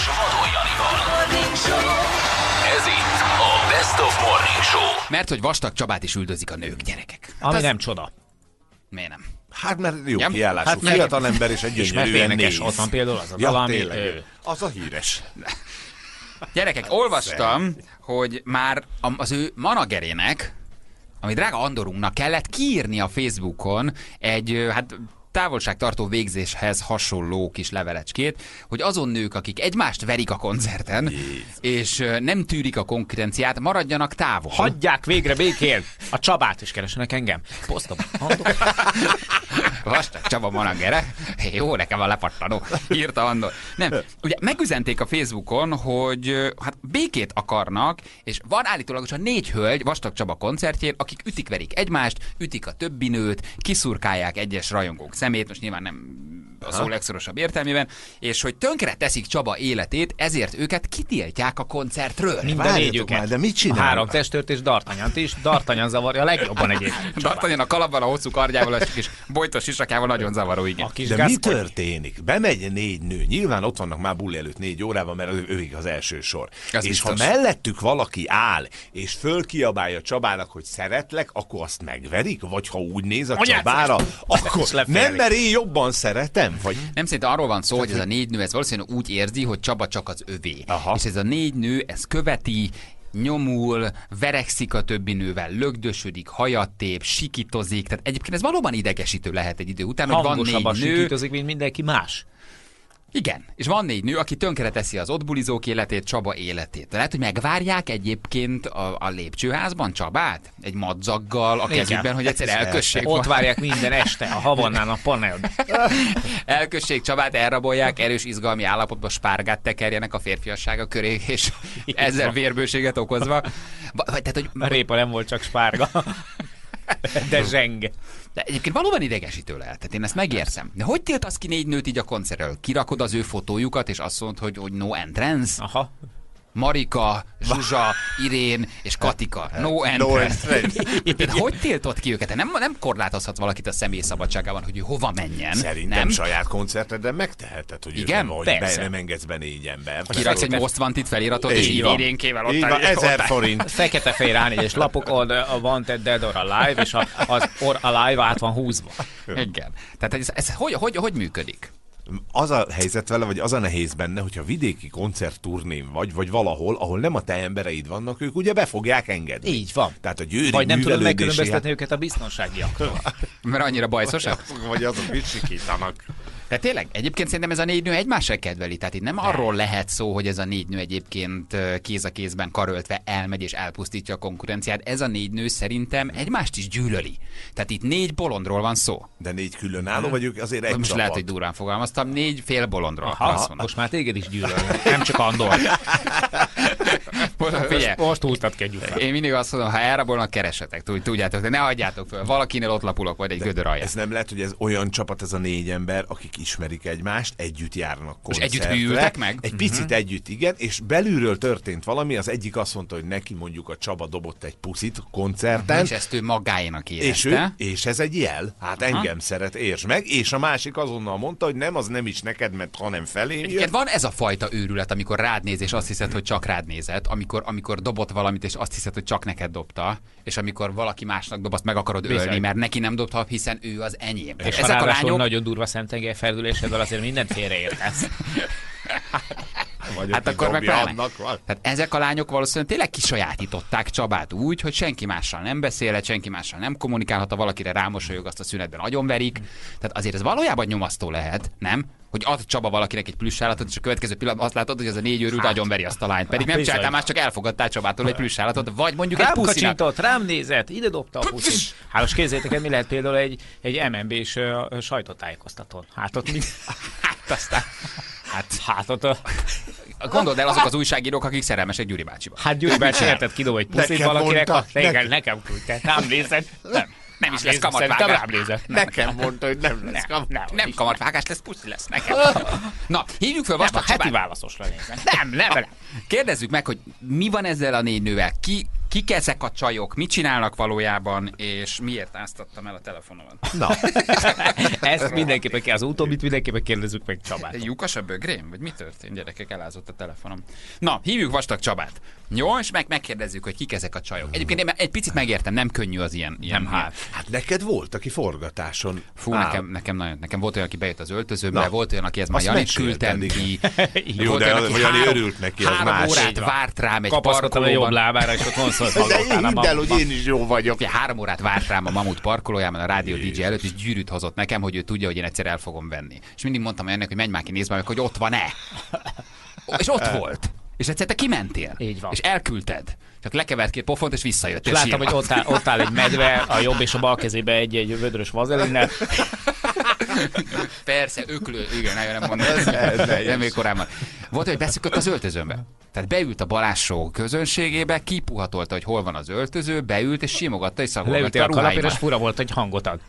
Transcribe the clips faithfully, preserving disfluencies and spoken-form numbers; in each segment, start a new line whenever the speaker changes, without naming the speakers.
és Vadon Janival. Ez itt a Best of Morning Show.
Mert hogy Vastag Csabát is üldözik a nők, gyerekek. Hát
Ami
az...
nem csoda.
Miért nem?
Hát mert jó
Ja,
kiállású
hát
fiatal ember és egy gyönyörűen néz.
Ott van például az a
Ja,
dal, ami...
tényleg.
Ő.
Az a híres.
Gyerekek, olvastam, hogy már az ő managerének, ami drága Andorunknak kellett kiírni a Facebookon egy, hát távolságtartó végzéshez hasonló kis levelecskét, hogy azon nők, akik egymást verik a koncerten, Jézus. és nem tűrik a konkurenciát, maradjanak távol.
Hagyják végre békén! A Csabát is keresnek engem. Posztom.
Vastag Csaba managere? Jó, nekem a lepattanó. Írta Andor. Nem, ugye megüzenték a Facebookon, hogy hát békét akarnak, és van állítólagosan négy hölgy Vastag Csaba koncertjén, akik ütik-verik egymást, ütik a többi nőt, kiszurkálják egyes rajongók szemét, most nyilván nem a szó legszorosabb értelmében, és hogy tönkre teszik Csaba életét, ezért őket kitiltják a koncertről.
Minden négyüket.
Már, de mit csinál?
Három testőrt és D'Artagnant is. D'Artagnan zavarja a legjobban egyébként.
D'Artagnan a kalapban, a hosszú kardjával, a kis bojtos sisakjával nagyon zavaró, igen.
A kis
De
Gascoigne.
mi történik? Bemegy négy nő, nyilván ott vannak már buli előtt négy órában, mert ő- ők az első sor.
Ez
és
biztos.
ha mellettük valaki áll, és fölkiabálja Csabának, hogy szeretlek, akkor azt megverik? Vagy ha úgy néz a
Anyád,
Csabára, akkor
is lefejelik.
nem, mert én jobban szeretem? Vagy...
Nem, szerintem arról van szó, hogy ez a négy nő, ez valószínűleg úgy érzi, hogy Csaba csak az övé.
Aha.
És ez a négy nő, ez követi, nyomul, verekszik a többi nővel, lögdösödik, hajat tép, sikítozik. Tehát egyébként ez valóban idegesítő lehet egy idő után, hogy van
Hangosabban
négy nő.
sikítozik, mint mindenki más.
Igen, és van négy nő, aki tönkre teszi az ott bulizók életét, Csaba életét. Lehet, hogy megvárják egyébként a, a lépcsőházban Csabát? Egy madzaggal a
Igen.
kezükben, hogy egyszer elkössék.
Ott várják minden este a Havannán a panel.
Elkössék Csabát, elrabolják, erős izgalmi állapotban spárgát tekerjenek a férfiassága köré, és ezzel vérbőséget okozva. Vagy, tehát, hogy...
A répa nem volt csak spárga. De zseng.
De egyébként valóban idegesítő lehet, tehát én ezt megértem. De hogy tiltasz ki négy nőt így a koncertről? Kirakod az ő fotójukat, és azt mondod, hogy, hogy no entrance?
Aha.
Marika, Zsuzsa, Irén és Katika. No
No
entrance.
entrance.
Tehát hogy tiltott ki őket? Nem, nem korlátozhatsz valakit a személy szabadságában, hogy ő hova menjen.
Szerintem
nem?
saját koncerted, de megteheted, hogy
Igen?
nem, hogy be,
Persze.
nem engedsz be négy embert.
Kiraksz egy Most Wanted feliratot, és
Így van.
Irénkével ott
Így van,
áll-
ezer
ott-
forint.
Fekete-fehér á négyes lapokon a Wanted Dead or Alive, és a, az or Alive át van húzva.
Igen. Tehát ez, ez hogy, hogy, hogy működik?
Az a helyzet vele, vagy az a nehéz benne, hogyha vidéki koncertturnén vagy, vagy valahol, ahol nem a te embereid vannak, ők ugye be fogják engedni.
Így van.
Tehát a győri
Vagy nem tudom
művelődési...
megkülönböztetni őket a biztonságiaktól.
Mert annyira bajszosak?
Vagy azok is sikítanak.
Tehát tényleg, egyébként szerintem ez a négy nő egymással kedveli. Tehát itt nem arról lehet szó, hogy ez a négy nő egyébként ö, kéz a kézben karöltve elmegy és elpusztítja a konkurenciát. Ez a négy nő szerintem egymást is gyűlöli. Tehát itt négy bolondról van szó.
De négy különálló, vagy ők azért egy
Most
csapat.
lehet, hogy durván fogalmaztam. Négy fél bolondról.
Aha,
Azt mondom.
most már téged is gyűlölnek, nem csak Andor.
Most, figyelj,
Most húztad ki a gyufát.
én mindig azt mondom, ha elrabolnak, keresetek, tud- tudjátok, de ne hagyjátok föl. Valakinél ott lapulok, vagy egy gödör alján.
Ez nem lehet, hogy ez olyan csapat, ez a négy ember, akik ismerik egymást, együtt járnak
És
koncertre.
együtt hűltek meg?
Egy picit uh-huh. együtt, igen, és belülről történt valami, az egyik azt mondta, hogy neki mondjuk a Csaba dobott egy puszit koncerten,
És ezt ő magáénak
és,
érezte.
ő, és ez egy jel, hát
Aha.
engem szeret, értsd meg, és a másik azonnal mondta, hogy nem, az nem is neked, mert hanem felém
Igen,
jön.
van ez a fajta őrület, amikor rád néz, és azt hiszed, hogy csak rád nézett, amikor, amikor dobott valamit, és azt hiszed, hogy csak neked dobta, és amikor valaki másnak dob, azt meg akarod
Bizony.
ölni, mert neki nem dobta, hiszen ő az enyém.
És
Ezek a lányok,
nagyon durva szemtengely felülésedvel azért mindent félreértesz.
Vagy
hát
aki
akkor meg
dobja,
pláne.
annak van.
Tehát ezek a lányok valószínűleg tényleg kisajátították Csabát úgy, hogy senki mással nem beszélhet, senki mással nem kommunikálhat, ha valakire rámosolyog, azt a szünetben agyonverik. Tehát azért ez valójában nyomasztó lehet, nem? Hogy ad Csaba valakinek egy plüssállatot, és a következő pillanatban azt látod, hogy ez a négy őrült agyonveri azt a lányt. Pedig nem
bizony.
csináltál más, csak elfogadtál Csabától egy plüssállatot, vagy mondjuk egy
Rám
puszinak.
kacsintott, rám nézett, ide dobta a puszit. Hát most képzeljétek el, mi lehet például egy, egy em en bé-s uh, sajtótájékoztatón. Hát ott mi...
Hát aztán...
Hát, hát ott a...
Gondold el, azok az újságírók, akik szerelmesek Gyuri bácsiba.
Hát Gyuri bácsi érted, kidob egy puszit
Nekem
valakinek,
mondta,
a nekem,
nekem.
nekem küldte. Nem nézett. Nem.
Nem is lesz
Nézett,
kamatvágás.
szerintem rám nézett.
Nekem mondta, hogy nem lesz
Nem,
kam-
nem, nem kamatvágás lesz, puszi lesz nekem. Na, hívjuk fel
Nem, a
Vastag
heti
Csabát.
válaszosra nézett. Nem, nem, nem.
Kérdezzük meg, hogy mi van ezzel a négy nővel. Ki, kik ezek a csajok, mit csinálnak valójában, és miért áztattam el a telefonomat.
Na,
Ezt mindenképpen kell, az utóbbit mindenképpen kérdezzük meg Csabát.
Lyukas a bögrém? Vagy mi történt? Gyerekek, elázott a telefonom. Na, hívjuk Vastag Csabát. Jó, és meg megkérdezzük, hogy kik ezek a csajok. Egyébként én egy picit megértem, nem könnyű az ilyen. ilyen
Nem, hát.
hát neked volt, aki forgatáson
Fú,
áll.
nekem, nekem, nagyon, nekem volt olyan, aki bejött az öltözőbe,
Na,
volt olyan, aki ez már
azt
Janit
mesélted,
küldtem ki.
Jó,
Volt
de
olyan,
az-
aki
vagy Jani
három-
örült neki, az
Három
más.
órát
Így van.
várt rám egy
Kapaszkodtam a jobb
parkolóban.
lábára, és ott mondszol,
De
hallgattál
hidd el, hogy én is jó vagyok.
Ugye, három órát várt rám a Mamut parkolójában a rádió dé dzsé előtt, és gyűrűt hozott nekem, hogy ő tudja, hogy én egyszer el fogom venni. És mindig mondtam ennek, hogy menj már ki, nézd már meg, hogy ott van-e. És ott volt. És egyszer te kimentél.
Így van.
És elküldted. Csak lekevert két pofont, és visszajöttél.
És láttam,
sírva.
hogy ott áll, ott áll egy medve, a jobb és a bal kezébe egy-egy vödrös vazelinnel.
Persze, öklő, igen, nagyon nem mondom.
ez
Nem még korábban. Volt, hogy beszükött az öltözőmbe. Tehát beült a Balázs Show közönségébe, kipuhatolta, hogy hol van az öltöző, beült és simogatta és szagolgatta
Leültél
a
a kalapért, és
ruháimat.
fura volt, hogy hangot ad.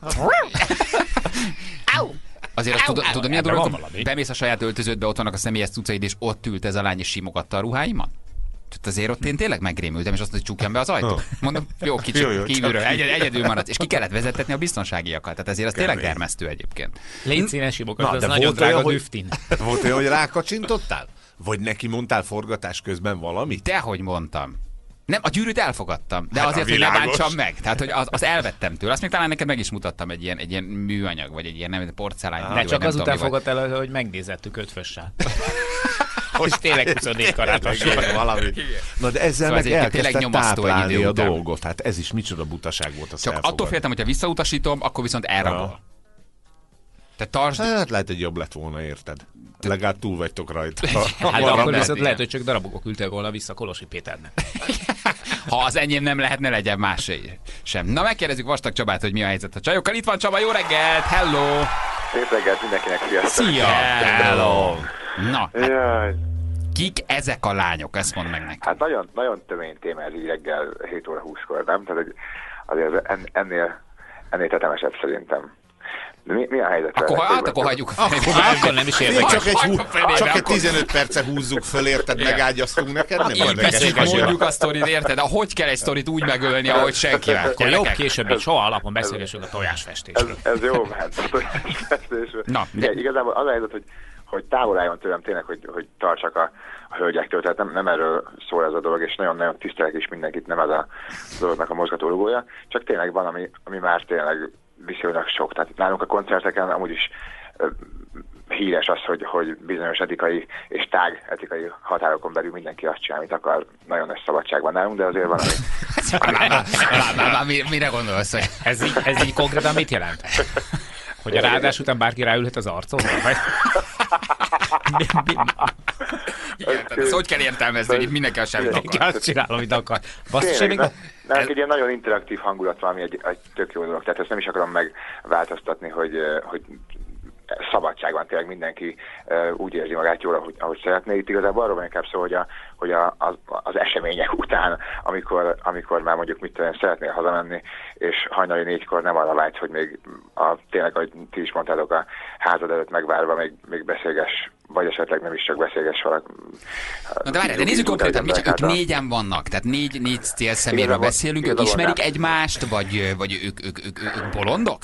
Azért azt tudod, tudod mi a
Ebben
dolog?
van valami.
Bemész a saját öltöződbe, ott vannak a személyes cuccaid, és ott ült ez a lány, és simogatta a ruháimat? Tehát azért ott én tényleg megrémültem, és azt mondta, hogy csukjam be az ajtót. Mondom, jó, kicsit
Jó, jó,
kívülről,
csak-
egyed, egyedül maradsz. És ki kellett vezettetni a biztonságiakat. Tehát ezért az tényleg termesztő egyébként.
Légy színes simogat,
Na,
ez
de
nagyon
volt
drága
olyan, hogy-
düftin.
Volt olyan, hogy rákacsintottál? Vagy neki mondtál forgatás közben valamit?
Dehogy mondtam. Nem, a gyűrűt elfogadtam, de
Hát,
azért,
a
hogy ne
világos.
bántsam meg. Tehát, hogy az, az elvettem tőle. Azt még talán neked meg is mutattam egy ilyen, egy ilyen műanyag, vagy egy ilyen nem, porcelán.
De
vagy
csak
nem
azután
tudom, mi volt.
fogadt el, hogy megnézettük ötfössel. Hogy tényleg huszonnégy karátos.
Igen, valami. Na de ezzel
Szóval
meg
ez egyébként tényleg
elkezdte
nyomasztó egy
táplálni
idő
a
után.
dolgot. Hát ez is micsoda butaság volt a
Csak attól féltem, hogyha visszautasítom, akkor viszont elragol. Te tartsd.
Hát lehet, hogy jobb lett volna, érted? Legalább túl vagytok rajta.
Hát de
Arra
akkor
lehet,
viszont
igen.
lehet, hogy csak darabokok ültél volna vissza Kolosi Péternek.
Ha az enyém nem lehet, ne legyen más sem. Na, megkérdezzük Vastag Csabát, hogy mi a helyzet a csajokkal. Itt van Csaba, jó reggelt, hello!
Szép reggelt mindenkinek, sziasztok!
Szia! Hello! Na, hát
Jaj,
kik ezek a lányok? Ezt mondd meg nekem.
hát nagyon, nagyon tömény téma ez így reggel hét óra húszkor, nem? Tehát hogy azért en- ennél, ennél tetemesebb szerintem. De mi, mi a helyzet?
Akkor,
veletek?
hát, akkor hagyjuk.
Akkor nem is
Még
érdekel.
csak egy, hú,
Hagyj a fenébe,
csak egy
akkor-
tizenöt perce húzzuk föl, érted? Megágyaztunk neked, nem
Így
érdekes.
beszéljük,
érdekes.
mondjuk a sztorit, érted? De hogy kell egy sztorit úgy megölni, ahogy senki már.
Akkor jobb később, így soha alapon beszélgessünk a tojásfestésről.
Ez, ez jó, mert
Na, de-
Igen, igazából az a helyzet, hogy, hogy távol álljon tőlem tényleg, hogy, hogy tartsak a, a hölgyektől, tehát nem, nem erről szól ez a dolog, és nagyon-nagyon tisztelek is mindenkit, nem ez a dolognak a mozgatórugója, csak tényleg van, ami, ami már tényleg viszonylag sok. Tehát nálunk a koncerteken amúgy is ö, híres az, hogy, hogy bizonyos etikai és tág etikai határokon belül mindenki azt csinál, amit akar. Nagyon nagy szabadság van nálunk, de azért van, ami...
Már mire gondolsz? Hogy...
Ez így, ez így konkrétan mit jelent? Hogy a ráadás után bárki ráülhet az arcodra? Vagy? Mi, mi,
Igen, tehát ezt hogy kell értelmezni, hogy itt mindenki a semmit
mindenki
akar?
azt csinál, amit akar. Basszus, én
Tényleg,
még...
ne- nálunk egy ilyen nagyon interaktív hangulat van, ami egy, egy tök jó dolog. Tehát ezt nem is akarom megváltoztatni, hogy, eh, hogy szabadság van, tényleg mindenki uh, úgy érzi magát jól, ahogy, ahogy szeretné. Itt igazából arról van inkább szó, hogy, a, hogy a, az, az események után, amikor, amikor már mondjuk mit tudom, szeretnél hazamenni, és hajnali négykor nem arra vágysz, hogy még a, tényleg, ahogy ti is mondtátok, a házad előtt megvárva még, még beszélgess, vagy esetleg nem is csak beszélgess valaki.
Na de várjál, de nézzük konkrétan, mi csak ők négyen vannak, tehát négy, négy célszeméről
Igazából-
beszélünk, ők
igazából
ismerik
nem.
egymást, vagy, vagy ők, ők, ők, ők, ők bolondok?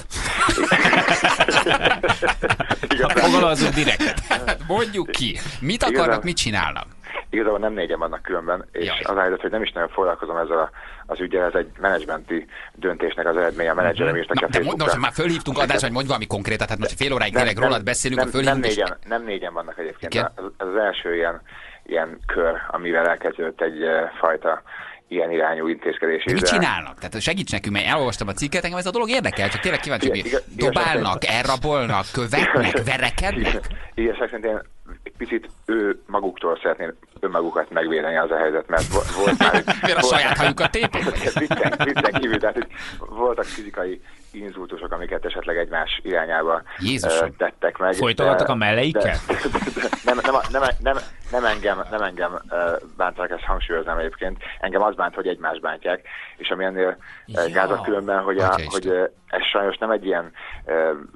Fogalmazunk direkt.
Hát mondjuk ki, mit akarnak,
Igazán-
mit csinálnak?
Igazából nem négyen vannak különben, és
Jaj.
az a helyzet, hogy nem is nagyon foglalkozom ezzel a, az ügyel, ez egy menedzsmenti döntésnek az eredménye, a menedzserem írta ki
Na,
a
de mo-
Facebookra.
most már fölhívtunk adást, hogy mondj valami konkrétat, tehát most fél óráig tényleg rólad beszélünk,
nem,
a fölhívunk,
nem,
és...
négyen, nem négyen vannak egyébként.
Igen?
Ez, ez az első ilyen, ilyen kör, amivel elkezdődött egy eh, fajta ilyen irányú intézkedés.
De mit
Izrael.
csinálnak? Tehát segíts nekünk, mert elolvastam a cikket, engem ez a dolog érdekel, csak tényleg kíváncsi, hogy
Igen,
mi
igaz-
dobálnak, elrabolnak, követnek, verekednek?
Igazság szerint én egy picit ő maguktól szeretném önmagukat megvédeni, az a helyzet, mert vo- volt már...
Miért a saját hajukat tépik?
Viccen, viccen kívül, tehát hogy voltak fizikai inzultusok, amiket esetleg egymás irányába
Jézusom.
ö, tettek meg.
Folytogattak
de-
a melleikkel?
de- de- Nem, nem, nem, nem, nem engem, nem engem ö, bántak, ezt hangsúlyoznám egyébként. Engem az bánt, hogy egymást bántják, és ami ennél
Ja.
gázabb különben, hogy, a,
Atya
hogy
Isten.
ö, ez sajnos nem egy ilyen ö,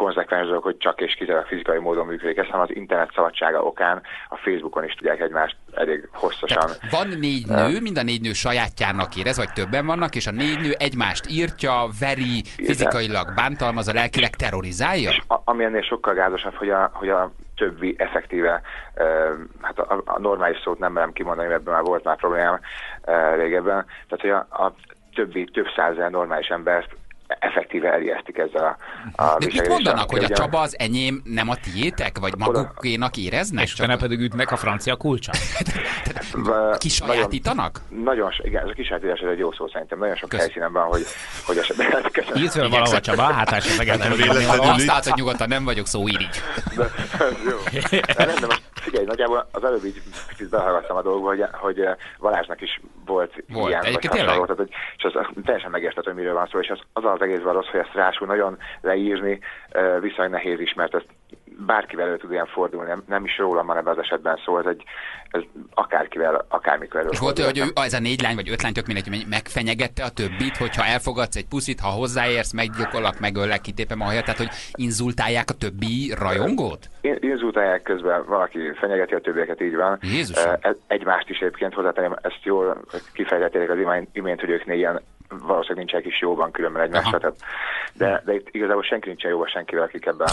konzekvens dolog, hogy csak és kizárólag fizikai módon működik, ez, hanem az internet szabadsága okán a Facebookon is tudják egymást elég hosszasan.
Tehát van négy nő, mind a négy nő sajátjának érez, vagy többen vannak, és a négy nő egymást írtja, veri, fizikailag bántalmazza, lelkileg terrorizálja?
És a, ami ennél sokkal gázosabb, hogy a, hogy a többi effektíve, uh, hát a, a normális szót nem merem kimondani, mert ebben már volt már problémám uh, régebben, tehát hogy a, a többi több százezer normális embert effektíve elijesztik ezzel a, a
de mit mondanak, hogy a Csaba az enyém, nem a tiétek? Vagy magukénak éreznek?
És utána pedig ütnek a francia kulcsán.
Kisajátítanak?
Nagyon, nagyon, igen, ez a kisajátítás ez egy jó szó szerintem. Nagyon sok Köszön. helyszínen van, hogy, hogy esetben...
Írd fel valahol, Csaba, hát esetleg nem
véletlenül. Használhatod nyugodtan, nem vagyok szóirigy.
De, jó. Nem, nem, figyelj, nagyjából az előbb így kicsit belehallgattam a dolgba, hogy, hogy Balázsnak is volt,
volt
ilyen,
vagy
hasonló, tehát, és az teljesen megértető, hogy miről van szó, és az az, az egészben rossz, hogy ezt rásul nagyon leírni, viszonylag nehéz is, mert ezt bárkivel elő tud ilyen fordulni, nem, nem is rólam van ebben az esetben szó, ez egy, ez akárkivel, akármikor elő.
És volt olyan, hogy ő, ez a négy lány, vagy öt lány, tök mindegy, hogy megfenyegette a többit, hogyha elfogadsz egy puszit, ha hozzáérsz, meggyilkollak, megöllek, kitépem a hajat, tehát hogy inzultálják a többi rajongót?
Inzultálják közben, valaki fenyegeti a többieket, így van.
Jézusom.
Egymást is egyébként hozzátenném, ezt jól kifejtették az imént, hogy ők négyen valószínűleg nincsenek is jóban különben egymásra, tehát, de, de itt igazából senki nincsen jóban senkivel, akik ebben...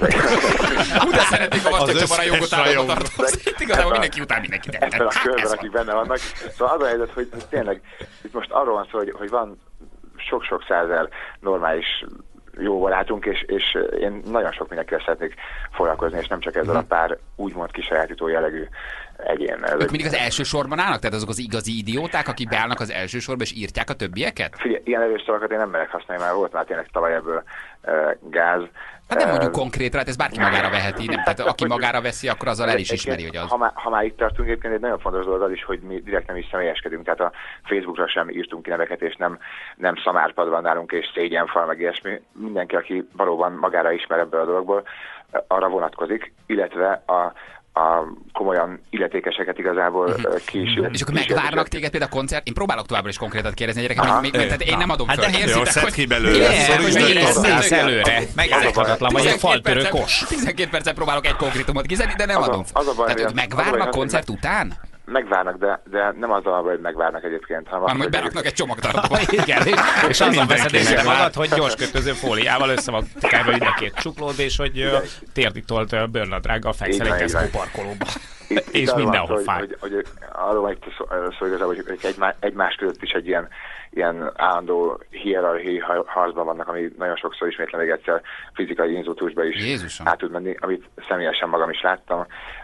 Úgy de szeretnék a Vastag Csaba rajongót állandóan tartozni. Itt igazából mindenki után mindenki.
Ebben a körben, akik benne vannak. Szóval az a helyzet, hogy, hogy tényleg itt most arról van szó, hogy, hogy van sok-sok százer normális jó barátunk, és, és én nagyon sok mindenkivel szeretnék foglalkozni, és nem csak ezzel a pár úgymond kisajátító jellegű egyénnel.
Ők mindig az első sorban állnak? Tehát azok az igazi idióták, akik beállnak az első sorba, és írtják a többieket?
Figyelj, ilyen erős szavakat én nem merek használni, már volt már tényleg tavaly ebből uh, gáz.
Hát nem mondjuk konkrétra, hát ez bárki magára veheti, nem? Tehát aki magára veszi, akkor azzal el is ismeri, hogy az.
Ha már, ha már itt tartunk, egyébként egy nagyon fontos dolog az is, hogy mi direkt nem is személyeskedünk, tehát a Facebookra sem írtunk ki neveket, és nem, nem szamárpad van nálunk, és szégyenfal, meg ilyesmi. Mindenki, aki valóban magára ismer ebből a dologból, arra vonatkozik, illetve a a komolyan illetékeseket igazából uh-huh. ki is.
És akkor megvárnak téged például a koncert? Én próbálok továbbra is konkrétat kérdezni, gyerekek, még, még, tehát én nem adom föl.
Érzitek, hogy ki belőle.
Mész előre. Megállíthatatlan, vagy egy faltörő kos.
tizenkét percet próbálok egy konkrétumot kiszedni, de nem adom föl. Tehát megvárnak koncert után?
Megvárnak, de, de nem az a baj, hogy megvárnak egyébként.
Hanem, hogy beraknak egy csomagtartóba.
Igen, és azon veszed észre magad, hogy gyors kötöző fóliával össze van kárba mind a két csuklód, és hogy térdítolt bőrnadrággal fekszel egy Tesco parkolóba. És mindenhol fáj.
Hogy, hogy, hogy arról van itt szó igazából, hogy, hogy egymás, egymás között is egy ilyen, ilyen állandó hierarchiai harcban vannak, ami nagyon sokszor ismétlen még egyszer fizikai inzultusba is
Jézusom.
át tud menni, amit személyesen magam is láttam.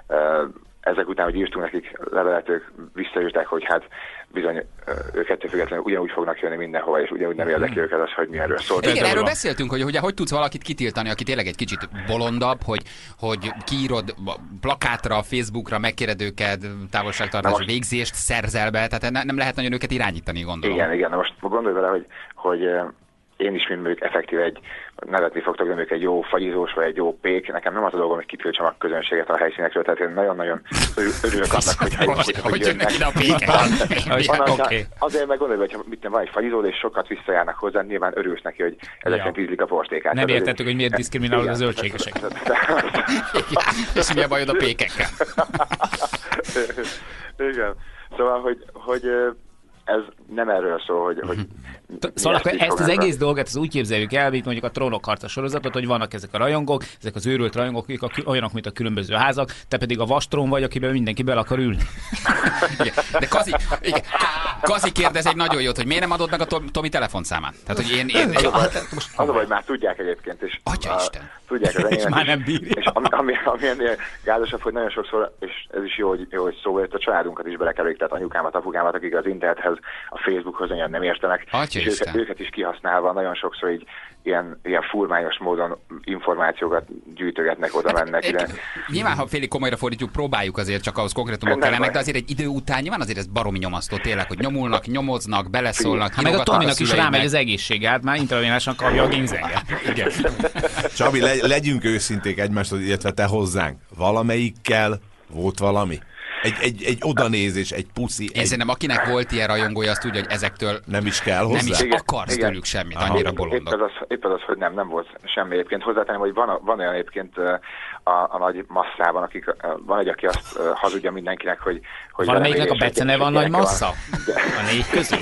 Ezek után, hogy írtunk nekik levelet, ők visszaírták, hogy hát bizony ők ettől függetlenül ugyanúgy fognak jönni mindenhova, és ugyanúgy nem érdekli őket az, hogy mi erről szólt.
Igen, erről beszéltünk, hogy ugye, hogy tudsz valakit kitiltani, aki tényleg egy kicsit bolondabb, hogy, hogy kiírod plakátra, Facebookra, megkéred őket, távolságtartás, végzést szerzel be, tehát ne, nem lehet nagyon őket irányítani, gondolom.
Igen, igen, na most gondolj vele, hogy, hogy én is, mint ők effektív egy, nevetni fogtok, de ők egy jó fagyizós, vagy egy jó pék. Nekem nem az a dolgom, hogy kitiltsam a közönséget a helyszínekről, tehát én nagyon-nagyon örülök annak, hogy hogy, hogy jönnek.
Hogy a pékek.
Azért meg gondolj, hogy mit van egy fagyizód, és sokat visszajárnak hozzá, nyilván örülsz neki, hogy ezeken ízlik a postékát.
Nem értettük, hogy miért diszkriminálod a zöldségeseket.
És milyen bajod a pékekkel.
Igen. Szóval, hogy, hogy ez nem erről szól, hogy... hogy
szóval akkor ezt az egész dolgot az úgy képzeljük el, mint mondjuk a Trónok harca sorozatot, hogy vannak ezek a rajongók, ezek az őrült rajongók, akik olyanok, mint a különböző házak, te pedig a vastrón vagy, akiben mindenki bele akar ülni.
Igen. De Kazi, igen. Kazi kérdez egy nagyon jót, hogy miért nem adod meg a Tomi telefonszámát? Tehát, hogy én... én
az, a baj, az a baj, már tudják egyébként, és...
Atyaisten!
Tudják az
és már nem bírják.
És ami, ami, ami ennél gázosabb, hogy nagyon sokszor, és ez is jó, hogy, jó, hogy szó, hogy a családunkat is belekerülik, tehát anyukámat, apukámat, akik az internethez, a Facebookhoz olyan nem értenek, és őket, őket is kihasználva nagyon sokszor így ilyen, ilyen furmányos módon információkat gyűjtögetnek, oda mennek.
Ide. Nyilván, ha félig komolyra fordítjuk, próbáljuk azért, csak ahhoz konkrétumok kellenek, de azért egy idő után nyilván azért ez baromi nyomasztó tényleg, hogy nyomulnak, nyomoznak, beleszólnak.
Hát meg a Tominak is rámegy az egészsége, hát már intravénásan kapja a ginzenget. Igen.
Csabi, le, legyünk őszinték egymástól, illetve te hozzánk. Valamelyikkel volt valami? Egy, egy, egy odanézés, egy puszi.
Én
egy...
szerintem akinek volt ilyen rajongója, azt tudja, hogy ezektől
nem is kell hozzá.
nem is
Igen,
akarsz
igen.
tőlük semmit,
Aha.
annyira
Épp,
bolondok.
épp, az, épp az, az, hogy nem, nem volt semmi egyébként. Hozzátenném, hogy van, van olyan egyébként a, a nagy masszában, akik, van egy, aki azt hazudja mindenkinek, hogy... hogy
valamelyiknek a Becene van nagy massza?
De...
A négy közül?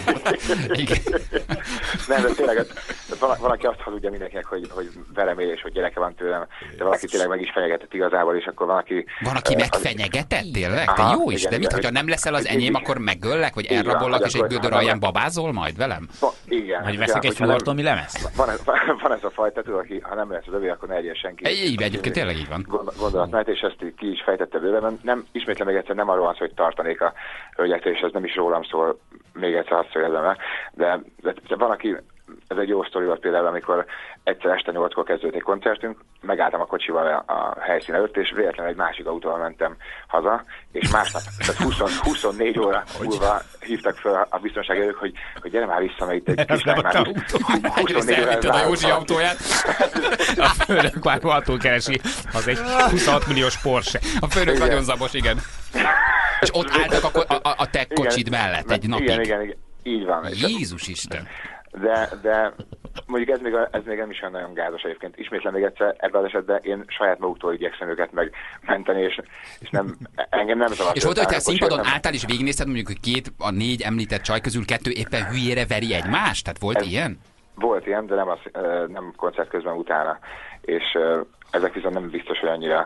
Nem, de tényleg van, van, aki azt hazudja mindenkinek, hogy, hogy velem él és hogy gyereke van tőlem, de valaki tényleg meg is fenyegetett igazából, és akkor van, aki...
Van, aki megfenyegetett tényleg? Te
Aha,
jó is,
igen,
de mit,
igen,
hogyha nem leszel az enyém, akkor megöllek, vagy elrabollak, és egy gödör alján babázol majd velem?
Igen.
Vagy veszek egy fuvartomi lemezt?
Van, van, van ez a fajta, tudod, aki, ha nem lesz az övé, akkor ne egyen senki.
Így, egyébként tényleg így van.
Gondolat, mert és ezt ki is fejtette bőle, nem, ismétlem még egyszer, nem arról van szó, hogy tartanék a hölgyektől, és ez nem is rólam szól, még egyszer azt szögezem el, de, de, de van, aki, ez egy jó sztori volt például, amikor egyszer este nyolckor kezdődött egy koncertünk, megálltam a kocsival a, a helyszín előtt, és véletlenül egy másik autóval mentem haza, és másnap, tehát húsz, huszonnégy óra múlva hívtak fel a biztonsági erők, hogy, hogy gyere már vissza, mert itt egy kislány már
huszonnégy óra a Józsi autóját.
A főnök már rohadtul keresi, az egy huszonhat milliós Porsche.
A főnök nagyon zabos, igen. És ott álltak a, a, a te kocsid mellett egy napig.
Igen, igen, igen, így van.
Jézus Isten.
De, de mondjuk ez még, a, ez még nem is olyan nagyon gázos egyébként. Ismétlem még egyszer, ebben az esetben én saját maguktól igyekszem őket megmenteni, és, és nem, engem nem zavart.
És volt, hogy te a színpadon álltál és végignézted, mondjuk, hogy két, a négy említett csaj közül kettő éppen hülyére veri egymást? Tehát volt ez, ilyen?
Volt ilyen, de nem, az, nem koncert közben utána. És ezek viszont nem biztos, hogy annyira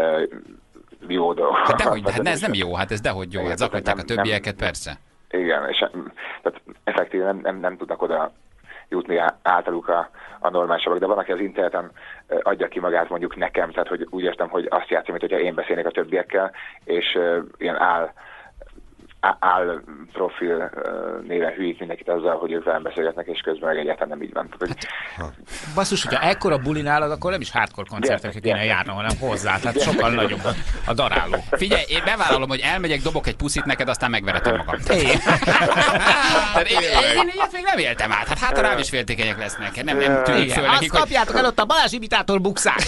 jó dolog.
Hát dehogy, hát ne, ez nem jó, hát ez dehogy jó, hát zaklatják a többieket,
nem,
persze.
Igen, és tehát effektíven nem, nem, nem tudnak oda jutni általuk a, a normálisabbak, de van, aki az interneten adja ki magát mondjuk nekem, tehát hogy úgy értem, hogy azt játszom, mint hogyha én beszélnék a többiekkel, és uh, ilyen áll, áll profil uh, néven hülyít mindenkit azzal, hogy ők velem beszélgetnek, és közben meg egyáltalán nem így van. Hogy...
Basszus, hogyha ekkora buli nálad, akkor nem is hardcore koncertekre kéne járna, hanem hozzá, tehát sokkal nagyobb a, a daráló.
Figyelj, én bevállalom, hogy elmegyek, dobok egy puszit neked, aztán megveretem magam.
Én.
Tehát én, én, én ilyet még nem éltem át, hát hát rám is féltékenyek lesznek. Nem, nem tűnik föl
Azt
nekik, hogy...
kapjátok el ott a Balázs imitátor bukszát!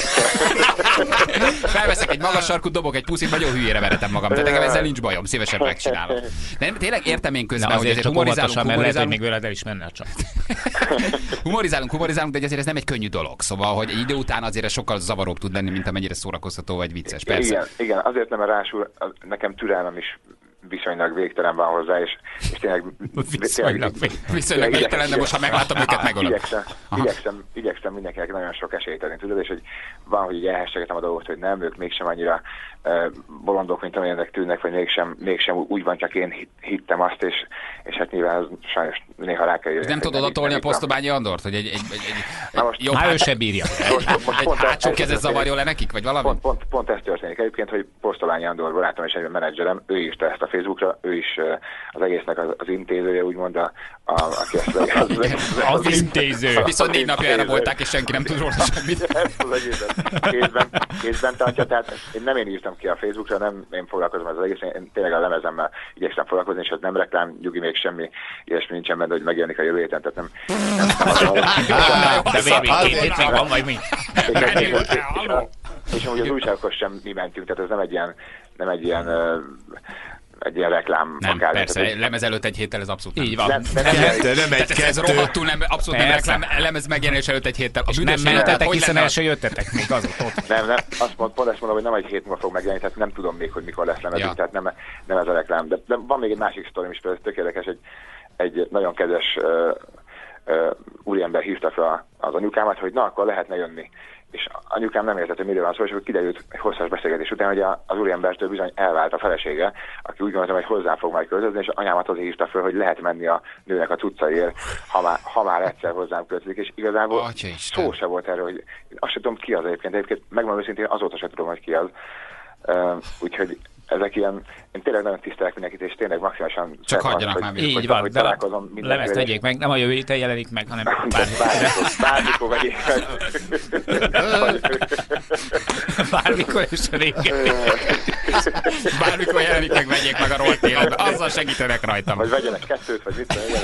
Felveszek egy magas sarkút, dobok egy puszit, nagyon hülyére veretem magam. Tehát nekem ezzel nincs bajom, szívesen megcsinálom. De tényleg értem én közben, hogy ezért humorizálunk,
humorizálunk. Mert lehet, hogy még
humorizálunk.
veled el is menne a csap.
Humorizálunk, humorizálunk, de azért ez nem egy könnyű dolog. Szóval, hogy idő után azért ez sokkal zavaróbb tud lenni, mint amennyire szórakoztató vagy vicces. Persze.
Igen, igen, azért nem, mert rásul nekem türelmem is viszonylag végtelen van hozzá, és, és tényleg...
Viszonylag,
viszonylag végtelen, de most ha meglátom őket, megölöm.
Igyekszem, igyekszem, igyekszem mindenkinek nagyon sok esélyt adni, tudod, és hogy van, hogy így elhessegetem a dolgot, hogy nem, ők mégsem annyira uh, bolondok, mint amilyenek tűnnek, vagy mégsem, mégsem úgy van, csak én hittem azt, és, és hát nyilván az sajnos néha rá kell jöjjön.
Nem tudod odatolni a Posztobányi Andort, hogy egy, egy, egy, egy, egy jobb
hát ő se bírja.
Egy hátsó kezet zavarjon le nekik, vagy valami?
Pont, pont, pont ez történik egyébként, hogy Posztolányi Andor barátom és egy menedzserem, ő írta ezt a Facebookra, ő is az egésznek az, az intézője, úgymond, a, a, aki ezt az,
az, az intéző.
Viszont négy napja erre volták, és senki nem tud róla semmit.
Ezt az egészet kézben, kézben tartja, tehát én nem én írtam ki a Facebookra, nem én foglalkozom az egész, én tényleg a lemezemmel igyekszem foglalkozni, és ez nem reklám, nyugi, még semmi ilyesmi nincsen benne, hogy megjelenik a jövő héten, tehát nem...
De még két hét még van, vagy mi?
És amúgy az újságokhoz sem mi mentünk, tehát ez nem egy ilyen, nem egy ilyen, egy ilyen reklám.
Nem,
akár,
persze,
tehát,
lemez előtt egy héttel ez abszolút nem.
Így van.
Nem, nem, nem,
De nem egy
Ez, ez rohadtul nem, abszolút nem reklám, lemez megjelenés előtt egy héttel. A
És nem
büdös élet,
mentetek,
hogy
hiszen
lenne
el
az-
se jöttetek még azok ott.
nem, nem, azt mond, pont ezt mondom, hogy nem egy hét múlva fog megjelenni, tehát nem tudom még, hogy mikor lesz lemezünk,
Ja.
tehát nem, nem ez a reklám. De, de van még egy másik sztorim is, például tök érdekes, egy, egy nagyon kedves uh, uh, úriember hívta fel az anyukámat, hogy na, akkor lehetne jönni. És anyukám nem értett, hogy miről van szó, és akkor kiderült egy hosszas beszélgetés után, hogy a, az úriembertől bizony elvált a felesége, aki úgy gondolta, hogy hozzá fog majd költözni, és anyámat azért hívta föl, hogy lehet menni a nőnek a cuccaiért, ha már, ha már egyszer hozzám költözik, és igazából
Atyaisten.
szó se volt erről, hogy azt sem tudom ki az egyébként, egyébként megmondom őszintén, azóta sem tudom, hogy ki az. Uh, úgyhogy ezek ilyen, én tényleg nagyon tisztelek mindenkit, és tényleg maximálisan
Csak
szeretem
hagyjanak
azt,
már
hogy-
végre.
Így
hogy-
van,
hogy
de
találkozom mindenkivel,
lemezt
és-
vegyék meg, nem a jövő héten jelenik meg, hanem bármikor.
Bármikor, bármikor vegyék meg.
Bármikor és régen.
Bármikor jelenik meg, vegyék meg a rohadt életbe. Azzal segítenek rajtam.
Vagy vegyenek kettőt, vagy mit tudom.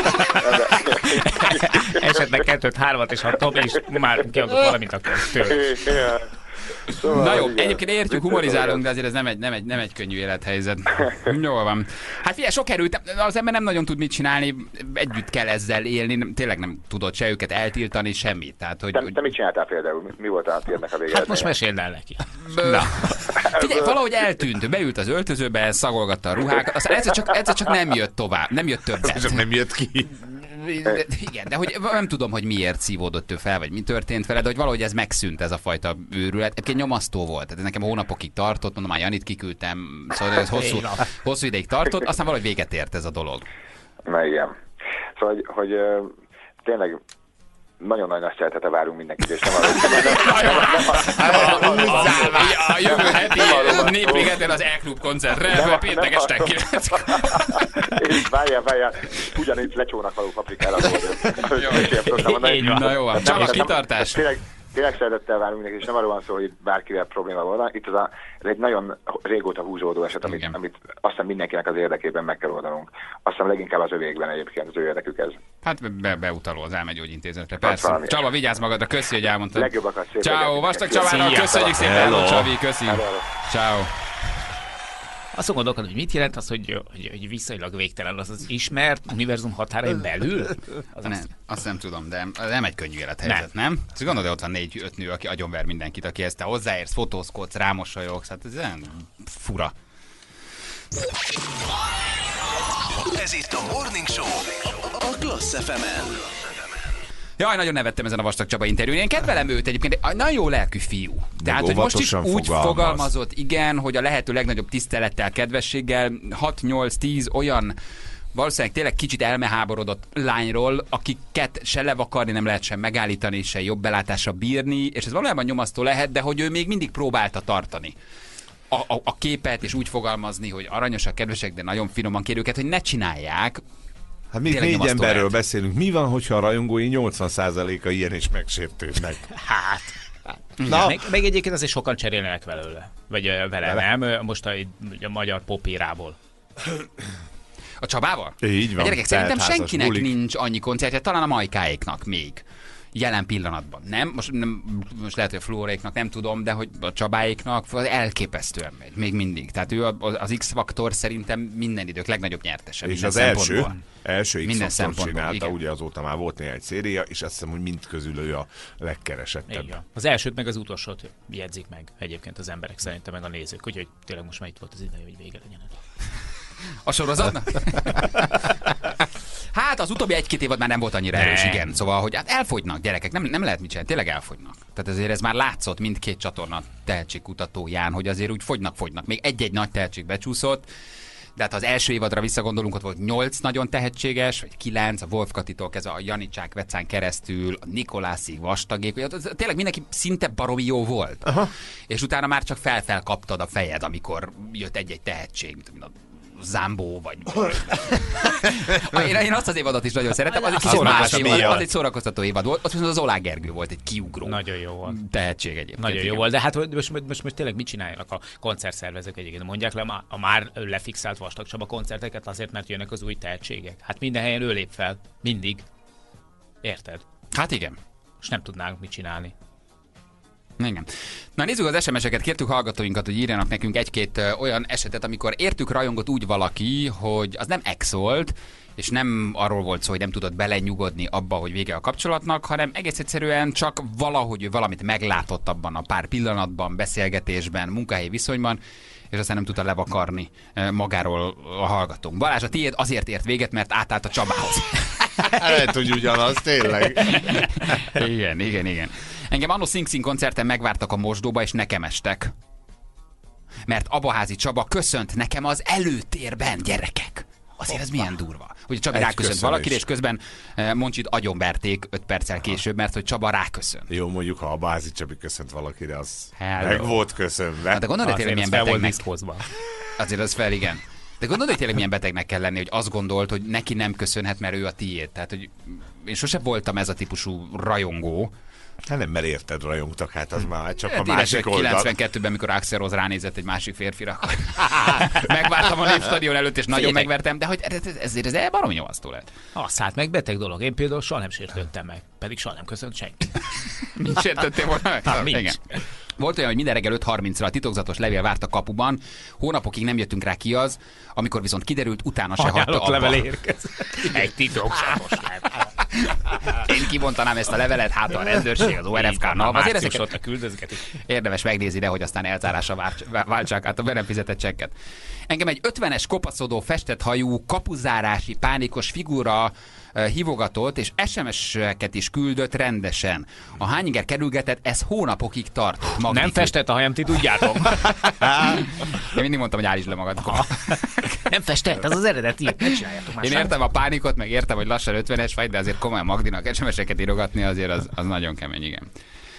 Esetleg kettőt, hármat, és ha Tomi is már kiadott valamit, akkor tőle.
Szóval,
Na jó,
igen.
egyébként értjük, humorizálunk, de azért ez nem egy, nem egy, nem egy könnyű élethelyzet. Jól van. Hát figyelj, sok erőt, az ember nem nagyon tud mit csinálni, együtt kell ezzel élni, nem, tényleg nem tudod se őket eltiltani, semmit. Tehát, hogy,
Te,
hogy...
te mit csináltál például? Mi, mi volt a térnek a vége?
Hát most meséld el neki.
Na. Figyelj, valahogy eltűnt, beült az öltözőbe, szagolgatta a ruhákat, aztán egyszer csak, egyszer csak nem jött tovább, nem jött többet.
Csak nem jött ki.
De, igen, de hogy nem tudom, hogy miért szívódott ő fel, vagy mi történt vele, de hogy valahogy ez megszűnt, ez a fajta őrület. Egyébként nyomasztó volt, tehát ez nekem hónapokig tartott, mondom, már Janit kiküldtem, szóval ez hosszú, hosszú ideig tartott, aztán valahogy véget ért ez a dolog.
Na igen. Szóval, hogy, hogy uh, tényleg nagyon nagy nagy szeretete várunk mindenkit, és nem arra, hogy
A jövő heti Népligeten az E-klub koncertre, péntek este kilenc.
És várjál, várjál, ugyanígy lecsónak való paprikára.
Na jó van, csak a kitartás.
Tényleg, tényleg szeretettel várunk mindenki, és nem arról van szó, hogy bárkivel probléma volna. Itt az a, ez egy nagyon régóta húzódó eset, amit, amit azt hiszem mindenkinek az érdekében meg kell oldanunk. Azt hiszem leginkább az övékben egyébként az ő érdekük ez.
Hát be, beutaló az elmegyógyintézetre, persze. Csaba, vigyázz magadra, köszi, hogy elmondtad.
Legjobbakat szépen.
Ciao, Vastag Csabának, köszönjük szépen, hello, Csabi, köszi. Ciao.
Azt gondolkodom, hogy mit jelent az, hogy, hogy, hogy viszonylag végtelen az az ismert univerzum határain belül? Az
nem, azt nem tudom, de nem egy könnyű élethelyzet, nem? nem? Szóval gondolod, ott van négy-öt nő, aki agyonver mindenkit, aki ezt te hozzáérsz, fotózkodsz, rámosolyogsz, hát ez olyan fura.
Ez itt a Morning Show a Klassz ef emen.
Jaj, nagyon nevettem ezen a Vastag Csaba interjún. Én kedvelem őt egyébként, nagyon jó lelkű fiú. Tehát, hogy most is úgy
fogalmaz.
fogalmazott, igen, hogy a lehető legnagyobb tisztelettel, kedvességgel hat nyolc tíz olyan valószínűleg tényleg kicsit elmeháborodott lányról, akiket se levakarni nem lehet sem megállítani, se jobb belátásra bírni, és ez valójában nyomasztó lehet, de hogy ő még mindig próbálta tartani a, a, a képet, és úgy fogalmazni, hogy aranyosak, kedvesek, de nagyon finoman kér őket, hogy ne csinálják.
Hát mi négy emberről lehet. beszélünk. Mi van, hogyha a rajongói nyolcvan százaléka ilyen is megsértődnek?
Hát... Na. Meg, meg egyébként azért sokan cserélnek velőle. Vagy uh, vele, vele, nem? Most a, a magyar popérából.
A Csabával?
Így van.
A gyerekek, szerintem senkinek
bulik.
nincs annyi koncertje, talán a Majkáéknak még. Jelen pillanatban. Nem? Most, nem, most lehet, hogy a Fluoréknak nem tudom, de hogy a Csabáéknak elképesztően megy. Még mindig. Tehát ő az X-faktor szerintem minden idők legnagyobb nyertese.
És az első, első
X-faktor
csinálta,
igen.
ugye azóta már volt néhány széria, és azt hiszem, hogy mind közül ő a legkeresettebb.
Igen. Az elsőt meg az utolsót jegyzik meg egyébként az emberek szerintem, meg a nézők. Úgyhogy tényleg most már itt volt az ideje, hogy vége legyen.
A sorozatnak? Hát az utóbbi egy-két évad már nem volt annyira
nem.
erős, igen. Szóval, hogy hát elfogynak gyerekek, nem, nem lehet mit csinálni, tényleg elfogynak. Tehát azért ez már látszott mindkét csatorna tehetségkutatóján, hogy azért úgy fogynak-fogynak. Még egy-egy nagy tehetség becsúszott, de hát az első évadra visszagondolunk, ott volt nyolc nagyon tehetséges, vagy kilenc, a Wolf Katitól kezdve a Janicsák Vecán keresztül, a Nikolászig, Vastagék, tényleg mindenki szinte baromi jó volt. Aha. És utána már csak fel-fel kaptad a fejed, amikor jött egy-egy tehetség, mint a Zambó, vagy... én, én azt az évadot is nagyon szeretem, az egy kicsit más évad, az egy szórakoztató évad volt, ott viszont az Olá Gergő volt egy kiugró.
Nagyon jó volt.
Tehetség egyébként.
Nagyon
igen.
jó volt, de hát most, most, most tényleg mit csináljanak a koncertszervezők egyébként? Mondják le a már lefixált Vastag Csaba koncerteket azért, mert jönnek az új tehetségek. Hát minden helyen ő lép fel. Mindig. Érted?
Hát igen.
És nem tudnánk mit csinálni.
Igen. Na nézzük az es em es-eket, kértük hallgatóinkat, hogy írjanak nekünk egy-két ö, olyan esetet, amikor értük rajongott úgy valaki, hogy az nem ex volt, és nem arról volt szó, hogy nem tudott belenyugodni abba, hogy vége a kapcsolatnak, hanem egész egyszerűen csak valahogy ő valamit meglátott abban a pár pillanatban, beszélgetésben, munkahelyi viszonyban, és aztán nem tudta levakarni magáról a hallgatónk. Balázs, a tiéd azért ért véget, mert átállt a Csabához.
Lehet, hogy ugyanaz, tényleg.
Igen, igen, igen. Engem annó Sing Sing koncerten megvártak a mosdóba, és nekem estek. Mert Abaházi Csaba köszönt nekem az előtérben, gyerekek. Azért ez milyen durva. Hogy Csabi
Egy
ráköszönt
köszönés.
valakire, és közben Moncsit agyonverték öt perccel később, mert hogy Csaba ráköszönt.
Jó, mondjuk, ha a Bázi Csabi köszönt valakire, az
Hello.
meg volt köszönve.
Hát de gondolod, hogy tényleg milyen
fel volt
betegnek...
hozva.
Azért az fel, igen. De gondolod, hogy tényleg milyen betegnek kell lenni, hogy azt gondolt, hogy neki nem köszönhet, mert ő a tiéd. Tehát, hogy én sosem voltam ez a típusú rajongó.
Hát nem, mert érted rajongtak, hát az már csak a
Hát
másik oldal.
kilencvenkettőben, mikor Axl Rose ránézett egy másik férfira, akkor megvártam a Népstadion előtt, és nagyon
Féltek.
megvertem, de hogy ez- ezért ez baromi nyomasztó lett.
Azt hát meg beteg dolog. Én például soha nem sértődtem meg. Pedig soha nem köszönt senki.
Nincs értettél volna meg?
Hát, nincs.
Igen. Volt olyan, hogy minden reggel öt harmincra a titokzatos levél várt a kapuban, hónapokig nem jöttünk rá ki az, amikor viszont kiderült, utána se hagyta
Ajánlott
abba.
level érkezett. Egy titokzatos levél.
Én kibontanám ezt a levelet, hát a rendőrség, az o er ef ká-nal. Azért ezeket
a küldözgetik.
érdemes megnézni, de hogy aztán elzárásra váltsák át a be nem fizetett csekket. Engem egy ötvenes kopaszodó, festett hajú, kapuzárási, pánikos figura uh, hívogatott, és es em es-eket is küldött rendesen. A hányinger kerülgetett, ez hónapokig tart. Magdik.
Nem festett a hajam, ti tudjátok.
Én mindig mondtam, hogy állítsd le magad.
Nem festett, az az eredeti. Ne csináljátok már
Én értem a pánikot, meg értem, hogy lassan ötvenes vagy, de azért komolyan Magdinak es em es-eket írogatni azért az, az nagyon kemény, igen.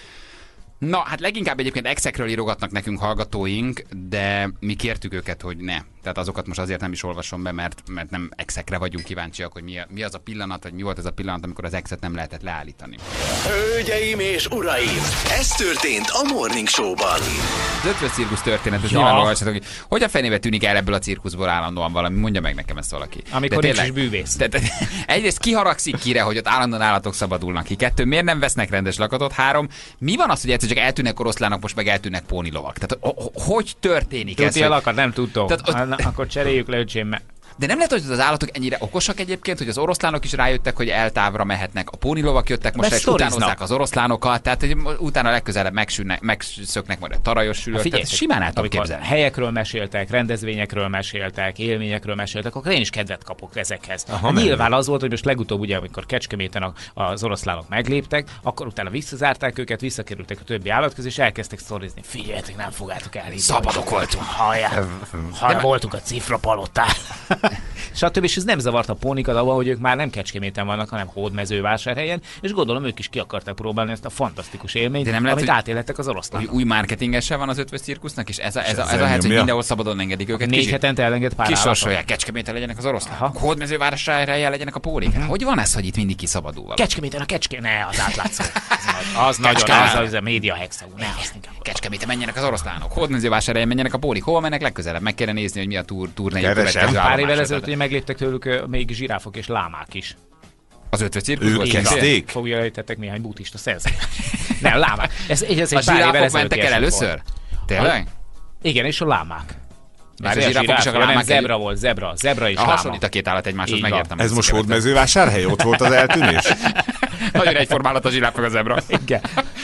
Na, hát leginkább egyébként exekről írogatnak nekünk hallgatóink, de mi kértük őket, hogy ne. Tehát azokat most azért nem is olvasom be, mert, mert nem exekre vagyunk kíváncsiak, hogy mi, mi az a pillanat, vagy mi volt az a pillanat, amikor az exet nem lehetett leállítani.
Hölgyeim és uraim, ez történt a Morning Show-ban.
Az ötvös cirkusz történet, ez
Ja.
nyilván olvashatok, hogy hogy a fenébe tűnik el ebből a cirkuszból állandóan valami, mondja meg nekem ezt valaki.
Amikor nincs is bűvész.
De, de, egyrészt kiharagszik kire, hogy ott állandóan állatok szabadulnak ki. Kettő, miért nem vesznek rendes lakatot? Három, mi van az, hogy egyszer csak eltűnnek oroszlánok, most meg eltűnnek pónilovak? Tehát ho- ho- hogy történik ez?
Tudja
hogy-
lakat, nem tudtok.
Tehát ott-
Na, akkor cseréljük le, öcsém, mert
De nem lehet, hogy az állatok ennyire okosak egyébként, hogy az oroszlánok is rájöttek, hogy eltávra mehetnek. A pónilovak jöttek most,
De
és
sztoriznak.
utánozzák az oroszlánokat, tehát hogy utána legközelebb megsülnek, megszöknek majd a tarajos sülőt.
figyelj,
Tehát simán el tudom
amikor
képzelni.
helyekről meséltek, rendezvényekről meséltek, élményekről meséltek, akkor én is kedvet kapok ezekhez.
Aha,
Hát
menő.
nyilván az volt, hogy most legutóbb, ugye, amikor Kecskeméten a- az oroszlánok megléptek, akkor utána visszazárták őket, visszakerültek a többi állat közé, és elkezdtek sztorizni. Figyeljetek, nem fogátok el.
Szabadok voltunk.
Hallják, hallják, voltunk a cifra palotán. Stb. És ez nem zavart a pónikat abban, hogy ők már nem Kecskeméten vannak, hanem Hódmezővásárhelyen, és gondolom ők is ki akarták próbálni ezt a fantasztikus élményt,
De nem lehet,
amit
hogy-
átélhettek az oroszlánok.
Hogy új marketingese van az ötvös cirkusznak, és ez a, ez a, ez a
ezzel
hát, hogy
nyomja.
mindenhol szabadon engedik őket.
Négy
kicsit
hetente elenged pár állatot.
kisorsolják, Kecskeméten legyenek az oroszlánok, Hódmezővásárhelyen legyenek a pólik. Hát, hogy van ez, hogy itt mindig kiszabadul valami?
Kecskeméten a Kecske... Ne, az átlátszó. Az, az nagyon,
Kecske-
az, az a média hexagon. Ne, azt inkább.
Kecskeméten menjenek az oroszlánok, Hódmezővásárhelyen menjenek a pólik. Hova mennek legközelebb? Meg kéne nézni, hogy mi a túr, turné
Keresem.
következő
Pár évvel
állomása.
ezelőtt ugye megléptek tőlük ö, még zsiráfok és lámák is.
Az ötvös
Ők
cirkuszból
kezdték?
Fogja ejtettek néhány buddhista szerző. Nem, lámák. Ez, ez, ez
A
egy pár évvel
zsiráfok
ezelőtt
mentek el
ilyesmi
először?
volt.
Tényleg?
Igen, és a lámák. Várj,
a
a
zsiráfok
zsiráf,
is a
ja, nem,
lámák
zebra
egy-
volt, zebra. Zebra és
A
láma.
hasonlít a két állat egymáshoz,
Így van.
megértem.
Ez
ezt
most
a kevetet.
Hódmezővásárhely? Ott volt az eltűnés?
Nagyon egyforma állat a zsiráf meg a zebra.
Igen.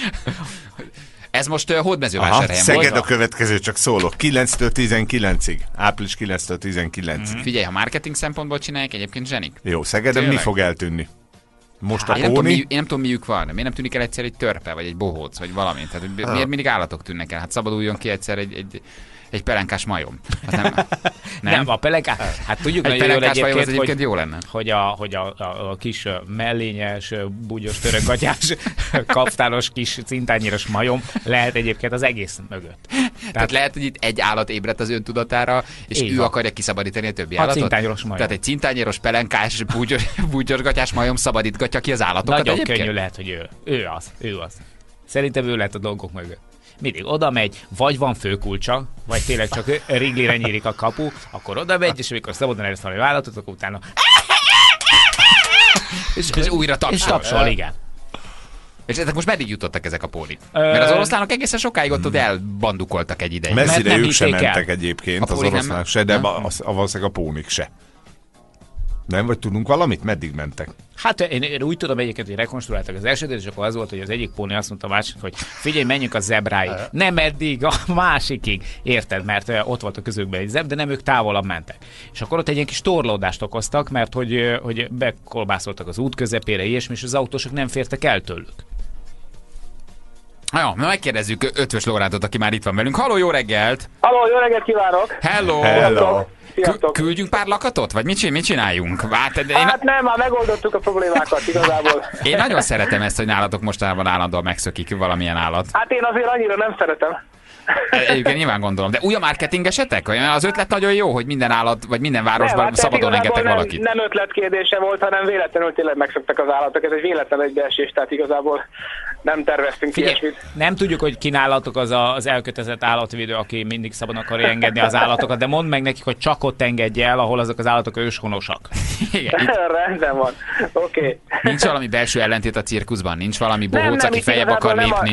Ez most uh,
Aha,
Hódmezővásárhelyen
Szeged
volt.
a következő, csak szólok. kilenctől tizenkilencig. április kilenctől tizenkilencig.
Figyelj, ha marketing szempontból csinálják, egyébként zsenik.
Jó, Szegeden mi
Tényleg?
fog eltűnni? Most a
Én nem, tudom, mi,
póni?
én nem tudom, miük van. Miért nem tűnik el egyszer egy törpe, vagy egy bohóc, vagy valami? Tehát, hogy miért mindig állatok tűnnek el? Hát szabaduljon ki egyszer egy, egy, egy pelenkás majom. Az nem, nem?
Nem, a pelenkás. Hát tudjuk
Egy
nagyon jól
pelenkás majom az
egyébként,
egyébként
hogy,
jó lenne.
hogy, a, hogy a, a, a kis ö, mellényes, ö, búgyos, törökgatyás, kaftános kis cintányéros majom lehet egyébként az egész mögött.
Tehát,
Tehát
lehet, hogy itt egy állat ébredt az öntudatára, és
Így
ő
van.
akarja kiszabadítani a többi
A
állatot.
cintányéros majom.
Tehát egy cintányéros, pelenkás, búgyos, búgyosgatyás majom szabadítgatja ki az állatokat
nagyon
egyébként?
könnyű lehet, hogy ő. Ő az, ő az. Szerintem ő lehet a dolgok mögött. Mindig oda megy, vagy van főkulcsa, vagy tényleg csak ringlire nyílik a kapu, akkor oda megy, és amikor szabadon ereszt valami állatot, akkor utána
És, és újra
és
tapsol.
tapsol, igen.
És ezek most meddig jutottak ezek a pólik?
Ö-
Mert az oroszlánok egészen sokáig ott, ott elbandukoltak egy ideig.
Mert
Messzire
nem
ők sem
hitték el.
mentek egyébként,
A
az
pónik nem-
oroszlánok se, de
nem?
a, a, valószínűleg a pónik se. Nem? Vagy tudunk valamit? Meddig mentek?
Hát én, én úgy tudom egyébként, hogy rekonstruáltak az elsőt, és akkor az volt, hogy az egyik póni azt mondta a másik, hogy figyelj, menjünk a zebráig. Nem eddig, a másikig. Érted? Mert ö, ott volt a közökben egy zeb, de nem ők távolabb mentek. És akkor ott egy ilyen kis torlódást okoztak, mert hogy, ö, hogy bekolbászoltak az út közepére, ilyesmi, és az autósok nem fértek el tőlük.
Na jó, megkérdezzük Ötvös Lórádot, aki már itt van velünk. Halló, jó reggelt!
Halló, jó reggelt kívánok!
Hello!
Hello!
Sziasztok!
Kü- küldjünk pár lakatot? Vagy mit, csin- mit csináljunk? Hát, én,
Hát nem, már megoldottuk a problémákat igazából.
én nagyon szeretem ezt, hogy nálatok mostanában állandóan megszökik valamilyen állat.
Hát én azért annyira nem szeretem.
Egyébként nyilván gondolom. De új a marketingesetek? Olyan az ötlet nagyon jó, hogy minden állat, vagy minden városban
nem, hát tehát
szabadon
igazából
engedtek
nem,
valakit.
nem ötlet kérdése volt, hanem véletlenül tényleg megszoktak az állatok. Ez egy véletlen egybeesés, tehát igazából nem terveztünk
Figyelj,
ilyesmit.
nem tudjuk, hogy kinálatok az a, az elkötelezett állatvédő, aki mindig szabad akarja engedni az állatokat, de mondd meg nekik, hogy csak ott engedje el, ahol azok az állatok őshonosak.
Igen, itt
Rendben van. Oké. Okay.
nincs valami belső ellentét a cirkuszban? Nincs valami
Nem,
bohóc,
nem,
aki
itt
feljebb akar
igazából nem a-
lépni?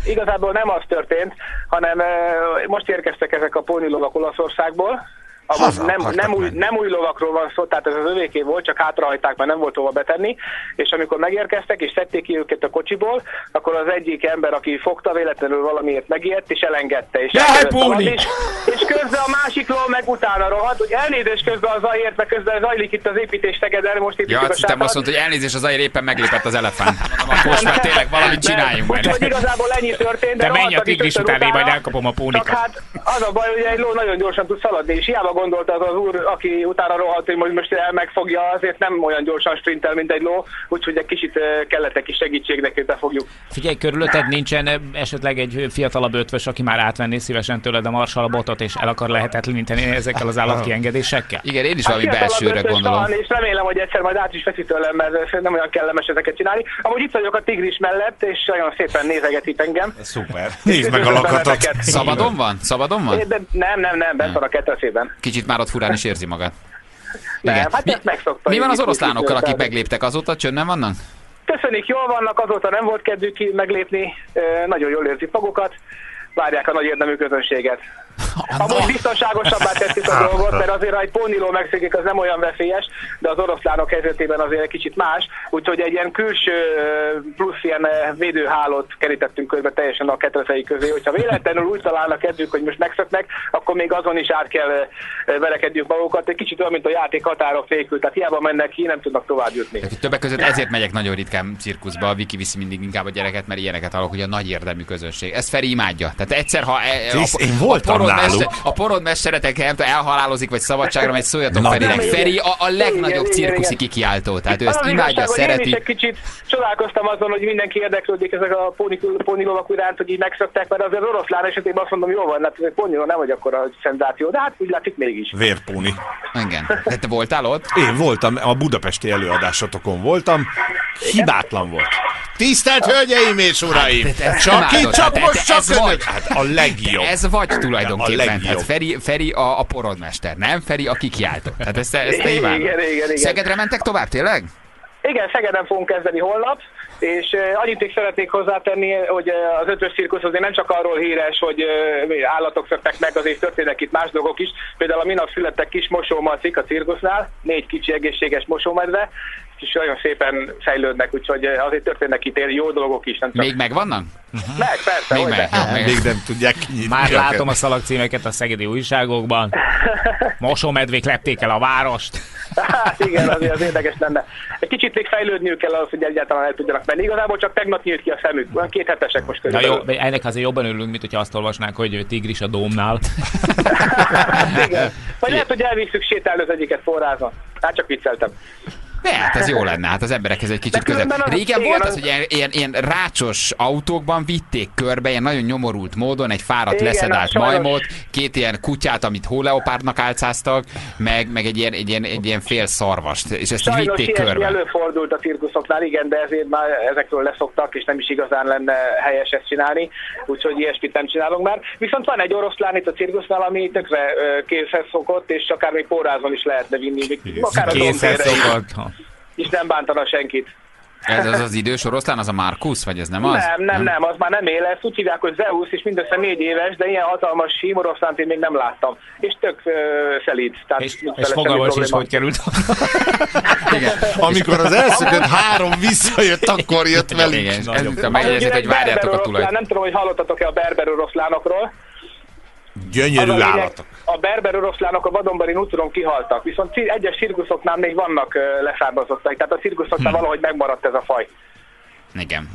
igazából nem az történt, hanem uh, most érkeztek ezek a pónilovak Olaszországból.
Haza
Nem,
akartak
nem, új,
menni.
nem új lovakról van szó, tehát ez az övéké volt, csak hátrahagyták, mert nem volt hova betenni, és amikor megérkeztek, és szedték ki őket a kocsiból, akkor az egyik ember, aki fogta, véletlenül valamiért megijedt, és elengedte, és,
Jaj,
elkezdett
Póni!
és, és közben a másik ló meg utána rohadt, hogy elnézést közben a zajért, mert közben zajlik itt az építés Szegeden, most építjük
Ja,
a
azt hittem
sátat.
azt mondta, hogy elnézést, az agyér éppen meglépett az elefánt. Mondom, akkor most már tényleg valamit csináljunk meg.
Úgyhogy igazából ennyi történt, de
Te menj a
rohadtak is
tigris
rögtön
után, én majd
utána.
elkapom a
Csak
pónikat.
hát az a baj, hogy egy ló nagyon gyorsan tud szaladni, és hiába gondolta az az úr, aki utána rohadt, hogy most el megfogja, azért nem olyan gyorsan sprintel, mint egy ló, úgyhogy egy kicsit eh, kellett egy kis segítség neki, hogy befogjuk.
Figyelj, körülötted nincsen eh, esetleg egy fiatalabb ötvös, aki már átvenné szívesen tőled a Marshall botot, és el akar lehetetleníteni ezekkel az állatkiengedésekkel?
Igen, én is valami
fiatalabb
belsőre
ötös
gondolom.
van, és remélem, hogy egyszer majd át is veszi tőlem, mert nem olyan kellemes ezeket csinálni. Amúgy itt vagyok a tigris mellett, és nagyon szépen nézeget itt engem.
Szuper. Nézd meg a
Üdvözlöm
lakatot.
benneteket.
Szabadon van? Szabadon van?
De nem, nem, nem, bent van a ketrecében.
Kicsit már ott furán is érzi magát.
Nem,
Igen.
hát
Mi,
ezt megszokta.
mi van az
Itt-
oroszlánokkal,
itt-
akik
itt-
megléptek azóta? Csöndben vannak?
Köszönjük, jól vannak, azóta nem volt kedvük ki meglépni, ö, nagyon jól érzik magukat, várják a nagy érdemű közönséget. Amúgy biztonságosabbá tettük a dolgot, mert azért, ha egy póniló megszökik, az nem olyan veszélyes, de az oroszlánok helyzetében azért egy kicsit más, úgyhogy egy ilyen külső plusz ilyen védőhálót kerítettünk körbe teljesen a ketrecei közé, hogyha véletlenül úgy találnak kedvük, hogy most megszöknek, akkor még azon is át kell verekedjük magukat, egy kicsit olyan, mint a játék határok nélkül, tehát hiába mennek ki, nem tudnak tovább jutni.
Többek között ezért megyek nagyon ritkán cirkuszba, a Viki viszi mindig inkább a gyereket, mert ilyeneket hallok, hogy a nagy érdemű közönség. Ezt Feri imádja. Tehát egyszer, ha e,
Krisz, én voltam
a
náluk.
mester, a porodmesteretek nem tudom, elhalálozik, vagy szabadságra megy, szóljatok
Na,
Ferinek.
igen.
Feri a, a legnagyobb
Igen, igen,
cirkuszi
igen.
kikiáltó. Tehát ő
Az
ezt
az
imádja,
igazság, hogy Én is
szereti.
egy kicsit csodálkoztam azon, hogy mindenki érdeklődik ezek a póni, pónilovak iránt, hogy így megszöktek, mert azért az oroszlán esetében azt mondom, jó van, hát ez egy póniló nem vagy akkor a szenzáció, de hát úgy látszik mégis.
Vérpóni.
Igen. De te voltál ott?
Én voltam, a budapesti előadásotokon voltam, hibátlan volt. Tisztelt Hölgyeim és Uraim!
Hát, te- te
Csak
imádod,
itt, csak
hát te-
most,
te
csak
ez
önök!
vagy.
Hát a legjobb.
Ez vagy
A
tulajdonképpen.
legjobb.
Tehát Feri, Feri a, a porodmester, nem Feri a kikiáltó. Tehát ezt, te- ezt te
Igen,
imádod.
igen, igen.
Szegedre mentek tovább, tényleg?
Igen, Szegeden fogunk kezdeni holnap, és uh, annyit még szeretnék hozzátenni, hogy uh, az ötös cirkusz azért nem csak arról híres, hogy uh, állatok szöktek meg, azért történnek itt más dolgok is. Például a minap születtek kis mosómacik a cirkusznál, négy kicsi egészséges mosómedve, és nagyon szépen fejlődnek, úgyhogy uh, azért történnek itt jó dolgok is. Nem csak...
Még megvannak?
Meg, persze,
Még
hogy
meg.
ne.
Még-
Még nem tudják kinyitni.
Már
őket.
látom a szalagcímeket a szegedi újságokban. Mosómedvék lepték el a várost.
Hát igen, azért az érdekes lenne. Egy kicsit még fejlődniük kell ahhoz, hogy egyáltalán el tudjanak menni. Igazából csak tegnap nyílt ki a szemük. Olyan két hetesek most
Na
körülbelül.
jó, ennek azért jobban örülünk, mint hogyha azt olvasnánk, hogy tigris a dómnál.
Igen. Vagy lehet, hogy elvisszük sétálni az egyiket forrázon. Hát csak vicceltem.
Ne, hát ez jó lenne, hát az emberekhez egy kicsit
De
közel.
különben az-
Régen
igen,
volt az,
az-
hogy ilyen, ilyen, ilyen rácsos autókban vitték körbe, ilyen nagyon nyomorult módon egy fáradt
Igen,
leszedált
az sajnos.
majmot, két ilyen kutyát, amit hóleopárdnak álcáztak, meg, meg egy, ilyen, egy, ilyen, egy ilyen fél szarvast, és ezt így
Sajnos
vitték
ilyesmi
körbe.
előfordult a cirkuszoknál, igen, de ezért már ezekről leszoktak, és nem is igazán lenne helyes ezt csinálni, úgyhogy ilyesmit nem csinálunk már. Viszont van egy oroszlán itt a cirkusznál, ami tökre ö, készhez szokott, és akár még pórázon is lehetne vinni, akár a
Készhez
dombtérre is,
szokott.
és nem bántana senkit.
Ez az az idős oroszlán, az a Markus, vagy ez nem az?
Nem, nem, nem, az már nem él, ezt úgy hívják, hogy Zeus, és mindössze négy éves, de ilyen hatalmas hímoroszlánt én még nem láttam. És tök uh, szelíd. Tehát
És,
nincs
és
vele
fogalmas
semmi
is,
probléma.
hogy került.
Igen.
Amikor az elszökött három visszajött, akkor jött velük.
Igen, és
Nagyon-
ezután megjegyezik, hogy
Amúgy
várjátok a
berber
tulajt.
oroszlán, nem tudom, hogy hallottatok-e a berber oroszlánokról. Az
Gyönyörű
a lényeg,
állatok.
a berber oroszlánok a vadonbari úton kihaltak, viszont ci- egyes cirkuszoknál még vannak uh, leszármazottak, tehát a cirkuszoknál
Hm.
valahogy megmaradt ez a faj.
Igen.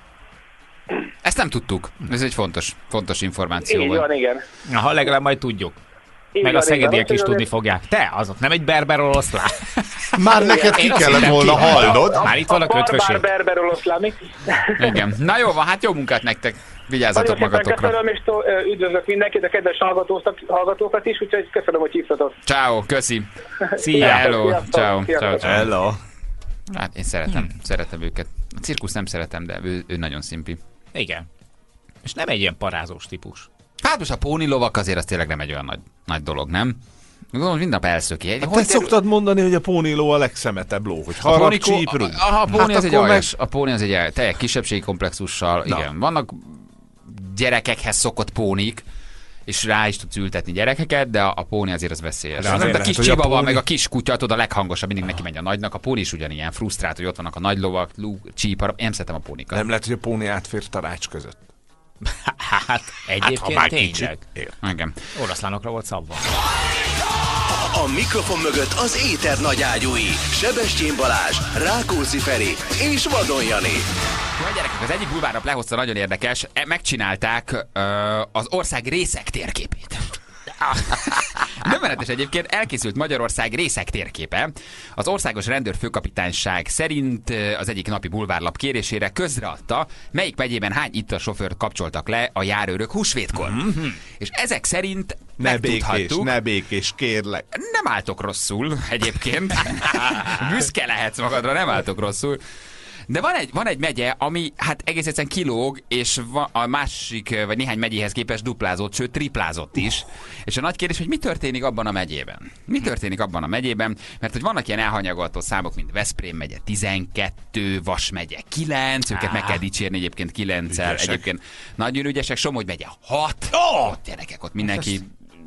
Ezt nem tudtuk. Ez egy fontos, fontos információ
Így
volt.
van, igen.
Na, ha legalább majd tudjuk.
Így
Meg
van,
a szegediek
így van.
is
Úgyhogy
tudni
azért-
fogják. Te, azok nem egy berber oroszlán.
Már neked ki
Én azt
kellett
hittem
volna
ki.
hallnod.
Már itt vannak
A barbár
ötvöség.
berber oroszlán, mi?
Igen. Na jó van, hát jó munkát nektek. Vigyázzatok
Nagyon szépen
magatokra.
köszönöm, és tó- ö, üdvözlök mindenkit, a kedves hallgatóztak- hallgatókat is, úgyhogy köszönöm, hogy hívtatok.
Ciao, köszi.
Szia.
Hello,
Sziasztok,
ciao,
sziasztok.
ciao, ciao.
Hello.
Hát én szeretem, szeretem őket. A cirkusz nem szeretem, de ő, ő nagyon szimpi.
Igen. És nem egy ilyen parázós típus.
Hát most a pónilovak azért az tényleg nem egy olyan nagy, nagy dolog, nem? Gondolom, hogy minden nap elszöki. Egy,
Hát te szoktad mondani, hogy a póniló a legszemetebb ló, hogy
a
harap
pónikó,
csíprú.
a, a, póni
Hát
az egy
akkor meg-
aljas, a póni az egy el- teljes kisebbségi komplexussal,
Na.
igen. Vannak gyerekekhez szokott pónik, és rá is tudsz ültetni gyerekeket, de a, a póni azért az veszélyes.
De azért
a
lehet,
kis
hogy a
csibaba,
póni-
meg a kis kutya, tudod, a leghangosabb, mindig neki megy a nagynak, a póni is ugyanilyen frusztrált, hogy ott vannak a nagy lovak, lú, csípar, én szeretem a pónikat.
Nem lehet, hogy a póni átfér tanács között.
Hát egyébként
már
tényleg.
kicsit. Ér.
Igen.
Oroszlánokra volt szabva.
A mikrofon mögött az éter nagyágyúi, Sebestyén Balázs, Rákóczi Feri és Vadon Jani.
Jó, gyerekek, az egyik bulvárnap lehozta, nagyon érdekes, e- megcsinálták ö, az ország részek térképét. Döbbenetes egyébként, elkészült Magyarország részek térképe. Az Országos Rendőrfőkapitányság szerint ö, az egyik napi bulvárlap kérésére közreadta, melyik megyében hány ittarsofőrt kapcsoltak le a járőrök húsvétkor. Mm-hmm. És ezek szerint
Ne békés,
megtudhattuk,
ne békés, kérlek.
nem álltok rosszul egyébként. Büszke lehetsz magadra, nem álltok rosszul. De van egy, van egy megye, ami hát egész egyszerűen kilóg, és va, a másik, vagy néhány megyéhez képest duplázott, sőt triplázott is. És a nagy kérdés, hogy mi történik abban a megyében? Mi történik abban a megyében? Mert hogy vannak ilyen elhanyagolható számok, mint Veszprém megye tizenkettő, Vas megye kilenc, őket meg kell dicsérni egyébként kilenccel.
Ügyesek.
Egyébként nagyon ügyesek, Somogy megye hat. Oh! Ott gyerekek, ott mindenki,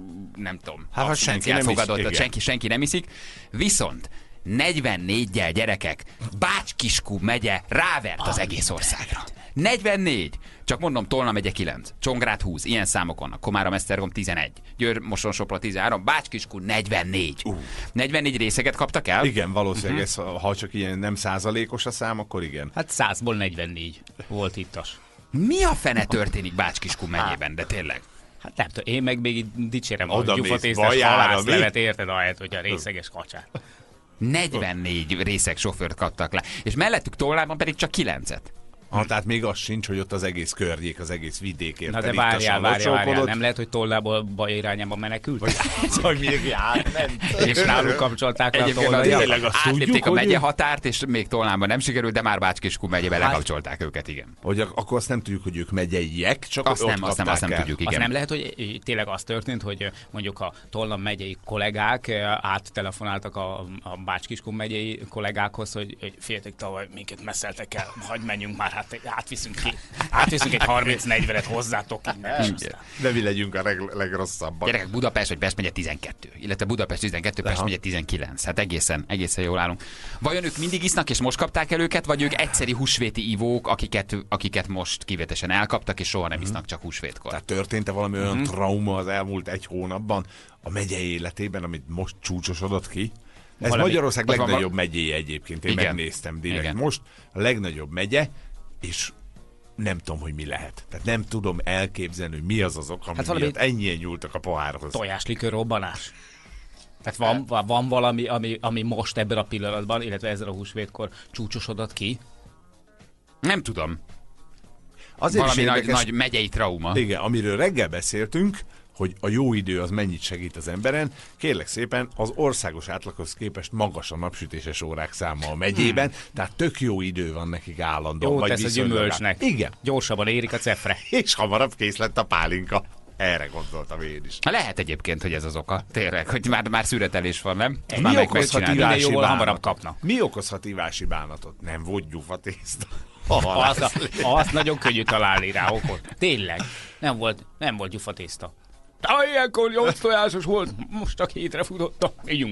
nem tudom,
Hát, ha
abstinenciát
senki nem
fogadott,
iszik,
ott
igen.
senki, senki nem iszik. Viszont negyvennégyel gyerekek, Bács-Kiskú megye rávert az egész országra. negyvennégy. Csak mondom, Tolna megye kilenc, Csongrád húsz, ilyen számok vannak. Komárom-Esztergom tizenegy, Győr-Moson-Sopron tizenhárom, Bács-Kiskú negyvennégy. Uh. negyvennégy részeget kaptak el?
Igen, valószínűleg ez, ha csak ilyen nem százalékos a szám, akkor igen.
Hát százból negyvennégy volt ittas.
Mi a fene történik Bács-Kiskú megyében, de tényleg?
Hát nem tudom, én meg még így dicsérem a
Oda mész
gyufatésztes
bajára,
halászlevet,
mi?
érted, ahelyett, hogy a részeges kacsát.
negyvennégy részeg sofőrt kaptak le. És mellettük Tolnában pedig csak kilencet.
Ha, tehát még az sincs, hogy ott az egész környék, az egész vidék érted.
Na de
itt
várjál,
a
várjál, várjál,
locsolkodott.
nem lehet, hogy Tolnából baj irányába menekült?
Vagy még átment.
És náluk kapcsolták le a
Egyébként
Tolnai.
az-
tényleg azt
átlépték
tudjuk,
a
hogy-
megye határt, és még Tolnában nem sikerült, de már Bács-Kiskú megyébe
Hát-
lekapcsolták őket, igen.
Hogy ak- akkor azt nem tudjuk, hogy ők megyeiek, csak
Azt
ott
nem, azt nem,
kapták
azt nem
el.
tudjuk, igen.
Az nem lehet, hogy tényleg az történt, hogy mondjuk a Tolna megyei kollégák áttelefonáltak a, a Bács-Kiskun megyei kollégákhoz, hogy, hogy féltek, tavaly minket messzeltek el, hagyd menjünk már, hát átviszünk ki. Átviszünk egy harminc-negyvenet hozzátok innen. és aztán-
De mi legyünk a leg- legrosszabbak.
Gyerekek, Budapest vagy Pest megye tizenkettő, illetve Budapest tizenkettő, Pest
Aha.
megye tizenkilenc. Hát egészen, egészen jól állunk. Vajon ők mindig isznak, és most kapták el őket, vagy ők egyszeri húsvéti ivók, akiket, akiket most kivétesen elkaptak, és soha nem isznak csak húsvétkor?
Tehát történt-e valami olyan uh-huh. trauma az elmúlt egy hónapban a megye életében, amit most csúcsosodott ki? Ez
Valami-
Magyarország
az van
legnagyobb megyéje egyébként, én
Igen.
megnéztem direkt.
Igen.
Most a legnagyobb megye, és nem tudom, hogy mi lehet. Tehát nem tudom elképzelni, hogy mi az az ok, ami
Hát
hát
valami-
miatt ennyien nyúltak a pohárhoz.
Tojáslikőr robbanás. Tehát van, van valami, ami, ami most ebben a pillanatban, illetve ezzel a húsvétkor csúcsosodott ki.
Nem tudom.
Azért
Valami
is
nagy,
érdekes,
nagy megyei trauma.
igen, amiről reggel beszéltünk, hogy a jó idő az mennyit segít az emberen, kérlek szépen az országos átlaghoz képest magas a napsütéses órák száma a megyében, hmm. tehát tök jó idő van nekik állandóan.
Jó
vagy
tesz a
viszonylag-
gyümölcsnek.
Igen,
Gyorsabban érik a cefre.
és hamarabb kész lett a pálinka. Erre gondoltam én is.
Lehet egyébként, hogy ez az oka. Tényleg, hogy már, már szüretelés van, nem? Ezt már
Mi
meg
okozhat
megcsinálták.
Minél
ivási
jóval
bánatot?
hamarabb kapnak.
Mi okozhat ivási bánatot? Nem volt gyufatészta.
Az, az nagyon könnyű találni rá okot. Tényleg. Nem volt, nem volt gyufatészta. Ah, ilyenkor nyolc tojásos volt, most a hétre futottam. Ígyunk.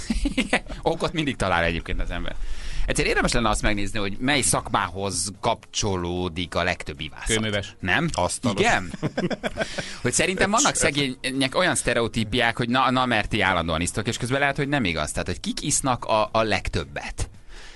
Okot mindig talál egyébként az ember. Egyszer érdemes lenne azt megnézni, hogy mely szakmához kapcsolódik a legtöbb ivászat.
Kőműves.
Nem?
Asztalos.
Igen? Hogy szerintem vannak szegények olyan sztereotípiák, hogy na, na mert ti állandóan isztok, és közben lehet, hogy nem igaz. Tehát, hogy kik isznak a, a legtöbbet.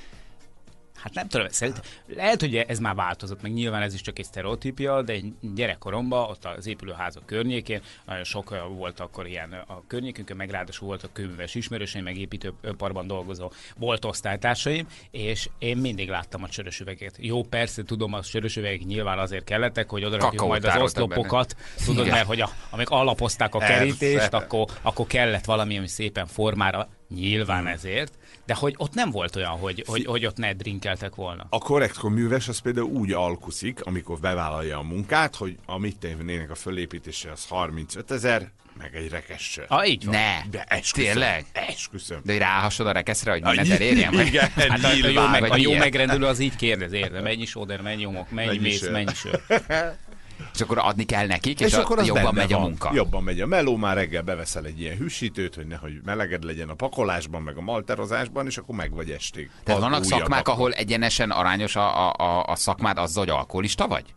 Hát nem tudom, szerint, lehet, hogy ez már változott, meg nyilván ez is csak egy sztereotípia, de egy gyerekkoromban, ott az épülőházak környékén, nagyon sok ö, volt akkor ilyen a környékünkön, meg ráadásul voltak kőműves ismerőseim, meg építőparban dolgozó volt osztálytársaim, és én mindig láttam a csörös üveget. Jó, persze, tudom, a csörös üvegek nyilván azért kellettek, hogy odarakjuk
Kakaót
majd az
tároltak
oszlopokat, tudod,
Igen.
mert hogy a, amik alapozták a
Persze.
kerítést, akkor, akkor kellett valami, ami szépen formára, nyilván ezért, de hogy ott nem volt olyan, hogy, hogy, hogy ott ne drinkeltek volna.
A korrekt műves az például úgy alkuszik, amikor bevállalja a munkát, hogy a mit tennének a fölépítése az harmincöt ezer, meg egy rekessel.
Ah, így van.
Ne!
De esküszöm.
Tényleg?
Esküszöm.
De hogy ráhasod a rekeszre, hogy
Ah,
mindent elérjem? vagy?
Igen,
Hát a, a, jó,
nyilván.
meg, a
vagy
jó
miért?
megrendelő az így kérdez, érde, mennyi sóder, mennyi homok, mennyi
Mennyi
mész,
sör.
mennyi sör.
És akkor adni kell nekik, és,
és
a,
akkor az
jobban megy
van.
a munka.
Jobban megy a meló, már reggel beveszel egy ilyen hűsítőt, hogy nehogy meleged legyen a pakolásban, meg a malterozásban, és akkor meg vagy estig.
Tehát
Az
vannak
újabb
szakmák,
akkor.
ahol egyenesen arányos a, a, a szakmád azzal, hogy alkoholista vagy?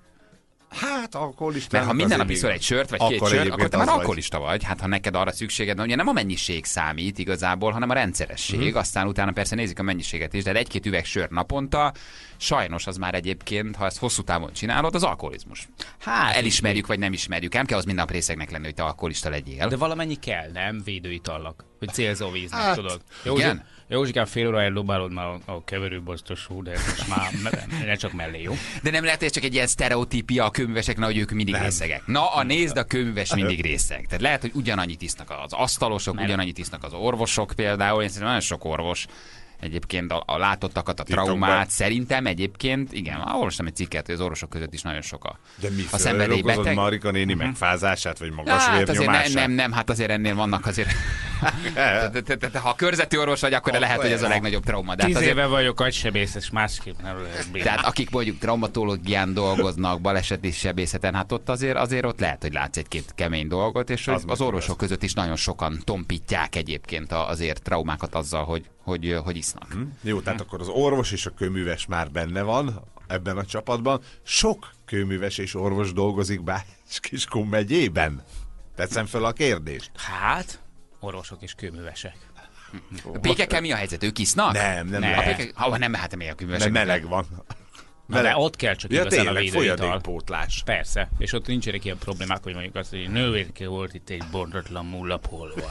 Hát alkoholista.
Mert ha minden nap iszol egy sört, vagy két sört, akkor te már
az
alkoholista vagy. Hát ha neked arra szükséged van, ugye nem a mennyiség számít igazából, hanem a rendszeresség. Hmm. Aztán utána persze nézik a mennyiséget is, de egy-két üveg sör naponta, sajnos az már egyébként, ha ezt hosszú távon csinálod, az alkoholizmus.
Hát,
elismerjük, vagy nem ismerjük. Nem kell az minden nap részegnek lenni, hogy te alkoholista legyél.
de valamennyi kell, nem? Védőitalnak. Hogy célzó víznek,
Hát,
tudod.
igen.
Józsikám, fél óra eldobálod már a, a keverőboztosú, de most már ne, ne csak mellé, jó?
De nem lehet, hogy ez csak egy ilyen sztereotípia a kőműveseknek, hogy ők mindig nem. részegek. Na, a nézd, a kőműves mindig részeg. Tehát lehet, hogy ugyanannyit isznak az asztalosok,
Mert...
ugyanannyit isznak az orvosok például. Én szerintem nagyon sok orvos egyébként a, a látottakat, a
Titokban.
traumát, szerintem egyébként, igen, olvastam egy cikket, hogy az orvosok között is nagyon sok a,
De mi
a szenvedélybeteg.
Marika néni megfázását, vagy magas
Hát azért
vérnyomását?
nem, nem, nem, hát azért ennél vannak azért. de, de, de, de, ha a körzeti orvos vagy, akkor lehet, hogy ez a legnagyobb trauma. De
Tíz
hát azért,
éve vagyok agysebész, és másképp nem lehet bírni.
tehát akik mondjuk traumatológián dolgoznak, baleseti sebészeten, hát ott azért, azért ott lehet, hogy látsz egy-két kemény dolgot, és az, az orvosok között is nagyon sokan tompítják egyébként azért traumákat azzal, hogy, hogy, hogy isznak.
Hm? Jó, tehát akkor az orvos és a kőműves már benne van ebben a csapatban. Sok kőműves és orvos dolgozik Bács-Kiskun megyében. Teszem fel a kérdést.
Hát, orvosok és kőművesek.
A pékekkel mi a helyzet? Ők isznak?
Nem, nem.
Nem.
A
nem.
pékek, ha nem, hát mi a
Mert
kőművesek?
meleg van.
Na, de ott kell csak
Ja,
igazán a
tényleg,
védőital.
folyadékpótlás.
Persze, és ott nincsenek ilyen problémák, hogy mondjuk azt, hogy nővérke volt itt egy bontatlan mullap holva.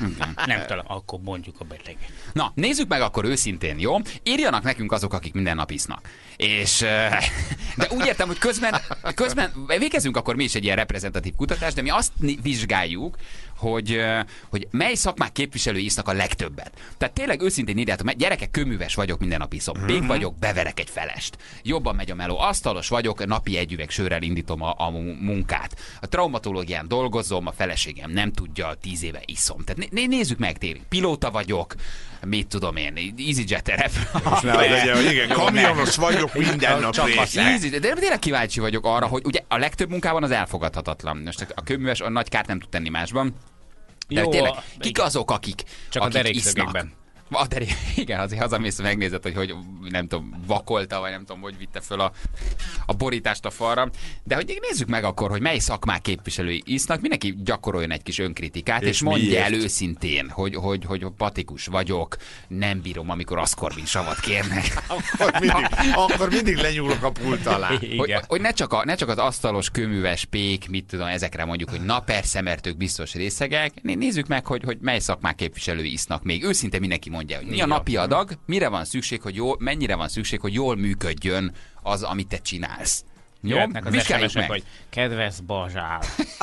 Nem talán, akkor mondjuk a beteg.
Na, nézzük meg akkor őszintén, jó? Írjanak nekünk azok, akik minden nap isznak. És, eh, de úgy értem, hogy közben, közben végezzünk akkor mi is egy ilyen reprezentatív kutatást, de mi azt vizsgáljuk, hogy, eh, hogy mely szakmák képviselői isznak a legtöbbet. Tehát tényleg őszintén írjátok, mert gyerekek, kőműves vagyok, minden nap iszom. Pék vagyok, beverek egy felest. Jobban megy a meló, asztalos vagyok, napi egy üveg sörrel indítom a, a munkát. A traumatológián dolgozom, a feleségem nem tudja, tíz éve iszom. Tehát né- nézzük meg tényleg. Pilóta vagyok, mit tudom én, EasyJet-re.
Most ne az legyen, hogy igen, kamionos vagyok, minden nap részeg.
Easy, de tényleg kíváncsi vagyok arra, hogy ugye a legtöbb munkában az elfogadhatatlan. Most a kőműves a nagy kárt nem tud tenni másban. De
Jó,
tényleg,
a-
kik azok, akik,
Csak a
akik
derékszögekben.
isznak? A derék, igen, azért hazamész, megnézed, hogy, hogy nem tudom, vakolta, vagy nem tudom, hogy vitte föl a, a borítást a falra. De hogy nézzük meg akkor, hogy mely szakmák képviselői isznak, mindenki gyakoroljon egy kis önkritikát, és,
És
és mondja
miért?
el őszintén, hogy, hogy, hogy patikus vagyok, nem bírom, amikor aszkorbin savat kérnek.
Akkor mindig, akkor mindig lenyúlok a pult alá.
Hogy,
Igen.
hogy ne, csak a, ne csak az asztalos, kőműves, pék, mit tudom, ezekre mondjuk, hogy na persze, mert ők biztos részegek. Né- Nézzük meg, hogy, hogy mely szakmák képviselői isznak még. Őszinte mindenki mondja, hogy mi a napi adag, mire van szükség, hogy jól, mennyire van szükség, hogy jól működjön az, amit te csinálsz. Jó?
Jöhetnek az
Vizsgáljuk
es em es-ek,
meg.
hogy kedves Bazsál,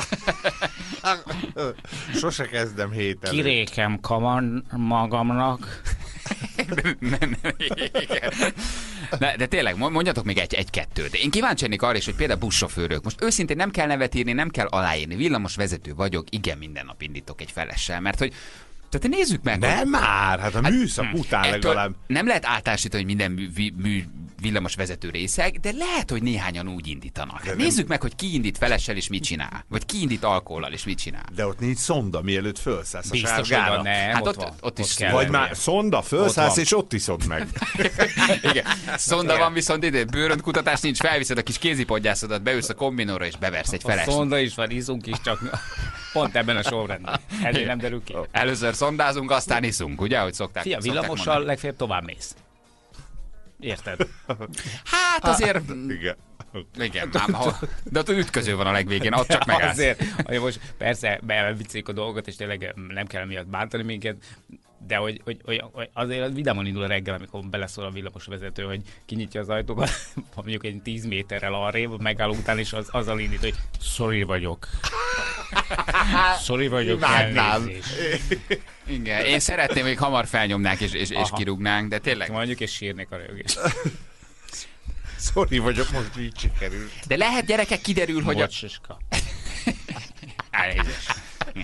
Sose kezdem héten.
kirékem kaman magamnak.
Nem, nem, igen. De, de tényleg, mondjatok még egy, egy-kettőt. Én kíváncsi lennék arra is, hogy például buszsofőrök. Most őszintén nem kell nevet írni, nem kell aláírni. Villamos vezető vagyok, igen, minden nap indítok egy felessel, mert hogy tehát nézzük meg.
Nem
hogy,
már, hát a műszak után
ettől
legalább.
nem lehet általánosítani, hogy minden mű, mű, mű villamos vezető részeg, de lehet, hogy néhányan úgy indítanak. Hát nézzük meg, hogy ki indít felessel és mit csinál. Vagy ki indít alkohollal és mit csinál.
De ott nincs szonda, mielőtt felszállsz a
Biztos, hogy
sárgára.
van, nem,
Hát
ott,
ott-
van.
ott is
kell
Vagy
lennie.
már szonda,
Ott
felszállsz
van.
és ott iszod meg.
Igen. Szonda van, viszont ide bőröntkutatás nincs, felviszed a kis kézipodgyászodat, beülsz a kombinóra és beversz egy
A
felest.
szonda is van, iszunk is, csak pont ebben a sorrendben. Ezért nem derül ki.
Először szondázunk, aztán iszunk, ugye, ahogy szokták.
Fia,
szokták
villamossal
mondani.
legfeljebb tovább mész. Érted?
Hát azért...
Igen.
Igen, ám, ha, de ott ütköző van a legvégén, ott csak megállsz.
Azért, hogy most persze becéljük a dolgot, és tényleg nem kell miatt bántani minket, de hogy, hogy, hogy, hogy azért vidáman indul a reggel, amikor beleszól a villamos vezető, hogy kinyitja az ajtókat, mondjuk egy tíz méterrel arrébb, megálló után, és az, azzal indít, hogy sorry vagyok. Sorry vagyok,
Imádnám.
elnézést.
Igen, én szeretném, hogy hamar felnyomnák és, és, és
Aha.
kirúgnánk, de tényleg.
Mondjuk, és sírnék a rögést.
Sorry vagyok, most így sikerül.
De lehet, gyerekek, kiderül, hogy a,
Bocsiska.
Elnézést.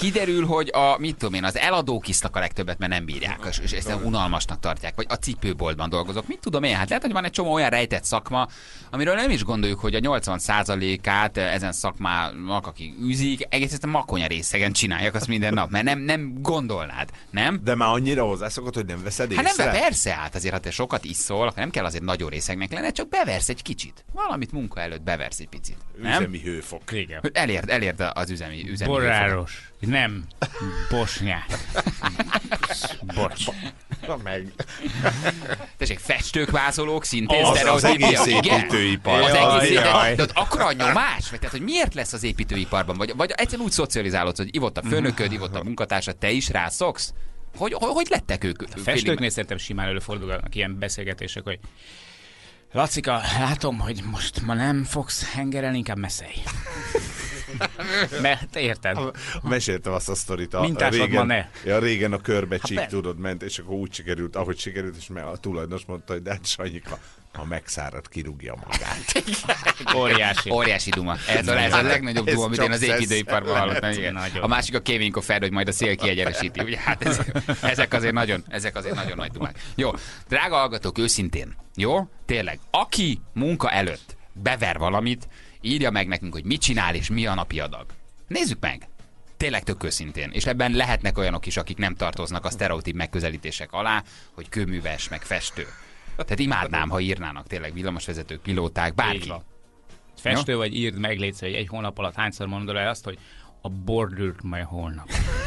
Kiderül, hogy a, mit tudom én, az eladók isznak a legtöbbet, mert nem bírják, és, és ezt unalmasnak tartják, vagy a cipőboltban dolgozok. Mit tudom én, hát lehet, hogy van egy csomó olyan rejtett szakma, amiről nem is gondoljuk, hogy a nyolcvan százalékát ezen szakmának, akik űzik, egész ezt a makonya részegen csinálják azt minden nap, mert nem, nem gondolnád, nem?
De már annyira hozzászokott, hogy nem veszed észre?
Hát nem, persze, hát azért, ha te sokat iszol, akkor nem kell azért nagyon részegnek lenni, csak beversz egy kicsit. Valamit munka előtt beversz egy picit. Nem?
Üzemi hőfok.
Igen.
Elérd, elérd az üzemi, üzemi
Boráros. Nem. Bosnyák. Bocs.
Na meg.
Tessék, festők, vázolók, szintén
Az, az egész
igen?
építőipar.
Az
Jaj,
egész,
jaj.
de ott akkora a nyomás? Vagy, tehát, hogy miért lesz az építőiparban? Vagy, vagy egyszerűen úgy szocializálódsz, hogy ivott a főnököd, ivott a munkatársad, te is rászoksz? Hogy, hogy, hogy lettek ők?
A festőknél szerintem simán előfordulnak ilyen beszélgetések, hogy Lacika, látom, hogy most ma nem fogsz hengerelni, inkább meszelj. Mert te érted.
Meséltem azt a sztorit. A, a
Mintásod
régen,
ma ne.
Ja, régen a körbecsík,
Hát
tudod, ment, és akkor úgy sikerült, ahogy sikerült, és a tulajdonos mondta, hogy de hát Sanyika, ha megszárad, kirúgja magát.
Óriási.
Óriási duma. Ez a, ez a legnagyobb
Ez
duma, amit
csak
én az építőiparban hallottam. Igen.
Nagyon.
A másik a Kevin Coffer, hogy majd a szél kiegyenesíti. Ugye, hát ez, ezek, azért nagyon, ezek azért nagyon nagy dumák. Jó, drága hallgatók, őszintén, jó? Tényleg, aki munka előtt bever valamit, írja meg nekünk, hogy mit csinál és mi a napi adag. Nézzük meg! Tényleg tök őszintén. És ebben lehetnek olyanok is, akik nem tartoznak a sztereotíp megközelítések alá, hogy kőműves, meg festő. Tehát imádnám, ha írnának tényleg villamosvezetők, pilóták, bárki.
Festő
Jó?
vagy írd meg, légy hogy egy hónap alatt hányszor mondod el azt, hogy a bordült majd holnap.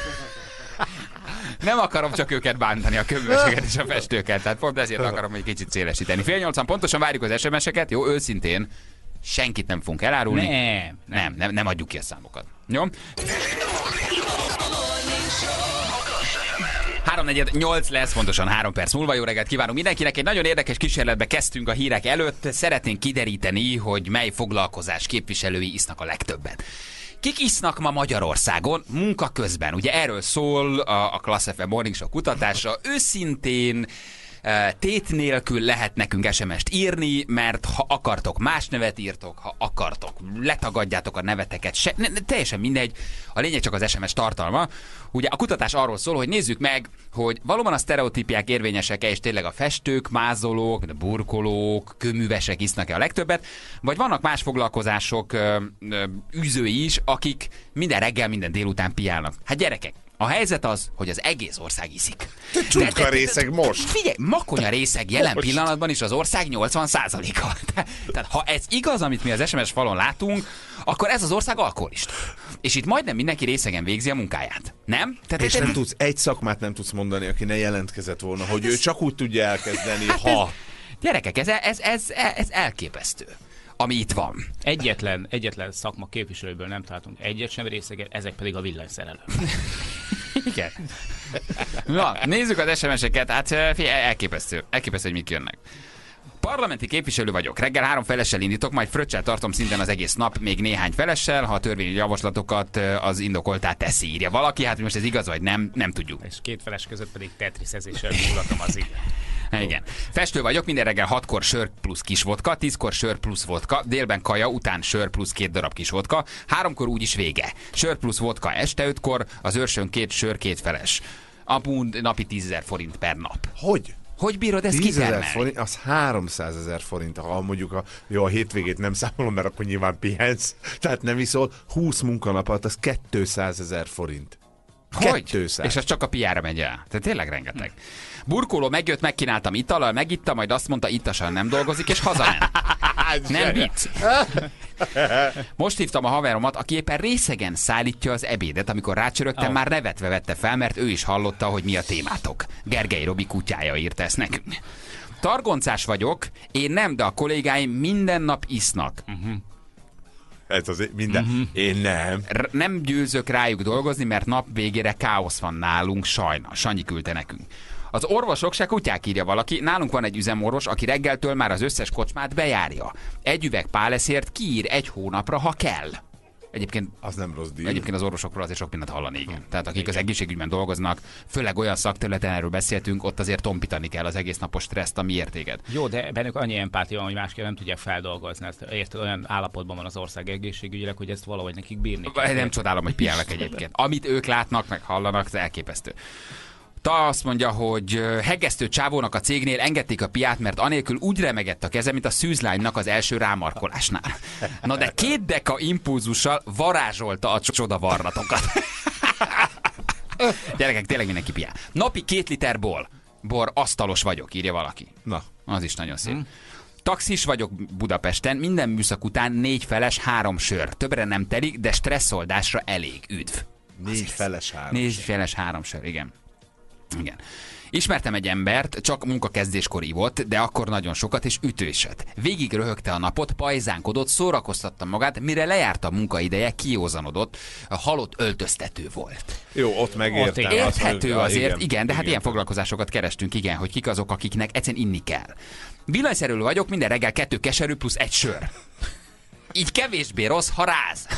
Nem akarom csak őket bántani, a kövőseket és a festőket, tehát pont ezért akarom egy kicsit szélesíteni. Fél nyolcan pontosan várjuk az es em es-eket, jó, őszintén, senkit nem fogunk elárulni.
Nem,
nem, nem, nem adjuk ki a számokat. Jó? háromnegyed nyolc lesz, pontosan három perc múlva. Jó reggelt kívánunk mindenkinek. Egy nagyon érdekes kísérletbe kezdtünk a hírek előtt. Szeretnénk kideríteni, hogy mely foglalkozás képviselői isznak a legtöbbet. Kik isznak ma Magyarországon munka közben? Ugye erről szól a, a Class ef em Morning Show kutatása. Őszintén tét nélkül lehet nekünk es em est írni, mert ha akartok, más nevet írtok, ha akartok, letagadjátok a neveteket, se, ne, ne, teljesen mindegy, a lényeg csak az es em es tartalma. Ugye a kutatás arról szól, hogy nézzük meg, hogy valóban a sztereotípiák érvényesek-e, és tényleg a festők, mázolók, a burkolók, kőművesek isznak-e a legtöbbet, vagy vannak más foglalkozások ö, ö, űzői is, akik minden reggel, minden délután piálnak. Hát gyerekek, a helyzet az, hogy az egész ország iszik.
Csutka részeg most.
Figyelj, makonya részeg jelen most. Pillanatban is az ország nyolcvan százaléka. Tehát ha ez igaz, amit mi az es em es falon látunk, akkor ez az ország alkoholista. És itt majdnem mindenki részegen végzi a munkáját. Nem? Tehát
és nem tudsz, egy szakmát nem tudsz mondani, aki ne jelentkezett volna, hogy ő csak úgy tudja elkezdeni,
hát
ha...
Ez, gyerekek, ez, ez, ez, ez elképesztő, ami itt van.
Egyetlen, egyetlen szakma képviselőből nem találtunk egyet sem részeget, ezek pedig a villanyszerelő.
Igen. Na, nézzük az es em es-eket, hát figyelj, elképesztő, elképesztő, hogy mik jönnek. Parlamenti képviselő vagyok. Reggel három felessel indítok, majd fröccsel tartom szinten az egész nap, még néhány felessel, ha a törvényi javaslatokat az indokoltá teszi, írja valaki. Hát most ez igaz vagy nem, nem tudjuk.
És két feles között pedig tetriszezéssel múlatom az igen.
Igen. Festő vagyok, minden reggel hatkor sör plusz kis vodka, tízkor sör plusz vodka, délben kaja, után sör plusz két darab kis vodka, háromkor úgyis vége. Sör plusz vodka este ötkor, az őrsön két sör, két feles. Amúgy napi tízezer forint per nap.
Hogy?
Hogy bírod ezt
tízezer
kitermelni?
forint, az háromszázezer forint, ha mondjuk a, jó, a hétvégét nem számolom, mert akkor nyilván pihensz, tehát nem iszol, húsz munkanap alatt, az kétszázezer forint.
Hogy?
kétszáz.
És az csak a piára megy el. Tehát tényleg rengeteg. Burkoló megjött, megkínáltam itallal, megitta, majd azt mondta, ittasan nem dolgozik, és hazament. Nem vicc. Most hívtam a haveromat, aki éppen részegen szállítja az ebédet, amikor rácsörögtem, oh. már nevetve vette fel, mert ő is hallotta, hogy mi a témátok. Gergely Robi kutyája írta ezt nekünk. Targoncás vagyok, én nem, de a kollégáim minden nap isznak. Uh-huh.
Ez az minden. Uh-huh. Én nem.
R- nem győzök rájuk dolgozni, mert nap végére káosz van nálunk, sajnos. Sanyi küldte nekünk. Az orvosok se kutyák, írja valaki. Nálunk van egy üzemorvos, aki reggeltől már az összes kocsmát bejárja. Egy üveg páleszért kiír egy hónapra, ha kell. Egyébként,
az nem rossz díj.
Egyébként az orvosokról azért sok mindent hallani, igen. Tehát akik az egészségügyben dolgoznak, főleg olyan szakterületen, erről beszéltünk, ott azért tompítani kell az egész napos stresszt, ami értéged.
Jó, de bennük annyi empátia van, hogy másképp nem tudják feldolgozni. Ezt, érted, olyan állapotban van az ország egészségügyileg, hogy ezt valahogy nekik bírni kell.
Nem csodálom, hogy piálnak egyébként. Amit ők látnak, meg hallanak, az elképesztő. Ta azt mondja, hogy hegesztő csávónak a cégnél engedték a piát, mert anélkül úgy remegett a keze, mint a szűzlánynak az első rámarkolásnál. Na de két deka impulzussal varázsolta a csodavarratokat. Gyerekek, tényleg mindenki piá. Napi két liter bor. Bor, asztalos vagyok, írja valaki.
Na.
Az is nagyon szép. Hmm. Taxis vagyok Budapesten, minden műszak után négy feles, három sör. Többre nem telik, de stresszoldásra elég. Üdv.
Négy feles, három
Négy feles, három sör, igen. Igen. Ismertem egy embert, csak munkakezdéskor ivott, de akkor nagyon sokat és ütőset. Végig röhögte a napot, pajzánkodott, szórakoztatta magát, mire lejárt a munkaideje, kiózanodott, halott öltöztető volt.
Jó, ott megértem.
Ott érthető
azt,
azért, igen,
igen,
de hát
igen.
ilyen foglalkozásokat kerestünk, igen, hogy kik azok, akiknek egyszerűen inni kell. Villanyszerelő vagyok, minden reggel kettő keserű plusz egy sör. Így kevésbé rossz, ha ráz.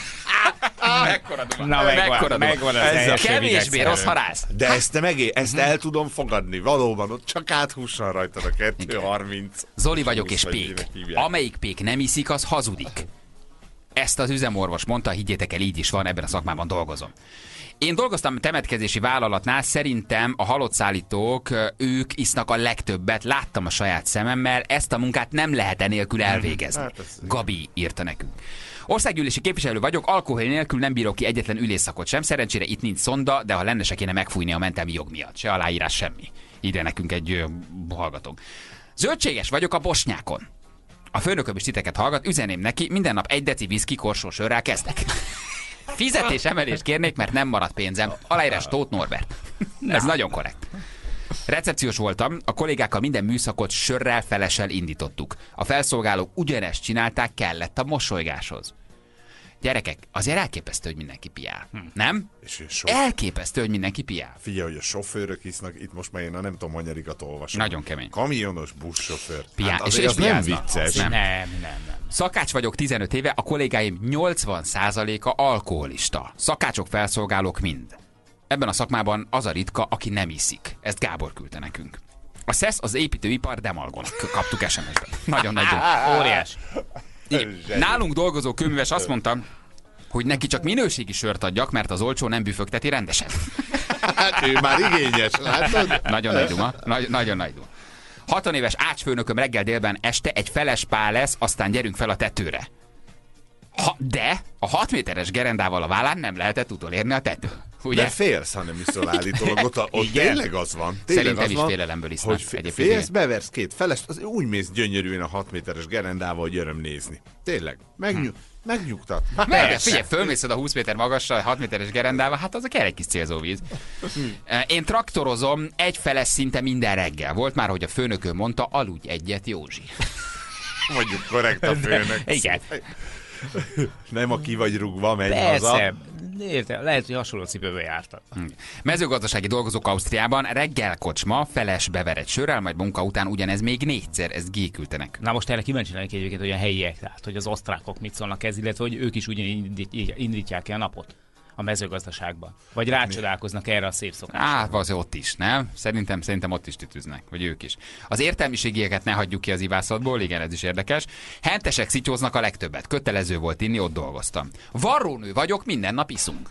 Mekkora duma.
Na, megvan,
Mekkora duma.
megvan az
Ez a
első
Kevésbé rossz, ha ráz.
De ezt te megé, ezt el tudom fogadni. Valóban, ott csak áthússan rajtad a kettő harminc.
Zoli vagyok és
húsz, vagy
Pék.
minek hívják.
Amelyik Pék nem iszik, az hazudik. Ezt az üzemorvos mondta, higgyétek el, így is van, ebben a szakmában dolgozom. Én dolgoztam temetkezési vállalatnál, szerintem a halott szállítók, ők isznak a legtöbbet, láttam a saját szememmel, ezt a munkát nem lehet enélkül elvégezni.
Hát ez-
Gabi írta nekünk. Országgyűlési képviselő vagyok, alkohol nélkül nem bírok ki egyetlen ülésszakot sem, szerencsére itt nincs szonda, de ha lenne, se kéne megfújni a mentelmi jog miatt. Se aláírás, semmi. Írja nekünk egy ö, hallgatónk. Zöldséges vagyok a Bosnyákon. A főnököm is titeket hallgat, üzeném neki, minden nap egy deci viszki korsósörrel kezdek. Fizetés emelést kérnék, mert nem maradt pénzem. Aláírás Tóth Norbert. Ez nagyon korrekt. Recepciós voltam, a kollégákkal minden műszakot sörrel, felessel indítottuk. A felszolgálók ugyanezt csinálták, kellett a mosolygáshoz. Gyerekek, azért elképesztő, hogy mindenki piál. Hm. Nem?
És so...
Elképesztő, hogy mindenki piál.
Figyelj, hogy a sofőrök isznak, itt most már én a nem tudom, hanyadikat olvasom.
Nagyon kemény.
Kamionos buszsofőr.
Piá-
Hát
és-
azért
és
az nem
piáznak.
vicces.
Nem.
Nem, nem, nem.
Szakács vagyok tizenöt éve, a kollégáim nyolcvan százaléka alkoholista. Szakácsok, felszolgálók mind. Ebben a szakmában az a ritka, aki nem iszik. Ezt Gábor küldte nekünk. A szesz az építőipar demalgon. Kaptuk es em es-ben. Nagyon nagy.
Óriás.
Igen. Nálunk dolgozó kőműves azt mondta, hogy neki csak minőségi sört adjak, mert az olcsó nem büfögteti rendesen.
Hát ő már igényes, látod?
Nagyon nagy duma. Nagy, nagyon nagy duma. hatvan éves ácsfőnököm reggel délben este egy feles pál lesz, aztán gyerünk fel a tetőre. Ha, de a hat méteres gerendával a vállán nem lehetett utolérni a tető. Ugye?
De félsz, ha nem iszol állítólag. Ott, a, ott
Igen.
tényleg az van. Tényleg
Szerintem
az
is
van,
félelemből isznak
hogy f-
egyébként,
félsz,
igen.
beversz két felest, az úgy mész gyönyörűen a hat méteres gerendával, hogy öröm nézni. Tényleg. Megnyug, megnyugtat. Hát
Meg,
persze.
figyelj, fölmészed a húsz méter magassal, hat méteres gerendával, hát az a kell egy kis célzóvíz. Én traktorozom egyfeles szinte minden reggel. Volt már, hogy a főnökön mondta, aludj egyet, Józsi.
Mondjuk korrekt a főnök.
Igen.
Nem a ki vagy rugva, megy haza.
Persze. Érte, lehet, hogy hasonló cipőbe jártak.
Mezőgazdasági dolgozók Ausztriában reggel kocsma, feles bever egy sörrel, majd munka után ugyanez még négyszer, ezt G küldte nekünk.
Na most erre kíváncsi lennék egyébként, hogy a helyiek, tehát hogy az osztrákok mit szólnak ez, illetve hogy ők is ugyanígy indítják el a napot a mezőgazdaságban. Vagy rácsodálkoznak erre a szép szokásra.
Á, valószínűleg ott is, nem? Szerintem, szerintem ott is tütűznek, vagy ők is. Az értelmiségieket ne hagyjuk ki az ivászatból, igen, ez is érdekes. Hentesek szityóznak a legtöbbet. Kötelező volt inni, ott dolgoztam. Varrónő vagyok, minden nap iszunk.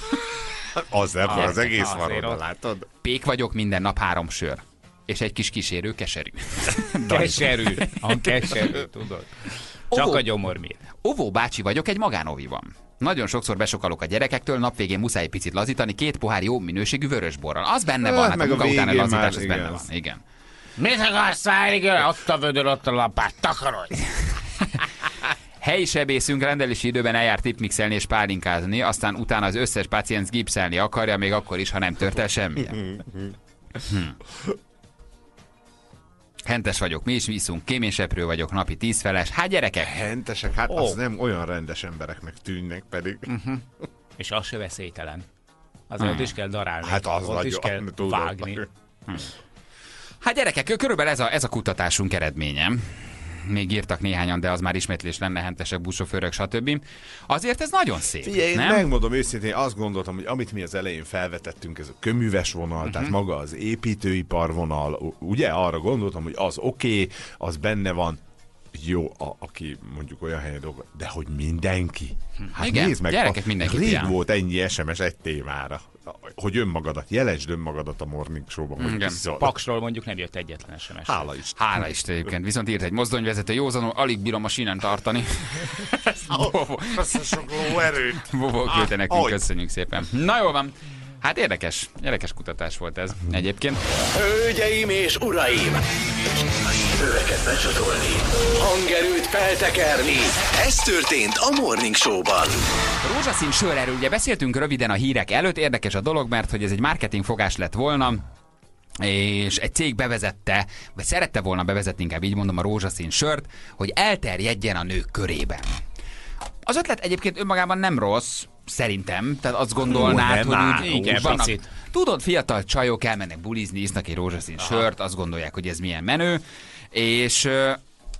Az ebben az egész
azért
van oda,
ott.
látod?
Pék vagyok, minden nap három sör. És egy kis kísérő keserű.
Keserű. A keserű, tudod. Csak
Ó.
a gyomor miért.
Ovó bácsi vagyok, egy magánoviban. Nagyon sokszor besokalok a gyerekektől, nap végén muszáj egy picit lazítani, két pohár jó minőségű vörösborral. Az benne van,
Hát,
hát a
meg a
munka utáni
végén
lazítás,
már,
az benne
igen.
van. Igen.
Mit akarsz várni? Ott a vödör, ott a lapát, takarodj!
Helyi sebészünk rendelési időben eljárt tipmixelni és pálinkázni, aztán utána az összes páciens gipszelni akarja, még akkor is, ha nem tört el semmilyen. Hm. Hentes vagyok, mi is iszunk, kéményseprő vagyok, napi tíz feles. Hát gyerekek,
Hentesek, hát
Ó.
az nem olyan rendes embereknek tűnnek pedig.
És az se veszélytelen. Azért ott is kell darálni.
Hát az
ott
nagyon,
is kell
tudod.
vágni.
hát gyerekek, körülbelül ez a, ez a kutatásunk eredménye. még írtak néhányan, de az már ismétlés lenne, hentesek, buszsofőrök, stb. Azért ez nagyon szép.
Figyelj,
nem?
Megmondom őszintén, azt gondoltam, hogy amit mi az elején felvetettünk, ez a köműves vonal, uh-huh. tehát maga az építőipar vonal, ugye arra gondoltam, hogy az oké, okay, az benne van, jó, a, aki mondjuk olyan helyen dolgozik, de hogy mindenki. Hát
igen,
nézd meg,
gyerekek mindenki.
Rég
ilyen.
volt ennyi es em es egy témára, hogy önmagadat, jelesd önmagadat a Morning Show-ban.
Igen.
Paksról mondjuk nem jött egyetlen es em es.
Hála Isten.
Hála Isten egyébként. Viszont írt egy mozdonyvezető, józanul, alig bírom a sínen tartani.
Azt a sok lóerőt.
Bobó küldte nekünk,
ahogy.
köszönjük szépen. Na jól van. Hát érdekes, érdekes kutatás volt ez egyébként.
Hölgyeim és uraim! Öveket becsatolni, hangerőt feltekerni. Ez történt a Morning Show-ban.
Rózsaszín sör, erről ugye beszéltünk röviden a hírek előtt. Érdekes a dolog, mert hogy ez egy marketing fogás lett volna, és egy cég bevezette, vagy szerette volna bevezetni, inkább így mondom, a rózsaszín sört, hogy elterjedjen a nők körében. Az ötlet egyébként önmagában nem rossz, szerintem, tehát azt gondolnád,
Ó,
hogy
nem,
úgy,
igen,
úgy vannak,
picit.
tudod, fiatal csajok elmennek bulizni, isznak egy rózsaszín Aha. sört, azt gondolják, hogy ez milyen menő, és ö,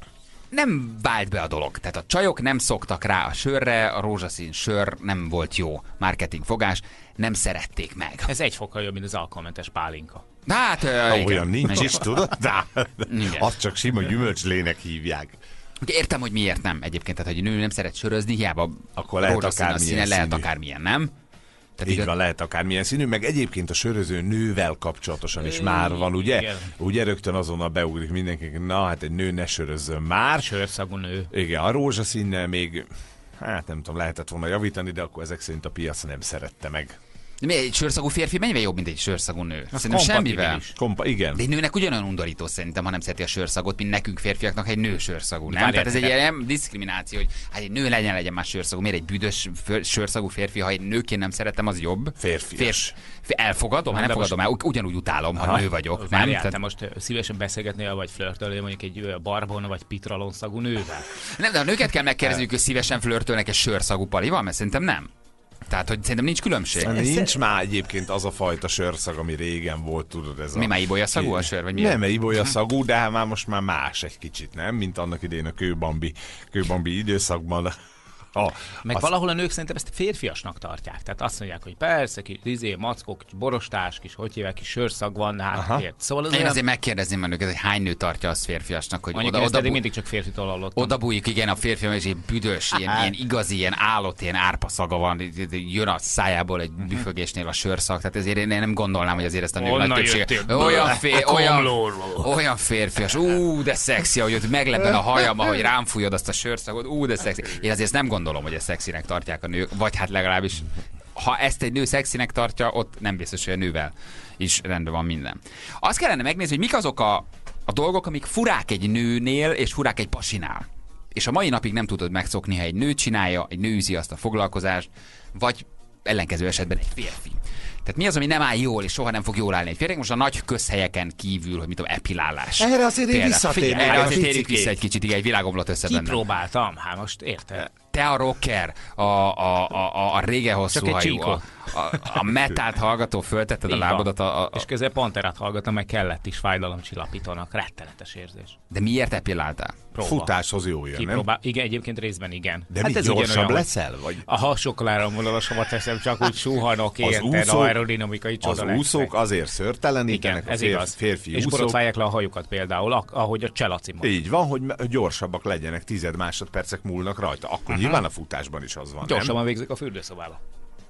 nem vált be a dolog. Tehát a csajok nem szoktak rá a sörre, a rózsaszín sör nem volt jó marketing fogás, nem szerették meg.
Ez egy fokkal jobb, mint az alkoholmentes pálinka.
Hát, ö,
Ha
igen.
olyan nincs
Igen.
is, tudod? De,
Igen.
azt csak sima gyümölcslének hívják.
Értem, hogy miért nem egyébként, tehát hogy nő nem szeret sörözni, hiába
Akkor lehet
rózsaszín a
akármilyen
színe, lehet
színű.
akármilyen, nem? Tehát
Így
igaz-
van, lehet akármilyen színű, meg egyébként a söröző nővel kapcsolatosan is már van, ugye?
Igen.
Ugye rögtön azonnal beugrik mindenki, na hát egy nő ne sörözzön már.
Sörszagú nő.
Igen, a rózsaszínnel még, hát nem tudom, lehetett volna javítani, de akkor ezek szerint a piac nem szerette meg.
De mi, egy sörszagú férfi mennyivel jobb, mint egy sörszagú nő?
Az
Szerintem semmivel.
kompatibilis.
Kompa, igen.
De egy nőnek ugyanolyan undorító szerintem, ha nem szereti a sörszagot, mint nekünk férfiaknak egy nő sörszagú, nem?
Várjál,
Tehát ez egy
te-
ilyen nem diszkrimináció, hogy hát egy nő legyen, legyen más sörszagú. Miért egy büdös fő- sörszagú férfi, ha egy nőként nem szeretem, az jobb?
Férfias.
Férfi. Elfogadom, ha nem
de most-
fogadom el, ugyanúgy utálom, ha
Aha.
nő vagyok. Nem?
Várjál,
Tehát,
te most ö, szívesen beszélgetnél, vagy flörtölnél mondjuk egy ö, barbon vagy pitralon szagú nővel?
nem, de a nőket kell megkérdezni, hogy szívesen flörtölnek egy sörszagú palival, mert szerintem nem. Tehát, hogy szerintem nincs különbség.
Nincs már egyébként az a fajta sörszag, ami régen volt, tudod, ez a...
Mi már ibolyaszagú a sör, vagy mi?
Nem, ibolyaszagú, de hát már most már más egy kicsit, nem? Mint annak idején a kőbambi, kőbambi időszakban. A,
Meg
az-
valahol a nők szerintem ezt férfiasnak tartják. Tehát azt mondják, hogy persze, kis izé, mackó, kis borostás, kis, hogy hívják, kis sörszag van, hát
Aha.
ért. Szóval
Én
azért
azért megkérdezném önöket, hogy hány nő tartja azt férfiasnak, hogy
mondjuk
oda,
ezt
oda,
eddig
bu-
mindig csak férfitól hallottam.
oda bújik, igen, a férfi, és egy büdös, ilyen, ilyen igazi, ilyen állott, ilyen árpaszaga van, jön a szájából egy büfögésnél a sörszag, tehát ezért én nem gondolnám, hogy azért ezt a nők
Onnan
nagy többsége.
jöttél.
Olyan, fér, olyan,
Komlóról.
olyan férfias, ú, de szexi, ahogy ott meglepben a hajam, ahogy rám fújod azt a sörszagot, ú, de szexi. Én azért ezt nem gondolom, hogy ezt szexinek tartják a nők, vagy hát legalábbis, ha ezt egy nő szexinek tartja, ott nem biztos, hogy a nővel is rendben van minden. Azt kellene megnézni, hogy mik azok a, a dolgok, amik furák egy nőnél, és furák egy pasinál. És a mai napig nem tudod megszokni, ha egy nő csinálja, egy nő űzi azt a foglalkozást, vagy ellenkező esetben egy férfi. Tehát mi az, ami nem áll jól, és soha nem fog jól állni egy férfi? Most a nagy közhelyeken kívül, hogy mit tudom, epilálás.
Erre azért én
Például.
visszatérnék
Figyelj, erre
egy
azért térjük
picikét.
vissza egy kicsit, igen, egy világomlott össze bennem.
Kipróbáltam, hát most érted?
Te a rocker, a, a, a, a régen hosszú
Csak egy
hajú,
csíkó.
a, a, a metált hallgató, föltetted a
Így van.
lábadat, a, a,
És közben Panterát hallgattam, meg kellett is fájdalomcsillapítónak. Rettenetes érzés.
de miért epiláltál?
Próba.
Futáshoz jó jön, nem?
Kipróbál... Igen, egyébként részben igen.
De mi,
ez
gyorsabb
ugyanolyan,
leszel? Vagy
Aha, sokkal áramvonalasamat teszem, csak úgy suhanok,
az
érted,
úszók,
aerodinamikai csoda
az
leszek.
úszók azért szörtelenítenek,
Igen,
a
ez
férfi,
igaz.
férfi
És
úszók.
borotválják le a hajukat például, ak- ahogy a Cselacimon.
Így van, hogy me- gyorsabbak legyenek, tized másodpercek múlnak rajta. Akkor uh-huh. nyilván a futásban is az van,
Gyorsabban végzik a fürdőszobába.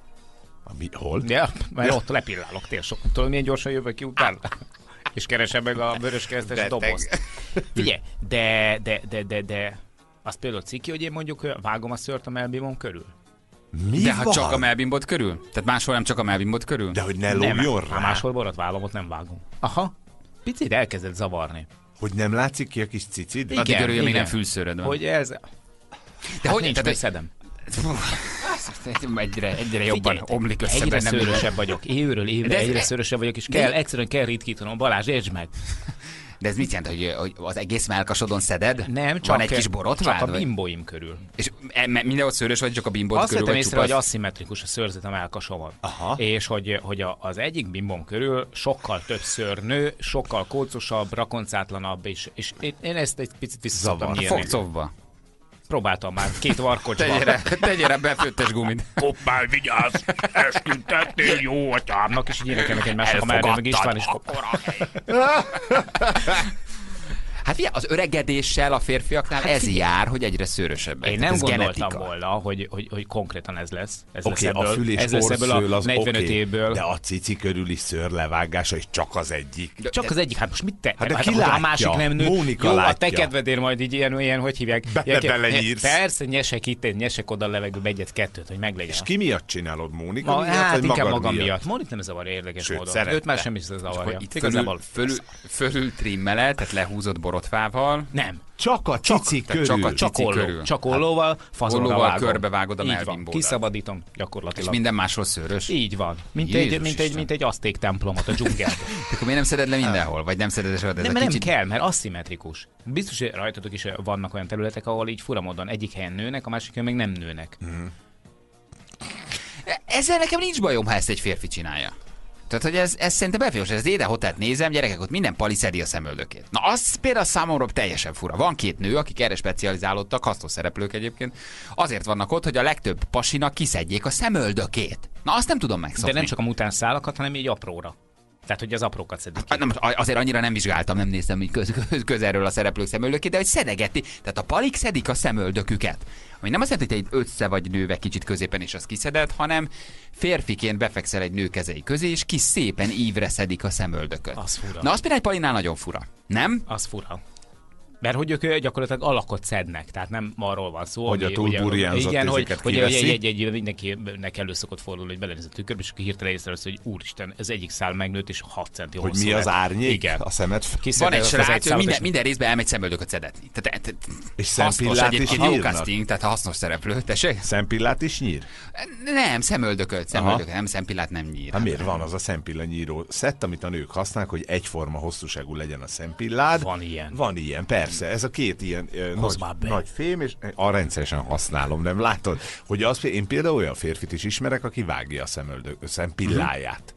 nem? Mi, hol?
Ja, mert ott lepillálok, tényleg sok. Tudod, milyen gyorsan jövök ki utána? És keresem meg a vöröskeresztes
Beteg.
dobozt. Figyelj, de, de, de, de, de, az például ciki, hogy én mondjuk vágom a szőrt a melbimon körül.
Mi
De hát
van?
csak a melbimbot körül? Tehát máshol nem csak a melbimbot körül?
De hogy ne
Nem,
lógjon
ha
rá?
máshol borotválom, ott nem vágom. Aha, picit elkezdett zavarni.
Hogy nem látszik ki a kis cicid?
Igen,
Addig örülj, még
igen.
nem fülszőröd van.
Hogy ez...
de
Hát
hogy,
nincs,
tehát,
mert
hogy
szedem.
egyre, egyre jobban
Figyelj,
omlik össze
egyre
bennem.
szőrösebb vagyok. Évről évre
De ez-
egyre szőrösebb vagyok, és
de-
kell, egyszerűen kell ritkítanom. Balázs, értsd meg.
De ez mit jelent, hogy, hogy az egész mellkasodon szeded?
Nem, csak,
van egy kis borotvád?
csak a
vagy?
bimbóim körül.
És mindenhol szőrös vagy, csak a bimbód
Azt
körül
vettem
vagy
észre, hogy
csupasz?
aszimmetrikus a szőrzet a mellkasomon.
Aha.
És hogy, hogy a, az egyik bimbom körül sokkal többször nő, sokkal kócosabb, rakoncátlanabb, és, és én, én ezt egy picit vissza szoktam
Zavar.
nyírni.
Fogcovba.
Próbáltam már, két varkocsba.
Tegyére, tegyére befőttes gumit.
Hoppá, vigyázz! Esküdtetnél jó atyámnak, és így énekelnek egymásnak a mellé, meg István is kap.
Hát figyelj, az öregedéssel a férfiaknál hát, ez jár, hogy egyre szőrösebbek.
Én
Tehát
nem
ez
gondoltam
genetika.
volna, hogy, hogy, hogy konkrétan ez lesz. Ez
Oké,
lesz
okay,
ebből,
a fül és
ez lesz ebből a
orszől az
negyvenöt
oké,
évből.
de a cici körüli szőr levágása is csak az egyik.
Csak az egyik, hát most mit te?
Hát de
hát,
ki
hogy
látja?
a másik nem nő.
Mónika
Jó, a
látja.
te kedvedért majd így ilyen, ilyen hogy hívják?
Bele
Ilyen-
belenyírsz.
Persze, nyesek itt, én nyesek oda a levegőbe egyet-kettőt, hogy meglegyen.
És ki miatt csinálod, Mónika
Ma,
miatt,
hát
vagy
inkább
magad
magam
miatt?
miatt. Monit nem zavarja érdekes
Sőt,
módon.
szerette.
Őt már semmi sem
Akkor
zavarja.
itt
Igazából
fölül, fölül, fölül trimmeled, tehát lehúzott borotfával,
nem.
Csak a cici
tehát
körül.
csak a
Csak
cici
olló.
körül.
Csak ollóval, fazonra
Ollóval
vágom.
körbevágod a
Így van.
melbimbódat.
Kiszabadítom
és
gyakorlatilag.
minden másról szőrös.
Így van. Mint
Jézus
egy, mint, egy,
Isten.
mint egy azték templomot a dzsungelben.
Akkor miért nem szeded le mindenhol? Vagy nem szeded soha? de ez
Nem,
a
mert
kicsit...
nem kell, mert aszimmetrikus. Biztos, hogy rajtatok is vannak olyan területek, ahol így fura módon egyik helyen nőnek, a másik helyen meg nem nőnek.
Ezzel nekem nincs bajom, ha ezt egy férfi csinálja. Tehát, hogy ez, ez szerintem beférős. Ez Éde Hotelt nézem, gyerekek, ott minden pali szedi a szemöldökét. Na, az például számomra teljesen fura. Van két nő, akik erre specializálódtak, hasznos szereplők egyébként. Azért vannak ott, hogy a legtöbb pasinak kiszedjék a szemöldökét. Na, azt nem tudom megszokni.
De nem csak a mutáns szálakat, hanem így apróra. Tehát, hogy az aprókat szedik ki.
Hát nem, azért annyira nem vizsgáltam, nem néztem így köz, köz, közelről a szereplők szemöldökét, de hogy szedegeti. Tehát a palik szedik a szemöldöküket. Ami nem azt jelenti, hogy te egy össze vagy nőve kicsit középen és azt kiszeded, hanem férfiként befekszel egy nő kezei közé, és ki szépen ívre szedik a szemöldököt.
Az fura.
Na, az például egy palinál nagyon fura. Nem?
Az fura. Mert hogy ők gyakorlatilag alakot szednek, tehát nem arról van szó,
Hogy a túlburjánzott
igen, hogy,
izéket
hogy
kiveszi.
egy, egy, egy, mindenkinek elő szokott fordulni, hogy belenéz a tükörbe, és akkor hirtelen észrevesz, hogy úristen, ez egyik szál megnőtt, és hat centi
Hogy
hosszú
mi az
lett.
árnyék
Igen.
a szemed?
Van egy srác, hogy minden,
minden,
minden részben elmegy szemöldököt szedetni. Tehát, tehát
És
hasznos
szempillát is
egyébként, jó
nyírnak?
casting, tehát hasznos szereplő. Tessék?
Szempillát is nyír?
Nem, szemöldököt, szemöldököt, nem szempillát nem nyír.
Hát miért van az a szempilla nyíró szett, amit a nők használnak, hogy egyforma hosszúságú legyen a szempillád?
Van ilyen.
Van ilyen, persze. Ez a két ilyen ö,
Hozd
nagy,
már be.
nagy fém, és a rendszeresen használom, nem látod? Hogy az, én például olyan férfit is ismerek, aki vágja a szemöldök, a szempilláját.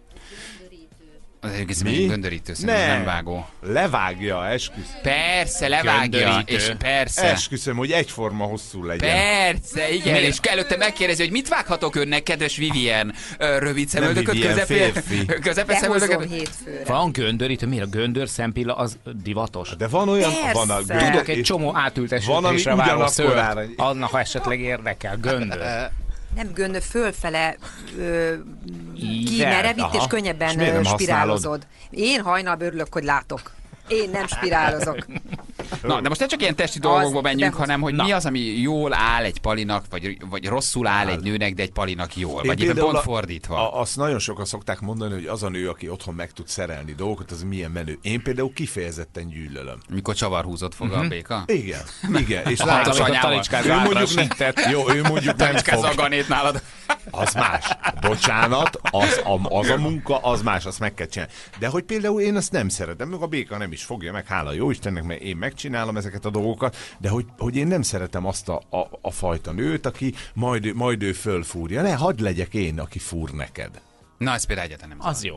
Az egész
Mi?
göndörítő, szerintem nem vágó.
Levágja, esküszöm.
Persze, levágja,
Göndörítő.
és persze.
Esküszöm, hogy egyforma hosszú legyen.
Persze, igen, és előtte megkérdezi, hogy mit vághatok önnek, kedves Vivien, Ö, rövid szemöldököt,
Vivien
közepén,
férfi.
közepén
Behozom
szemöldököt.
hétfőre.
Van göndörítő, miért a göndör szempilla az divatos?
De van olyan,
Persze.
van a
Tudok egy
és
csomó átültesítésre
van, ami
vágó
ugyanakkor
szőrt,
ára.
annak, ha esetleg érdekel, göndör.
Nem göndör, fölfele ö,
Ível.
kimerevít,
Aha.
és
És
könnyebben
miért nem
ö, spirálozod.
használod?
Én hajnalban örülök, hogy látok. Én nem spirálozok.
Na, de most ne csak ilyen testi dolgokba menjünk,
de-
hanem hogy
Na.
mi az, ami jól áll egy palinak, vagy, vagy rosszul áll egy nőnek, de egy palinak jól. Vagy éppen pont
a-
fordítva.
A, azt nagyon sokan szokták mondani, hogy az a nő, aki otthon meg tud szerelni dolgokat, az milyen menő. Én például kifejezetten gyűlölöm.
Mikor csavarhúzott fog a béka?
Igen, igen. És
Látom,
látom,
hogy
Amikor
anyával.
talicskázz
ő
átra
mondjuk,
sített.
ne, jó, ő mondjuk nem
Talicskázza a
fog.
ganét nálad.
Az más. Bocsánat, az a, az a munka, az más, azt meg kell csinálni. De hogy például én azt nem szeretem, meg a béka nem is fogja meg, hála jó Istennek, mert én megcsinálom ezeket a dolgokat, de hogy, hogy én nem szeretem azt a, a, a fajta nőt, aki majd, majd ő fölfúrja. Ne, hadd legyek én, aki fúr neked.
Na, ez például egyáltalán nem
Az jó.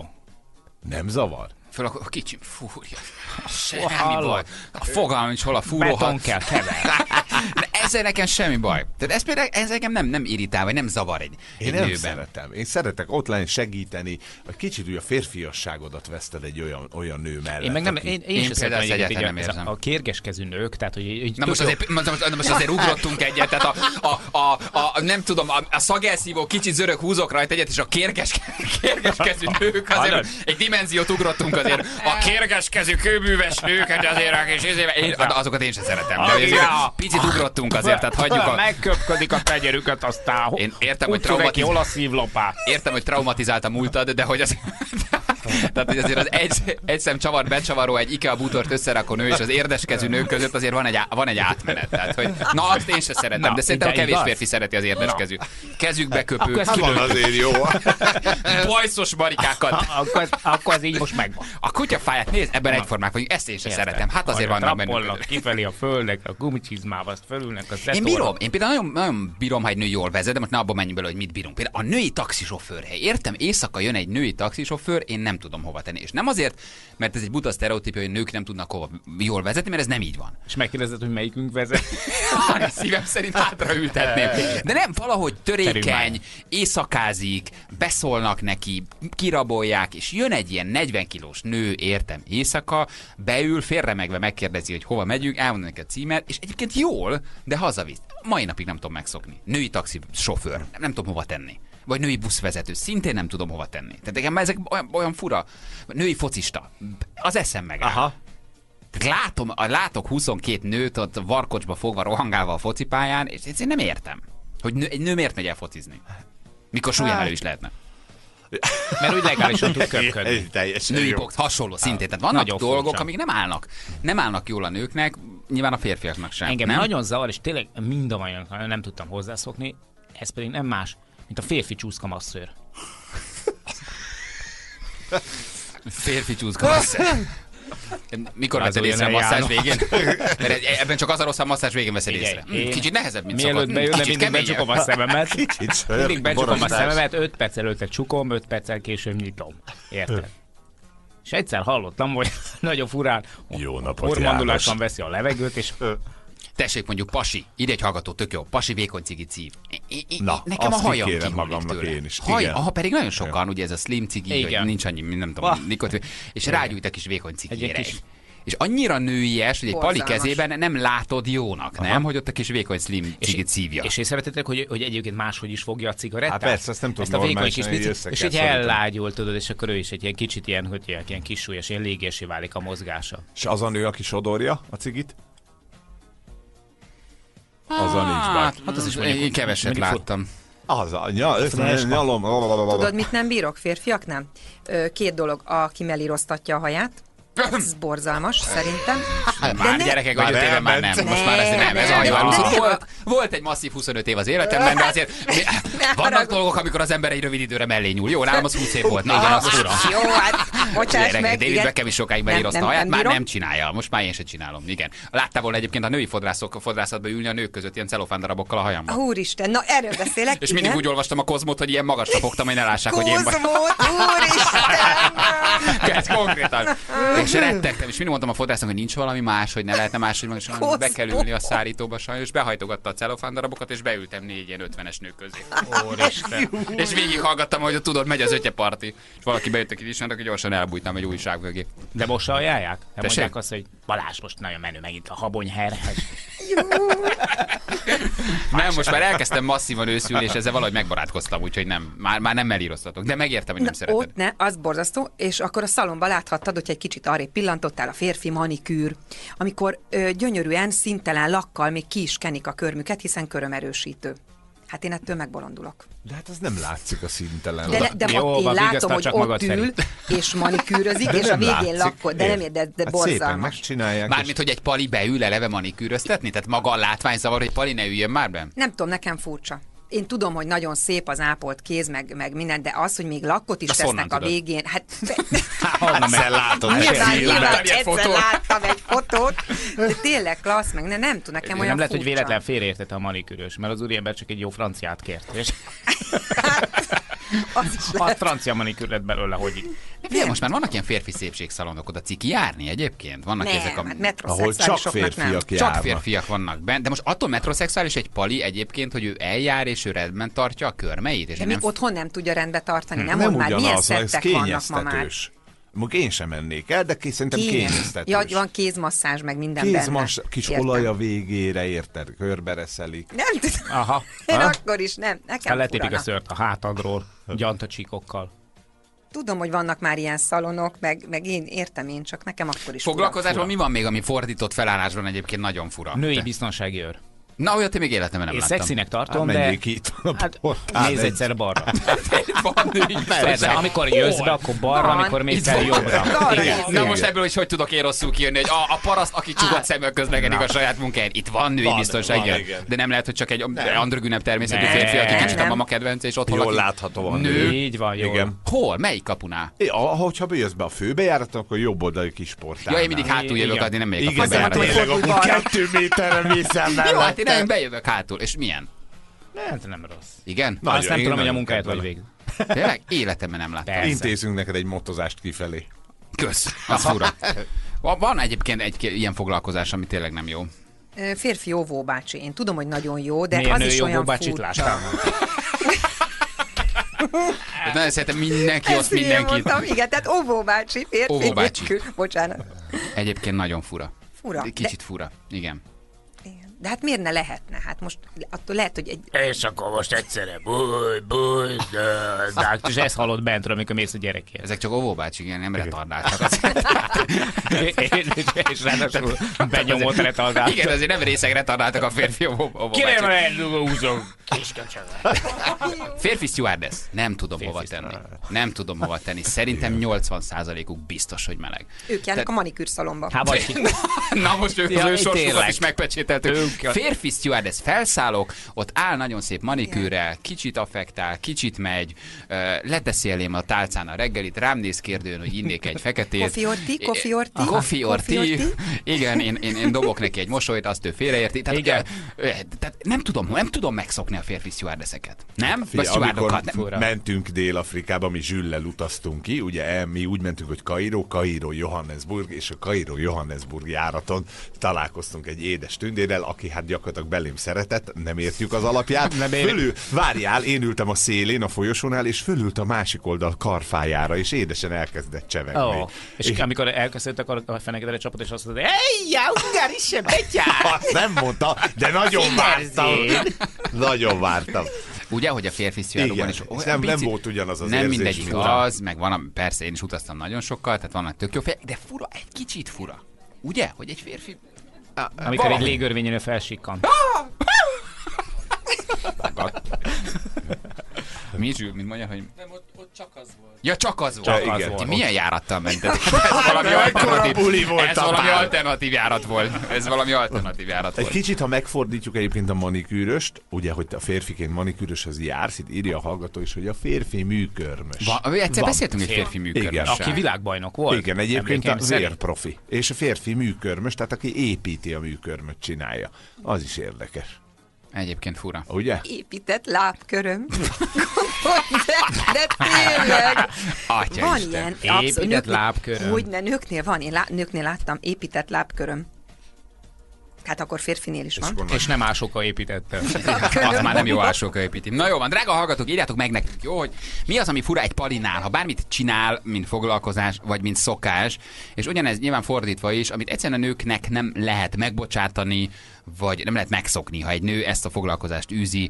Nem zavar?
Föl a kicsim fúrja. Semmi
hallod?
baj. A fogalmam nincs, hol a fúró.
Beton kell kever.
De ezzel nekem semmi baj. Tehát ez például ez engem nem, nem irritál, vagy nem zavar egy,
Én
egy
nem
nőben.
szeretem. Én szeretek ott lenni, segíteni, vagy kicsit úgy a férfiasságodat veszted egy olyan, olyan nő mellett.
Én meg nem,
aki-
én, én,
Én
sem
például
szeretem
ezt
egyébként
egyáltalán
így
nem
a,
érzem.
a kérgeskezű nők, tehát hogy így
Na most
tök jó-
azért, most, most, most azért ugrottunk egyet, tehát a, a, a, a, nem tudom, a, a szagelszívó kicsit zörög húzok rajta egyet, és a kérges, kérgeskezű nők azért egy dimenziót ugrottunk azért. A kérgeskezű kőműves nőket azért a kis izébe, én, azokat én sem szeretem. De azért picit ugrottunk azért, tehát hagyjuk a...
Megköpködik a tegyerüket, aztán
Én értem, hogy
úgy neki
traumatiz-
hol a szívlapát.
Értem, hogy traumatizálta múltad, de hogy az... Tehát, hogy azért az egy, egy szem csavar, becsavaró, egy IKEA bútort összerakó nő és az érdeskezű nők között azért van egy, á, van egy átmenet. Tehát, hogy na, azt én se szeretem,
Na,
de szerintem
de
kevés
igaz?
férfi szereti az érdeskezű. Kezükbe köpő,
Akkor ez
Van azért jó.
bajszos barikákat.
Akkor, ez- akkor ez így most megvan.
A kutyafáját nézd, ebben egyformák vagyunk, ezt én sem
Érted?
szeretem. Hát azért
Majd
vannak
trappolnak
bennük.
kifelé a földnek, a gumicsizmával, azt fölülnek a
Én bírom, én például nagyon, nagyon bírom, ha egy nő jól vezet, de most ne abban menjünk bele, hogy mit bírunk. Például a női taxisofőr hely. Értem, éjszaka jön egy női taxisofőr, én nem tudom hova tenni. És nem azért, mert ez egy buta sztereotípia, hogy nők nem tudnak hova jól vezetni, mert ez nem így van.
És megkérdezed, hogy melyikünk vezet.
A szívem szerint hátra ültetném. De nem, valahogy törékeny, éjszakázik, beszólnak neki, kirabolják, és jön egy ilyen negyven kilós nő, értem, éjszaka, beül, félremegve megkérdezi, hogy hova megyünk, elmondja neki a címet, és egyébként jól, de hazavisz. Mai napig nem tudom megszokni. Női taxisofőr, nem, nem tudom hova tenni. Vagy női buszvezető, szintén nem tudom hova tenni. Tehát nekem ezek olyan, olyan fura. Női focista, az eszem megáll.
Aha.
Tehát látom, látok huszonkét nőt ott varkocsba fogva rohangálva a focipályán, és én nem értem, hogy nő, egy nő miért megy el focizni. Mikor súlyemelő is lehetne.
Mert úgy legálisan tud köpködni.
Ez teljesen
Női
jó.
box hasonló szintén. Tehát vannak
Nagyon
dolgok,
furcsa.
amik nem állnak. Nem állnak jól a nőknek, nyilván a férfiaknak sem.
Engem
nem?
nagyon zavar, és tényleg mindannyian nem tudtam hozzászokni, ez pedig nem más, mint a férfi csúszka masszőr.
Férfi csúszka masszázs. Mikor veszed
Lázuljon
észre a
el,
masszázs
János.
végén? Mert ebben csak az a rossz, a masszázs végén veszed
Figyelj,
észre.
én-
Kicsit nehezebb, mint
Mielőtt
szokott.
beülne,
Kicsit
mindig
keményebb.
becsukom a szememet.
Kicsit
Mindig becsukom a
borostás.
szememet, öt perc előtte csukom, öt perccel később nyitom. Érted? És egyszer hallottam, hogy nagyon furán
Jó napot,
hormonduláson
János.
veszi a levegőt, és
Tessék mondjuk pasi, ide egy hallgató, tök jó, pasi vékony cigi szív. I- I- I-
Na,
nekem a
azt
hajam
kikérem
kihullik
magamnak
tőle.
én is,
Haj,
igen.
aha, pedig nagyon sokan, ugye ez a slim cigi,
Igen.
hogy nincs annyi, nem tudom, nikotin, és rágyújt a kis vékony cigére.
Egy kis-
És annyira nőies, hogy egy pali
Borzalmas.
kezében nem látod jónak, nem? Hogy ott a kis vékony slim cigit szívja.
És észrevettétek, hogy, hogy egyébként máshogy is fogja a cigarettát?
Hát persze, ezt nem tudom
Ezt a vékony
normálisan,
kis
így
pici,
össze
és
kell
így
szorítani.
ellágyul, tudod, és akkor ő is egy ilyen kicsit ilyen, hogy ilyen, ilyen kis súlyos, ilyen légésé válik a mozgása.
És az a nő, aki sodorja a cigit? Az a nincs bár.
Hát az is
mondjuk-
én keveset
mondjuk
láttam.
Az a nyal,
Flash.
nyalom.
Tudod, mit nem bírok férfiak, nem? Ö, Két dolog, aki melíroztatja a haját, ez borzalmas, szerintem.
Már
ne-
gyerekek,
Már
vagy öt éve már nem.
elment.
Most már ez nem, ez a hajó
Nem,
elúszott.
nem.
Volt, volt egy masszív huszonöt év az életemben, de azért mi- vannak
haragudj.
dolgok, amikor az ember egy rövid időre mellé nyúl. Jó, nálam az húsz év volt. Na, igen,
Ah,
az fura.
Jó, hát, bocsáss
Gyerekek,
meg.
David
igen.
Beckham is sokáig
Nem,
beírozta a
nem,
haját,
nem
már
bírom.
nem csinálja. Most már én se csinálom, igen. Láttál volna egyébként a női fodrászok, fodrászatba ülni a nők között ilyen celofán darabokkal a hajamban.
Úristen, na erről beszélek.
És mindig
igen.
úgy olvastam a Kozmot, hogy ilyen magasra fogtam, hogy ne lássák, hogy én vagyok.
Kozmót, úristen!
Ez konkrétan. És rettegtem, és mindig mondtam a fodrásznak, hogy nincs valami más, hogy ne lehetne máshogy meg, és mondom, be kell ülni a szárítóba sajnos, behajtogatta a celofán darabokat, és beültem négy ilyen ötvenes nő közé.
Úristen.
És végig hallgattam, hogy tudod, megy az ötyeparti. És valaki bejött a kisismernek, hogy gyorsan elbújtam egy újság mögé.
De most ajánlják? Nem
Tessék?
mondják azt, hogy Balázs most nagyon menő megint a habonyherre.
Nem, most már elkezdtem masszívan őszülni, és ezzel valahogy megbarátkoztam, úgyhogy nem, már, már nem mellíroztatok. De megértem, hogy nem
Na,
szereted.
ott ne, az borzasztó, és akkor a szalomba láthattad, hogy egy kicsit arrébb pillantottál, a férfi manikűr, amikor ö, gyönyörűen, szintelen lakkal még ki is kenik a körmüket, hiszen körömerősítő. Hát én ettől megbolondulok.
De hát az nem látszik a szintelen.
De, ne, de
Jó,
ma, én
van,
látom,
vigasztal
hogy
csak
ott
magad
ül,
felé.
és manikűrözik,
De
és a
nem
végén
látszik,
lakkol. De nem
érted?
érted, de
Hát szépen
borzalmas.
megcsinálják.
Mármint, hogy egy pali beül eleve manikűröztetni? Tehát maga a látvány hogy pali ne üljön már be?
Nem tudom, nekem furcsa. Én tudom, hogy nagyon szép az ápolt kéz, meg, meg minden, de az, hogy még lakkot is
Azt honnan
tesznek a
tudod?
végén, hát
Honnan meg?
látod.
nyilván,
Láttál
nyilván
ilyen
egyszer
fotót?
láttam egy fotót, de tényleg klassz, meg ne, nem tudom, nekem olyan
Nem lehet, hogy
furcsa.
véletlen félreértette a manikűrös, mert az úriember csak egy jó franciát kért. És
Az is
a
lehet.
francia manikűr lett belőle, hogy
Figyelj, most már vannak ilyen férfi szépségszalonok, oda ciki járni egyébként? Vannak ezek a...
Nem, hát
Ahol csak
metroszexuálisoknak nem.
férfiak
Csak
járnak.
férfiak vannak benne, de most attól metroszexuális egy pali egyébként, hogy ő eljár és ő rendben tartja a körmeit, és
De
ő
még
nem...
otthon nem tudja rendbe tartani, nem,
Nem
mond már, milyen
ugyanaz, ez
szettek vannak ma már.
kényeztetős. Mondjuk én sem mennék el, de ké- szerintem
Kényes.
kényeztetős.
Ja, van kézmasszázs, meg minden
Kézmas,
benne.
kis
Értem.
olaj a végére, érted? Körbereszelik.
Nem tudom.
aha,
Én
ha?
akkor is nem. Nekem
Ha letépik
furana.
a szört a hátadról, gyantacsíkokkal.
Tudom, hogy vannak már ilyen szalonok, meg, meg én értem én, csak nekem akkor is fura.
Foglalkozásban mi van még, ami fordított felállásban egyébként nagyon fura?
Női biztonsági őr.
Na, olyat én még életemben nem
Én
láttam.
szexinek tartom,
Hát
de...
menjék itt a
Hát,
portál
nézz
egy-
egyszer balra.
Van női
Persze, amikor jössz be, akkor balra,
Van.
amikor mész
Itt
el
van.
jobbra.
Arra
Igen.
nézzük.
Na most ebből is hogy tudok én rosszul kijönni, hogy a, a paraszt, aki csukott szemmel közlekedik a saját munkáján. Itt van női
Van,
biztonság,
van,
igen.
igen.
De nem lehet, hogy csak egy androgynebb természetű
Nem.
férfi, aki kicsit a
Nem.
mama kedvence, és otthon
Jól
lakik.
láthatóan
Nő.
Így van, jó.
Igen.
Hol? Melyik kapunál?
É, ahogyha bejössz be a főbejáraton, akkor jobb oldali kis portál.
Ja, én mindig hátul jövök,
Igen.
adni nem megyek a
Igen, de
főbejáraton.
tényleg
Fordulj
akkor
balra.
kettő méterre mész el
Jó, hát én
mellette.
nem bejövök hátul. És milyen?
Hát nem rossz.
Igen?
Nagyon,
Azt nem
én
tudom, hogy a
nagyon
munkáját vagy
kedvelem.
végig.
Tényleg? Életemben nem láttam.
Persze.
Intézünk neked egy motozást kifelé.
Kösz. Az fura. Va- Van egyébként egy ilyen foglalkozás, ami tényleg nem jó.
Ö, Férfi óvóbácsi. Én tudom, hogy nagyon jó, de
Milyen
az
női
is olyan
óvóbácsit
furcsa.
láttál?
De szerintem mindenki
Ezt
ott
én
mindenkit.
mondtam, igen, tehát óvóbácsi, férfi
Óvóbácsi.
nélkül. Bocsánat.
Egyébként nagyon fura.
Fura,
De Kicsit fura. Igen.
Igen. De hát miért ne lehetne? Hát most attól lehet, hogy egy...
És akkor most egyszerre búj, búj, dözzák. És ezt hallod bentről, amikor mész a gyerekért.
Ezek csak óvóbácsik, igen, nem retardáltak. Az...
És ráadásul benyomott retardált.
Igen, azért nem részeg retardáltak a férfi óvó-
Kire
óvóbácsik.
van eldugózom?
Férfi stewardess. Nem tudom
Férfi
hova tenni.
stewardess.
Nem tudom hova tenni. Szerintem nyolcvan százalékuk biztos, hogy meleg.
Ők járnak a manikűrszalomba.
Hát vagy ki.
Na most ők
Ja,
az ő sorsukat
tényleg.
is megpecsételtük.
Ők-
Férfi stewardess, felszállok, ott áll nagyon szép manikűrrel, kicsit affektál, kicsit megy, ö, leteszi elém a tálcán a reggelit, rám néz kérdően, hogy innék egy feketét.
Coffee or tea, coffee or tea?
Coffee or
Coffee or
tea.
tea?
Igen, én, én, én dobok neki egy mosolyt, azt ő félreérti. Tehát,
Igen.
ö, ö, tehát nem tudom, nem tudom megszokni a férfi stewardesseket. Nem? Vagy
Figyelj, amikor
stewardokat. Nem.
Fura.
mentünk Dél-Afrikába, mi Zsüllel utaztunk ki, ugye el- mi úgy mentünk, hogy Kairó, Kairó, Johannesburg, és a Kairó, Johannesburg járaton találkoztunk egy édes tündérrel, aki hát gyakorlatilag belém szeretett, nem értjük az alapját.
Nem érjük.
Fölül, várjál, én ültem a szélén, a folyosónál, és fölült a másik oldal karfájára, és édesen elkezdett csevegni.
Oh. És, és amikor elköszöntek, akkor a fenekedre csapott, és azt mondta, hey, ja, ungár is sem betyár!
Azt nem mondta, de nagyon vártam. Nagyon vártam.
Ugye, hogy a férfi stewardokban
Igen,
is
és nem- nem volt ugyanaz az
Nem
érzés,
mindegyik
mint
az, meg van, a- persze én is utaztam nagyon sokkal, tehát vannak tök jó fejek, de fura, egy kicsit fura. Ugye, hogy egy férfi...
Amikor egy légörvényen felsikkan.
Mi Zsül, mint mondja, hogy...
Nem, ott, ott csak az volt.
Ja, csak az volt.
Csak
Csak
az
az
volt.
Ti milyen járattal mentetek? Ez valami
Mekkora
alternatív,
buli volt
ez
a
valami
pár.
alternatív járat volt. Ez valami alternatív járat
Egy
volt.
kicsit, ha megfordítjuk egyébként a manikűröst, ugye, hogy te a férfiként manikűröshöz jársz, itt írja a hallgató is, hogy a férfi műkörmös.
Va, egyszer
Van.
beszéltünk egy férfi
Igen.
műkörmössel.
Aki világbajnok volt.
Igen, egyébként
Emlékeim
a
szerint.
vérprofi. És a férfi műkörmös, tehát aki építi a műkörmöt, csinálja. Az is érdekes.
Egyébként fura.
Ugye?
Épített lábköröm. de, de tényleg.
Atya
Van
Isten.
ilyen.
Épített lábköröm.
Hogy ne, nőknél van. Én lá, nőknél láttam épített lábköröm. Hát akkor férfinél is van.
És nem ásokkal építette.
Az már nem jó ásóka építi. Na jó van, drága hallgatók, írjátok meg nekünk, jó, hogy mi az, ami fura egy palinál, ha bármit csinál, mint foglalkozás, vagy mint szokás, és ugyanez nyilván fordítva is, amit egyszerűen a nőknek nem lehet megbocsátani, vagy nem lehet megszokni, ha egy nő ezt a foglalkozást űzi.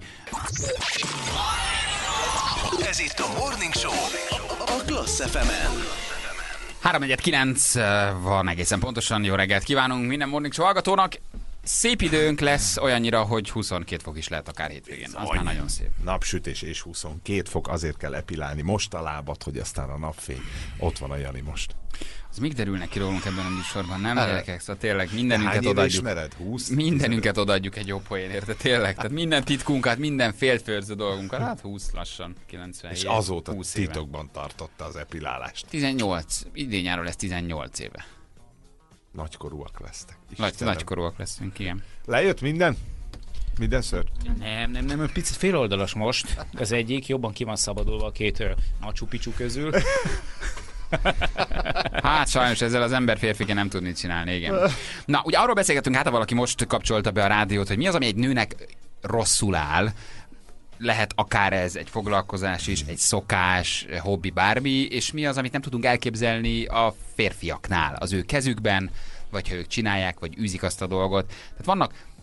Ez itt a Morning Show a Klassz ef emen.
három kilenc van egészen pontosan, jó reggelt kívánunk minden Morning Show hallgatónak. Szép időnk lesz olyannyira, hogy huszonkét fok is lehet akár hétvégén. Az már nagyon szép.
Napsütés és huszonkét fok, azért kell epilálni most a lábat, hogy aztán a napfény. Ott van a Jani most.
Az még derülnek ki rólunk ebben a műsorban, nem
Hát.
gyerekek? Szóval tényleg
Hány
mindenünket
éve
odaadjuk.
ismered? húsz?
Mindenünket odaadjuk egy jobb poén, érte? Tényleg? Tehát minden titkunkat, minden féltfőrző dolgunkat, hát húsz lassan, kilencven
És
év,
azóta
húsz éve.
titokban tartotta az epilálást.
tizennyolc, idén nyáron lesz tizennyolc éve.
Nagykorúak lesztek.
Nagy,
Istenem.
nagykorúak leszünk, igen.
Lejött minden? Minden ször?
Nem, nem, nem, egy picit féloldalas most. Az egyik jobban ki van szabadulva a két ö, Machu Picchu közül.
Hát sajnos ezzel az ember férfiként nem tud mit csinálni, igen. Na, ugye arról beszélgetünk, hát ha valaki most kapcsolta be a rádiót, hogy mi az, ami egy nőnek rosszul áll, lehet akár ez egy foglalkozás is, egy szokás, hobbi, bármi, és mi az, amit nem tudunk elképzelni a férfiaknál, az ő kezükben, vagy ha ők csinálják, vagy űzik azt a dolgot. Tehát vannak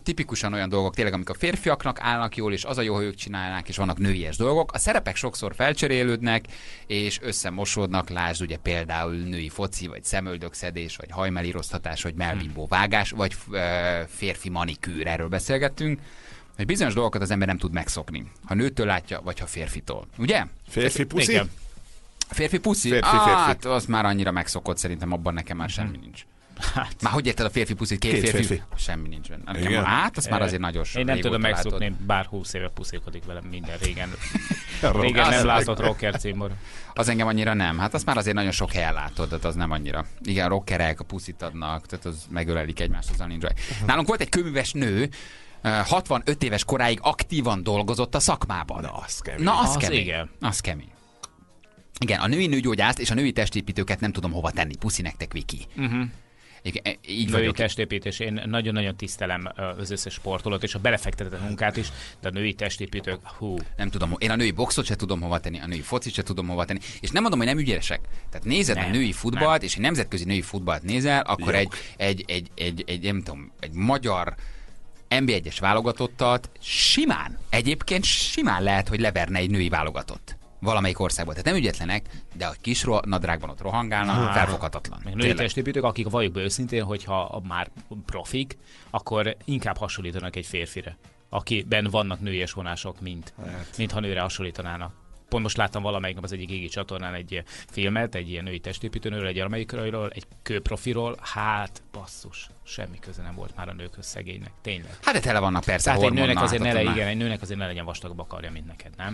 tipikusan olyan dolgok tényleg, amik a férfiaknak állnak jól, és az a jó, hogy ők csinálnák, és vannak nőies dolgok. A szerepek sokszor felcserélődnek, és összemosódnak, lásd ugye például női foci, vagy szemöldökszedés, vagy hajmelíroztatás, vagy melbimbó vágás, vagy ö, férfi manikűr, erről beszélgettünk. Hogy bizonyos dolgokat az ember nem tud megszokni. Ha nőtől látja, vagy ha férfitól. Ugye?
Férfi puszi?
Igen.
Férfi puszi?
Férfi,
ah,
férfi.
Hát az már annyira megszokott, szerintem abban nekem már semmi nincs.
Hát.
Már hogy érted a férfi puszit? Két,
Két
férfi?
férfi.
Semmi nincs benne. Nekem,
Igen.
hát, az már azért nagyon sok.
Én nem
régóta
tudom
látod.
megszokni, bár húsz éve puszilkodik velem minden régen.
Rock.
Régen
Az-
nem látott rocker címor.
Az engem annyira nem. Hát azt már azért nagyon sok helyen látod, de az nem annyira. Igen, rockerek, a puszit adnak, tehát az megölelik egymást, azzal nincs baj. Nálunk volt egy kőműves nő, hatvanöt éves koráig aktívan dolgozott a szakmában.
Na, az kemény.
Na, az,
Az
kemény.
igen.
Az kemény. Igen, a női nőgyógyászt és a női testépítőket nem tudom hova tenni. Puszi nektek, Viki.
Uh-huh.
Igen, így
Női
vagyok.
testépítés, én nagyon-nagyon tisztelem az összes sportolót, és a belefektetett munkát is, de a női testépítők, hú.
Nem tudom, én a női boxot se tudom hova tenni, a női focit se tudom hova tenni. És nem mondom, hogy nem ügyesek. Tehát nézed
Nem,
a női futballt,
nem.
és egy nemzetközi női futballt nézel, akkor
Jog.
egy, egy, egy, egy, egy, nem tudom, egy magyar en bé egyes válogatottat simán, egyébként simán lehet, hogy leverne egy női válogatott. Valamelyik országban. Tehát nem ügyetlenek, de a kis ro- nadrágban ott rohangálnak, felfoghatatlan.
Meg női
Tényleg.
testépítők, akik valljuk be őszintén, hogyha már profik, akkor inkább hasonlítanak egy férfire, akiben vannak nőies vonások, mint, mint ha nőre hasonlítanának. Pont most láttam valamelyik nap az egyik égi csatornán egy filmet, egy ilyen női testépítőnőről, egy amerikairól, egy kőprofiról. Hát, basszus, semmi köze nem volt már a nőkhöz szegénynek. Tényleg.
Hát de tele vannak persze
Tehát egy nőnek
hormonnal,
azért ne,
hát
le,
ott már-
igen, egy nőnek azért ne legyen vastagabb a karja, mint neked, nem?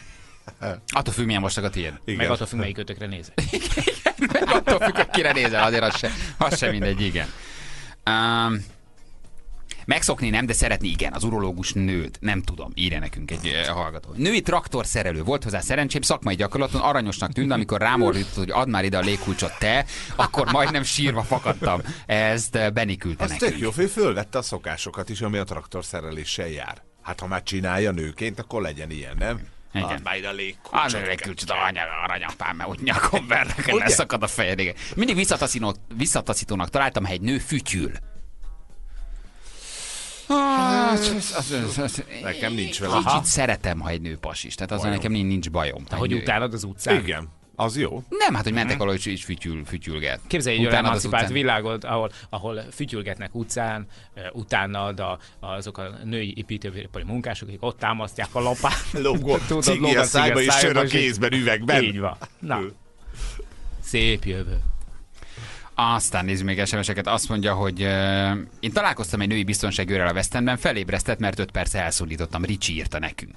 Attól függ, milyen vastag a tiéd.
Igen.
Meg attól függ, melyik ötökre nézek.
Meg attól függ, hogy kire nézel, azért az se, az se mindegy, igen. Um, megszokni nem, de szeretni igen, az urológus nőt. Nem tudom, írja nekünk egy uh, hallgató. Női traktorszerelő volt hozzá szerencsém, szakmai gyakorlaton aranyosnak tűnt, amikor rámordított, hogy add már ide a légkulcsot te, akkor majdnem sírva fakadtam. Ezt uh, Benni küldte
Az
nekünk.
tök jó, ő fölvette a szokásokat is, ami a traktorszereléssel jár. Hát ha már csinálja nőként, akkor legyen ilyen, nem?
Igen.
Add már ide a
Az
légkulcsot.
a légkulcsot, anya, aranyapám, mert úgy nyakon vernek, hogy
Ugye?
leszakad a fejed. Igen. Mindig visszataszítónak, visszataszítónak találtam, ha egy nő fütyül.
Nekem nincs vele.
Kicsit szeretem, ha egy nő pasis. Tehát azzal
Bajom.
nekem nincs, nincs bajom.
De hogy
nő-
utálod az utcán?
Igen, az jó.
Nem, hát hogy mentek valahogy, és fütyül, fütyülget.
Képzelj egy olyan
Utánad az
emancipált
utcán.
világot, ahol, ahol fütyülgetnek utcán, uh, utánad a, azok a női építőipari munkások, akik ott támasztják a lapát.
Lógó,
Tudod,
cigi
lóg
a szájba és sör a
és így-
kézben, üvegben.
Így van. Na. Szép jövő.
Aztán nézzük még es em es-eket. Azt mondja, hogy uh, én találkoztam egy női biztonságőrrel a West Endben, felébresztett, mert öt perc elszólítottam. Ricsi írta nekünk.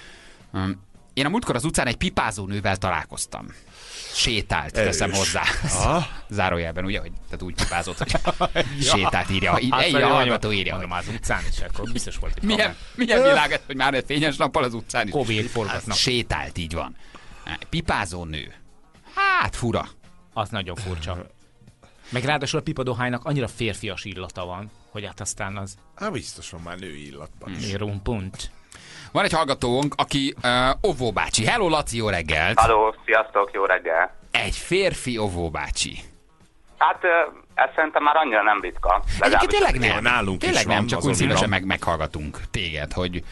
Um, én a múltkor az utcán egy pipázó nővel találkoztam. Sétált,
Erős.
teszem hozzá.
Aha.
Zárójelben, ugye, hogy tehát úgy pipázott, hogy sétált írja. Így,
Hát,
egy
nagyon
hallgató
jó.
írja.
Mondom, az utcán is, akkor biztos volt egy
Milyen,
kamer.
milyen világ ez, hogy már egy fényes nappal az utcán is.
Kovék forgatnak.
Sétált, így van. Pipázó nő. Hát fura.
Az nagyon furcsa. Meg ráadásul a pipadohánynak annyira férfias illata van, hogy hát aztán az
Hát biztos van már női illatban is.
rumpunt.
Van egy hallgatónk, aki uh, Ovó bácsi. Hello, Laci, jó reggelt.
Halló, sziasztok, jó reggel.
Egy férfi Ovó bácsi.
Hát ö, ez szerintem már annyira nem ritka.
Egyébként
Legalábbis
tényleg
az-
nem.
nálunk is
Tényleg
van,
nem, csak
azon
úgy szívesen
van.
meg, meghallgatunk téged, hogy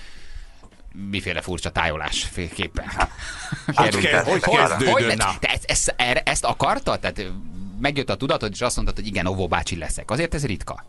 miféle furcsa tájolás féképpen.
Hogy, ke- hogy kezdődött?
Hogy lett? Te ezt, ezt, erre- ezt akartad? Tehát megjött a tudatod, és azt mondtad, hogy igen, Ovó bácsi leszek. Azért ez ritka.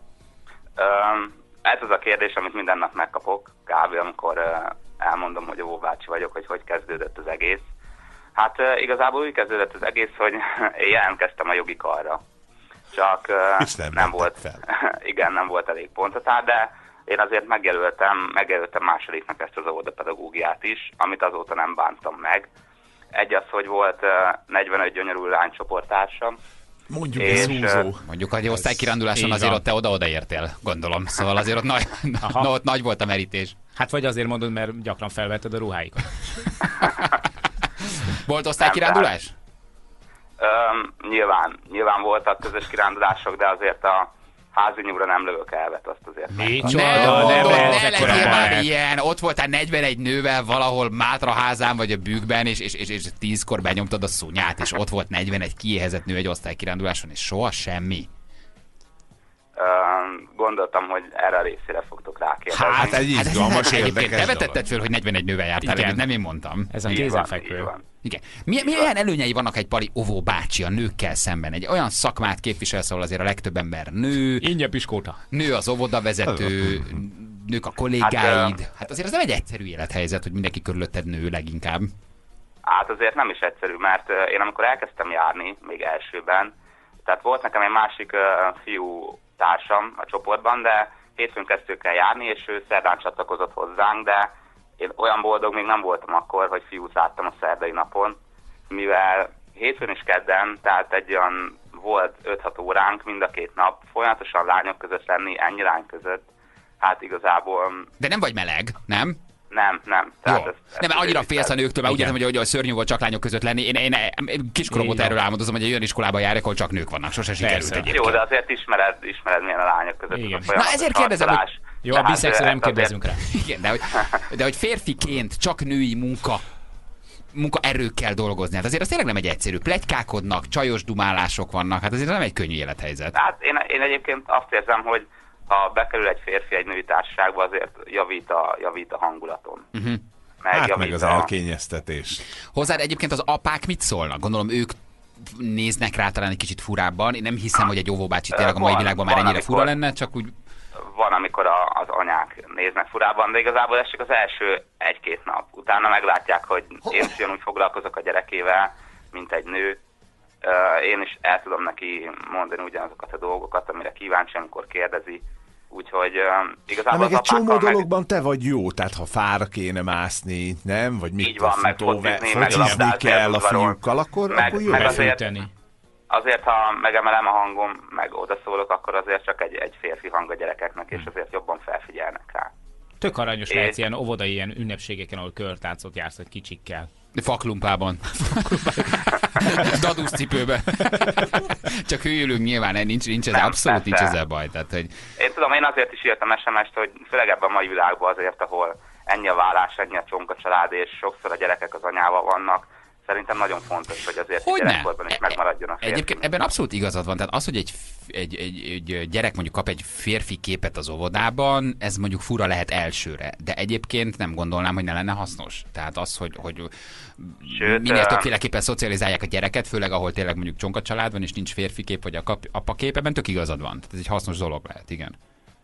Öm, ez az a kérdés, amit minden nap megkapok, kb. Amikor ö, elmondom, hogy óvbácsi vagyok, hogy hogy kezdődött az egész. Hát ö, igazából úgy kezdődött az egész, hogy én jelentkeztem a jogi karra. Csak ö,
És nem
nem
vettek
volt,
fel.
igen, nem volt elég ponthatár, de én azért megjelöltem, megjelöltem másodiknak ezt az óvodapedagógiát is, amit azóta nem bántam meg. Egy az, hogy volt ö, negyvenöt gyönyörű lánycsoporttársam,
Mondjuk
És,
ez húzó.
Mondjuk, hogy osztálykiránduláson
így
azért
van.
ott te oda-oda értél, gondolom. Szóval azért ott nagy, na, ott nagy volt a merítés.
Hát vagy azért mondod, mert gyakran felvetted a ruháikat.
Volt osztálykirándulás?
Öm, nyilván, nyilván voltak közös kirándulások, de azért a házi nyúra nem lövök elvet, azt azért
Mi?
megtanultam.
Csoda,
Ne,
nem
mondod,
ez
ne
ekkora
legyél már
baj.
ilyen, ott voltál negyvenegy nővel valahol Mátraházán vagy a Bükkben, és, és, és, és tízkor benyomtad a szunyát, és ott volt negyvenegy kiéhezett nő egy osztálykiránduláson, és soha semmi.
gondoltam, hogy erre a részére fogtok rákérdezni.
Hát egy izgalmas,
Egyébként
érdekes
te vetetted
dolog.
föl, hogy negyvenegy nővel jártál,
Igen.
egyébként nem én mondtam.
Ez a
Így van,
kézenfekvő.
így van.
Igen. Milyen, milyen előnyei vannak egy pari óvó bácsi a nőkkel szemben? Egy olyan szakmát képviselsz, ahol azért a legtöbb ember nő,
Ingyen piskóta.
nő az óvodavezető, nők a kollégáid. Hát azért ez nem egy egyszerű élethelyzet, hogy mindenki körülötted nő leginkább.
Hát azért nem is egyszerű, mert uh, én amikor elkezdtem járni, még elsőben, tehát volt nekem egy másik uh, fiú társam a csoportban, de hétfőn kezdtük el járni, és ő szerdán csatlakozott hozzánk, de én olyan boldog még nem voltam akkor, hogy fiút láttam a szerdai napon, mivel hétfőn is kedden, tehát egy olyan volt öt-hat óránk mind a két nap, folyamatosan lányok között lenni, ennyi lány között, hát igazából...
De nem vagy meleg, nem?
Nem, nem.
Jó.
Tehát ez, ez
Nem, mert annyira félsz a nőktől, mert úgy értem, hogy, hogy, hogy szörnyű volt csak lányok között lenni. Én, én, én kiskoromban
Így van.
erről álmodozom, hogy egy olyan iskolába járok, ahol csak nők vannak. Sose sikerült
Persze.
egyébként.
Jó, de azért ismered, ismered milyen a lányok között.
Igen.
az a folyamatos
Na, ezért kérdezem, hogy-
harcolás.
Jó, a
Tehát,
biszexre nem
ezt azért-
kérdezünk rá.
Igen, de hogy, de hogy férfiként csak női munka munkaerőkkel dolgozni. Hát azért az tényleg nem egy egyszerű. Pletykákodnak, csajos dumálások vannak, hát azért nem egy könnyű élethelyzet.
Hát én, én egyébként azt érzem, hogy ha bekerül egy férfi egy női társaságba, azért javít a, javít a hangulaton.
Uh-huh.
Meg
Hát
javít
meg az
a...
elkényeztetés.
Hozzád egyébként az apák mit szólnak? Gondolom ők néznek rá talán egy kicsit furábban. Én nem hiszem, hogy egy óvóbácsi tényleg a mai
Van,
világban már
van,
ennyire
amikor-
fura lenne, csak úgy...
Van, amikor a, az anyák néznek furában, de igazából ez csak az első egy-két nap. Utána meglátják, hogy én is ugyanúgy foglalkozok a gyerekével, mint egy nő. Uh, én is el tudom neki mondani ugyanazokat a dolgokat, amire kíváncsi, amikor kérdezi. Úgyhogy uh,
Hát
igazából
meg egy
az apákkal
csomó
meg-
dologban te vagy jó, tehát ha fára kéne mászni, nem? Vagy mit
Így van, meg
futóve-
focizni, meg
focizni
labdázni
kell a
az udvaron.
fiúkkal, akkor,
Meg-
akkor jó.
meg azért-
Befűteni.
Azért, ha megemelem a hangom, meg odaszólok, akkor azért csak egy, egy férfi hang a gyerekeknek, és azért jobban felfigyelnek rá.
Tök aranyos
És-
lehetsz ilyen óvodai ilyen ünnepségeken, ahol körtáncot jársz egy kicsikkel.
Faklumpában. Dadusz cipőbe. Csak hőjülünk nyilván, nincs, nincs ez,
Nem,
abszolút nincs
persze.
ezzel baj. Tehát, hogy
Én tudom, én azért is írtam es em est, hogy főleg ebben a mai világban azért, ahol ennyi a vállás, ennyi a csonka család, és sokszor a gyerekek az anyával vannak, szerintem nagyon fontos, hogy azért
Hogyne?
gyerekkorban is megmaradjon a férfi.
Egyébként ebben abszolút igazad van. Tehát az, hogy egy, f- egy, egy, egy gyerek mondjuk kap egy férfi képet az óvodában, ez mondjuk fura lehet elsőre. De egyébként nem gondolnám, hogy ne lenne hasznos. Tehát az, hogy, hogy
Sőt,
minél
ö,
többféleképpen szocializálják a gyereket, főleg ahol tényleg mondjuk csonka család van, és nincs férfi kép vagy a kap, apa kép, ebben tök igazad van. Tehát ez egy hasznos dolog lehet, igen.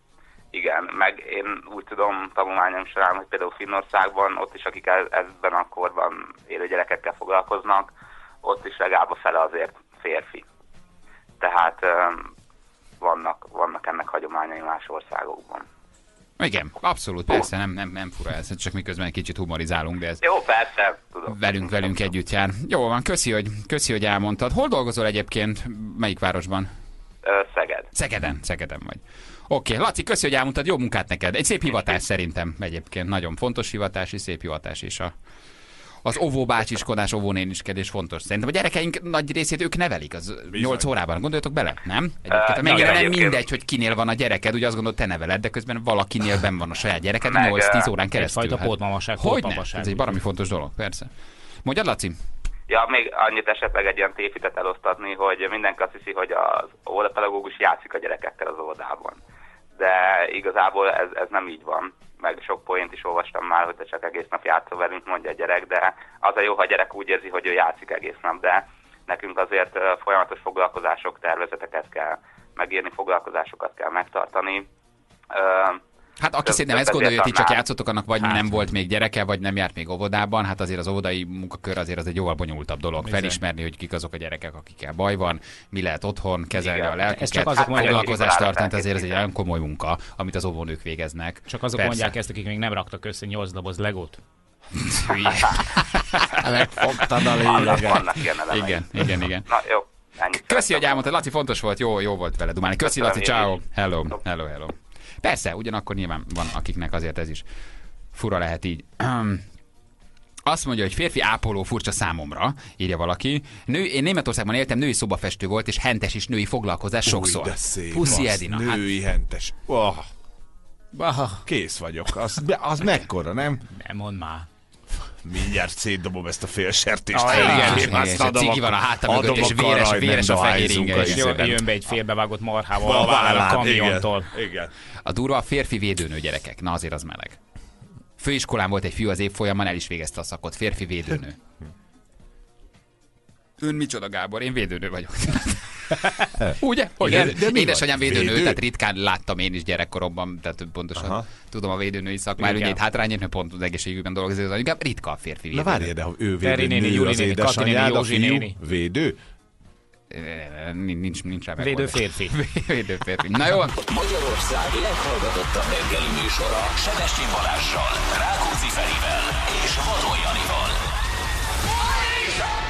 Igen, meg én úgy tudom tanulmányom során, hogy például Finnországban, ott is akik ez- ebben a korban élő gyerekekkel foglalkoznak, ott is legalább a fele azért férfi. Tehát öm, vannak, vannak ennek hagyományai más országokban.
Igen, abszolút, persze, nem, nem, nem fura ez, csak miközben egy kicsit humorizálunk, de ez
Jó, persze, tudom.
velünk, velünk együtt jár. Jó van, köszi, hogy, köszi, hogy elmondtad. Hol dolgozol egyébként? Melyik városban?
Ö, Szeged.
Szegeden, Szegeden vagy. Oké, okay. Laci, köszi, hogy elmondtad, jó munkát neked. Egy szép hivatás szerintem egyébként, nagyon fontos hivatás, és szép hivatás is a, az óvóbácsiskodás, óvónéniskedés fontos. Szerintem a gyerekeink nagy részét ők nevelik, az nyolc órában. Gondoljatok bele, nem? Egyébként
Uh,
mennyire
igen,
nem
egyébként.
mindegy, hogy kinél van a gyereked, ugye azt gondolod, te neveled, de közben valakinél benn van a saját gyereked
Meg,
nyolc-tíz órán keresztül.
Egyfajta pótmamaság,
Hogyne?
pótpapaság,
Ez egy baromi fontos dolog, persze. Mondjad, Laci?
Ja, még annyit esetleg egy ilyen tévhitet elosztatni, hogy mindenki azt hiszi, hogy az óvodapedagógus játszik a gyerekekkel az óvodában. De igazából ez, ez nem így van. Meg sok poént is olvastam már, hogy te csak egész nap játszol velünk, mondja a gyerek, de az a jó, ha a gyerek úgy érzi, hogy ő játszik egész nap, de nekünk azért ö, folyamatos foglalkozások, tervezeteket kell megírni, foglalkozásokat kell megtartani. Ö,
Hát aki
Több-
szerintem ezt
többet
gondolja, hogy ti csak
értem
játszottok, annak vagy
Hát.
nem volt még gyereke, vagy nem járt még óvodában, hát azért az óvodai munkakör azért az egy jóval bonyolultabb dolog.
Bizony.
Felismerni, hogy kik azok a gyerekek, akikkel baj van, mi lehet otthon, kezelni
Igen.
a lelküket,
Ezt csak azok mondják,
foglalkozást
akik
tartani, azért ez egy
felkészítenek.
olyan komoly munka, amit az óvónők végeznek.
Csak azok
Persze.
mondják ezt, akik még nem raktak össze nyolc doboz legót.
Hülye.
Megfogtad a
vannak,
lényeget.
vannak ilyen elemek.
Igen, igen, igen.
Na jó, ennyit.
Köszi, hogy
szerettem
elmondtad, Laci, fontos volt, jó, jó volt vele dumálni. Köszi,
Köszönöm
Laci,
én
ciao.
is.
Hello, hello, hello. Persze, ugyanakkor nyilván van, akiknek azért ez is fura lehet így. Azt mondja, hogy férfi ápoló furcsa számomra, írja valaki. Nő, én Németországban éltem, női szobafestő volt, és hentes is női foglalkozás sokszor.
Új, de szép.
Puszi
az
Edina. Hát,
Női hentes. Oh,
Bah,
kész vagyok. Az, az mekkora, nem?
nem mondd már.
mindjárt szétdobom ezt a fél sertést.
Ah, igen,
igen, és cigi van a háta mögött, és véres, véres a fehér inge.
És jön be egy félbevágott marhával a vállal a kamiontól.
Igen, igen.
A durva a férfi védőnő gyerekek. Na azért az meleg. Főiskolán volt egy fiú az évfolyamon, el is végezte a szakot. Férfi védőnő. Ön micsoda, Gábor? Én védőnő vagyok. Ugye?
Igen, de mi
édesanyám
vagy?
védőnő,
Védő?
tehát ritkán láttam én is gyerekkoromban, tehát pontosan
Aha.
tudom a védőnői szakmát, ugye
Igen.
itt hátrányért, mert pont az egészségükben dolgozik, az inkább ritka a férfi
Na
védőnő.
várjál, de ha ő
Feri néni,
védő,
Júli
az
néni, Kati néni,
édesanyád, a
Józsi
fiú
néni.
védő?
Eh, Nincs, nincs rá
Védő
megoldás.
férfi.
Védő férfi. Na jó,
Magyarország leghallgatottabb reggeli műsora Sebestyén Balázssal, Rákóczi Ferivel és Vadon Janival.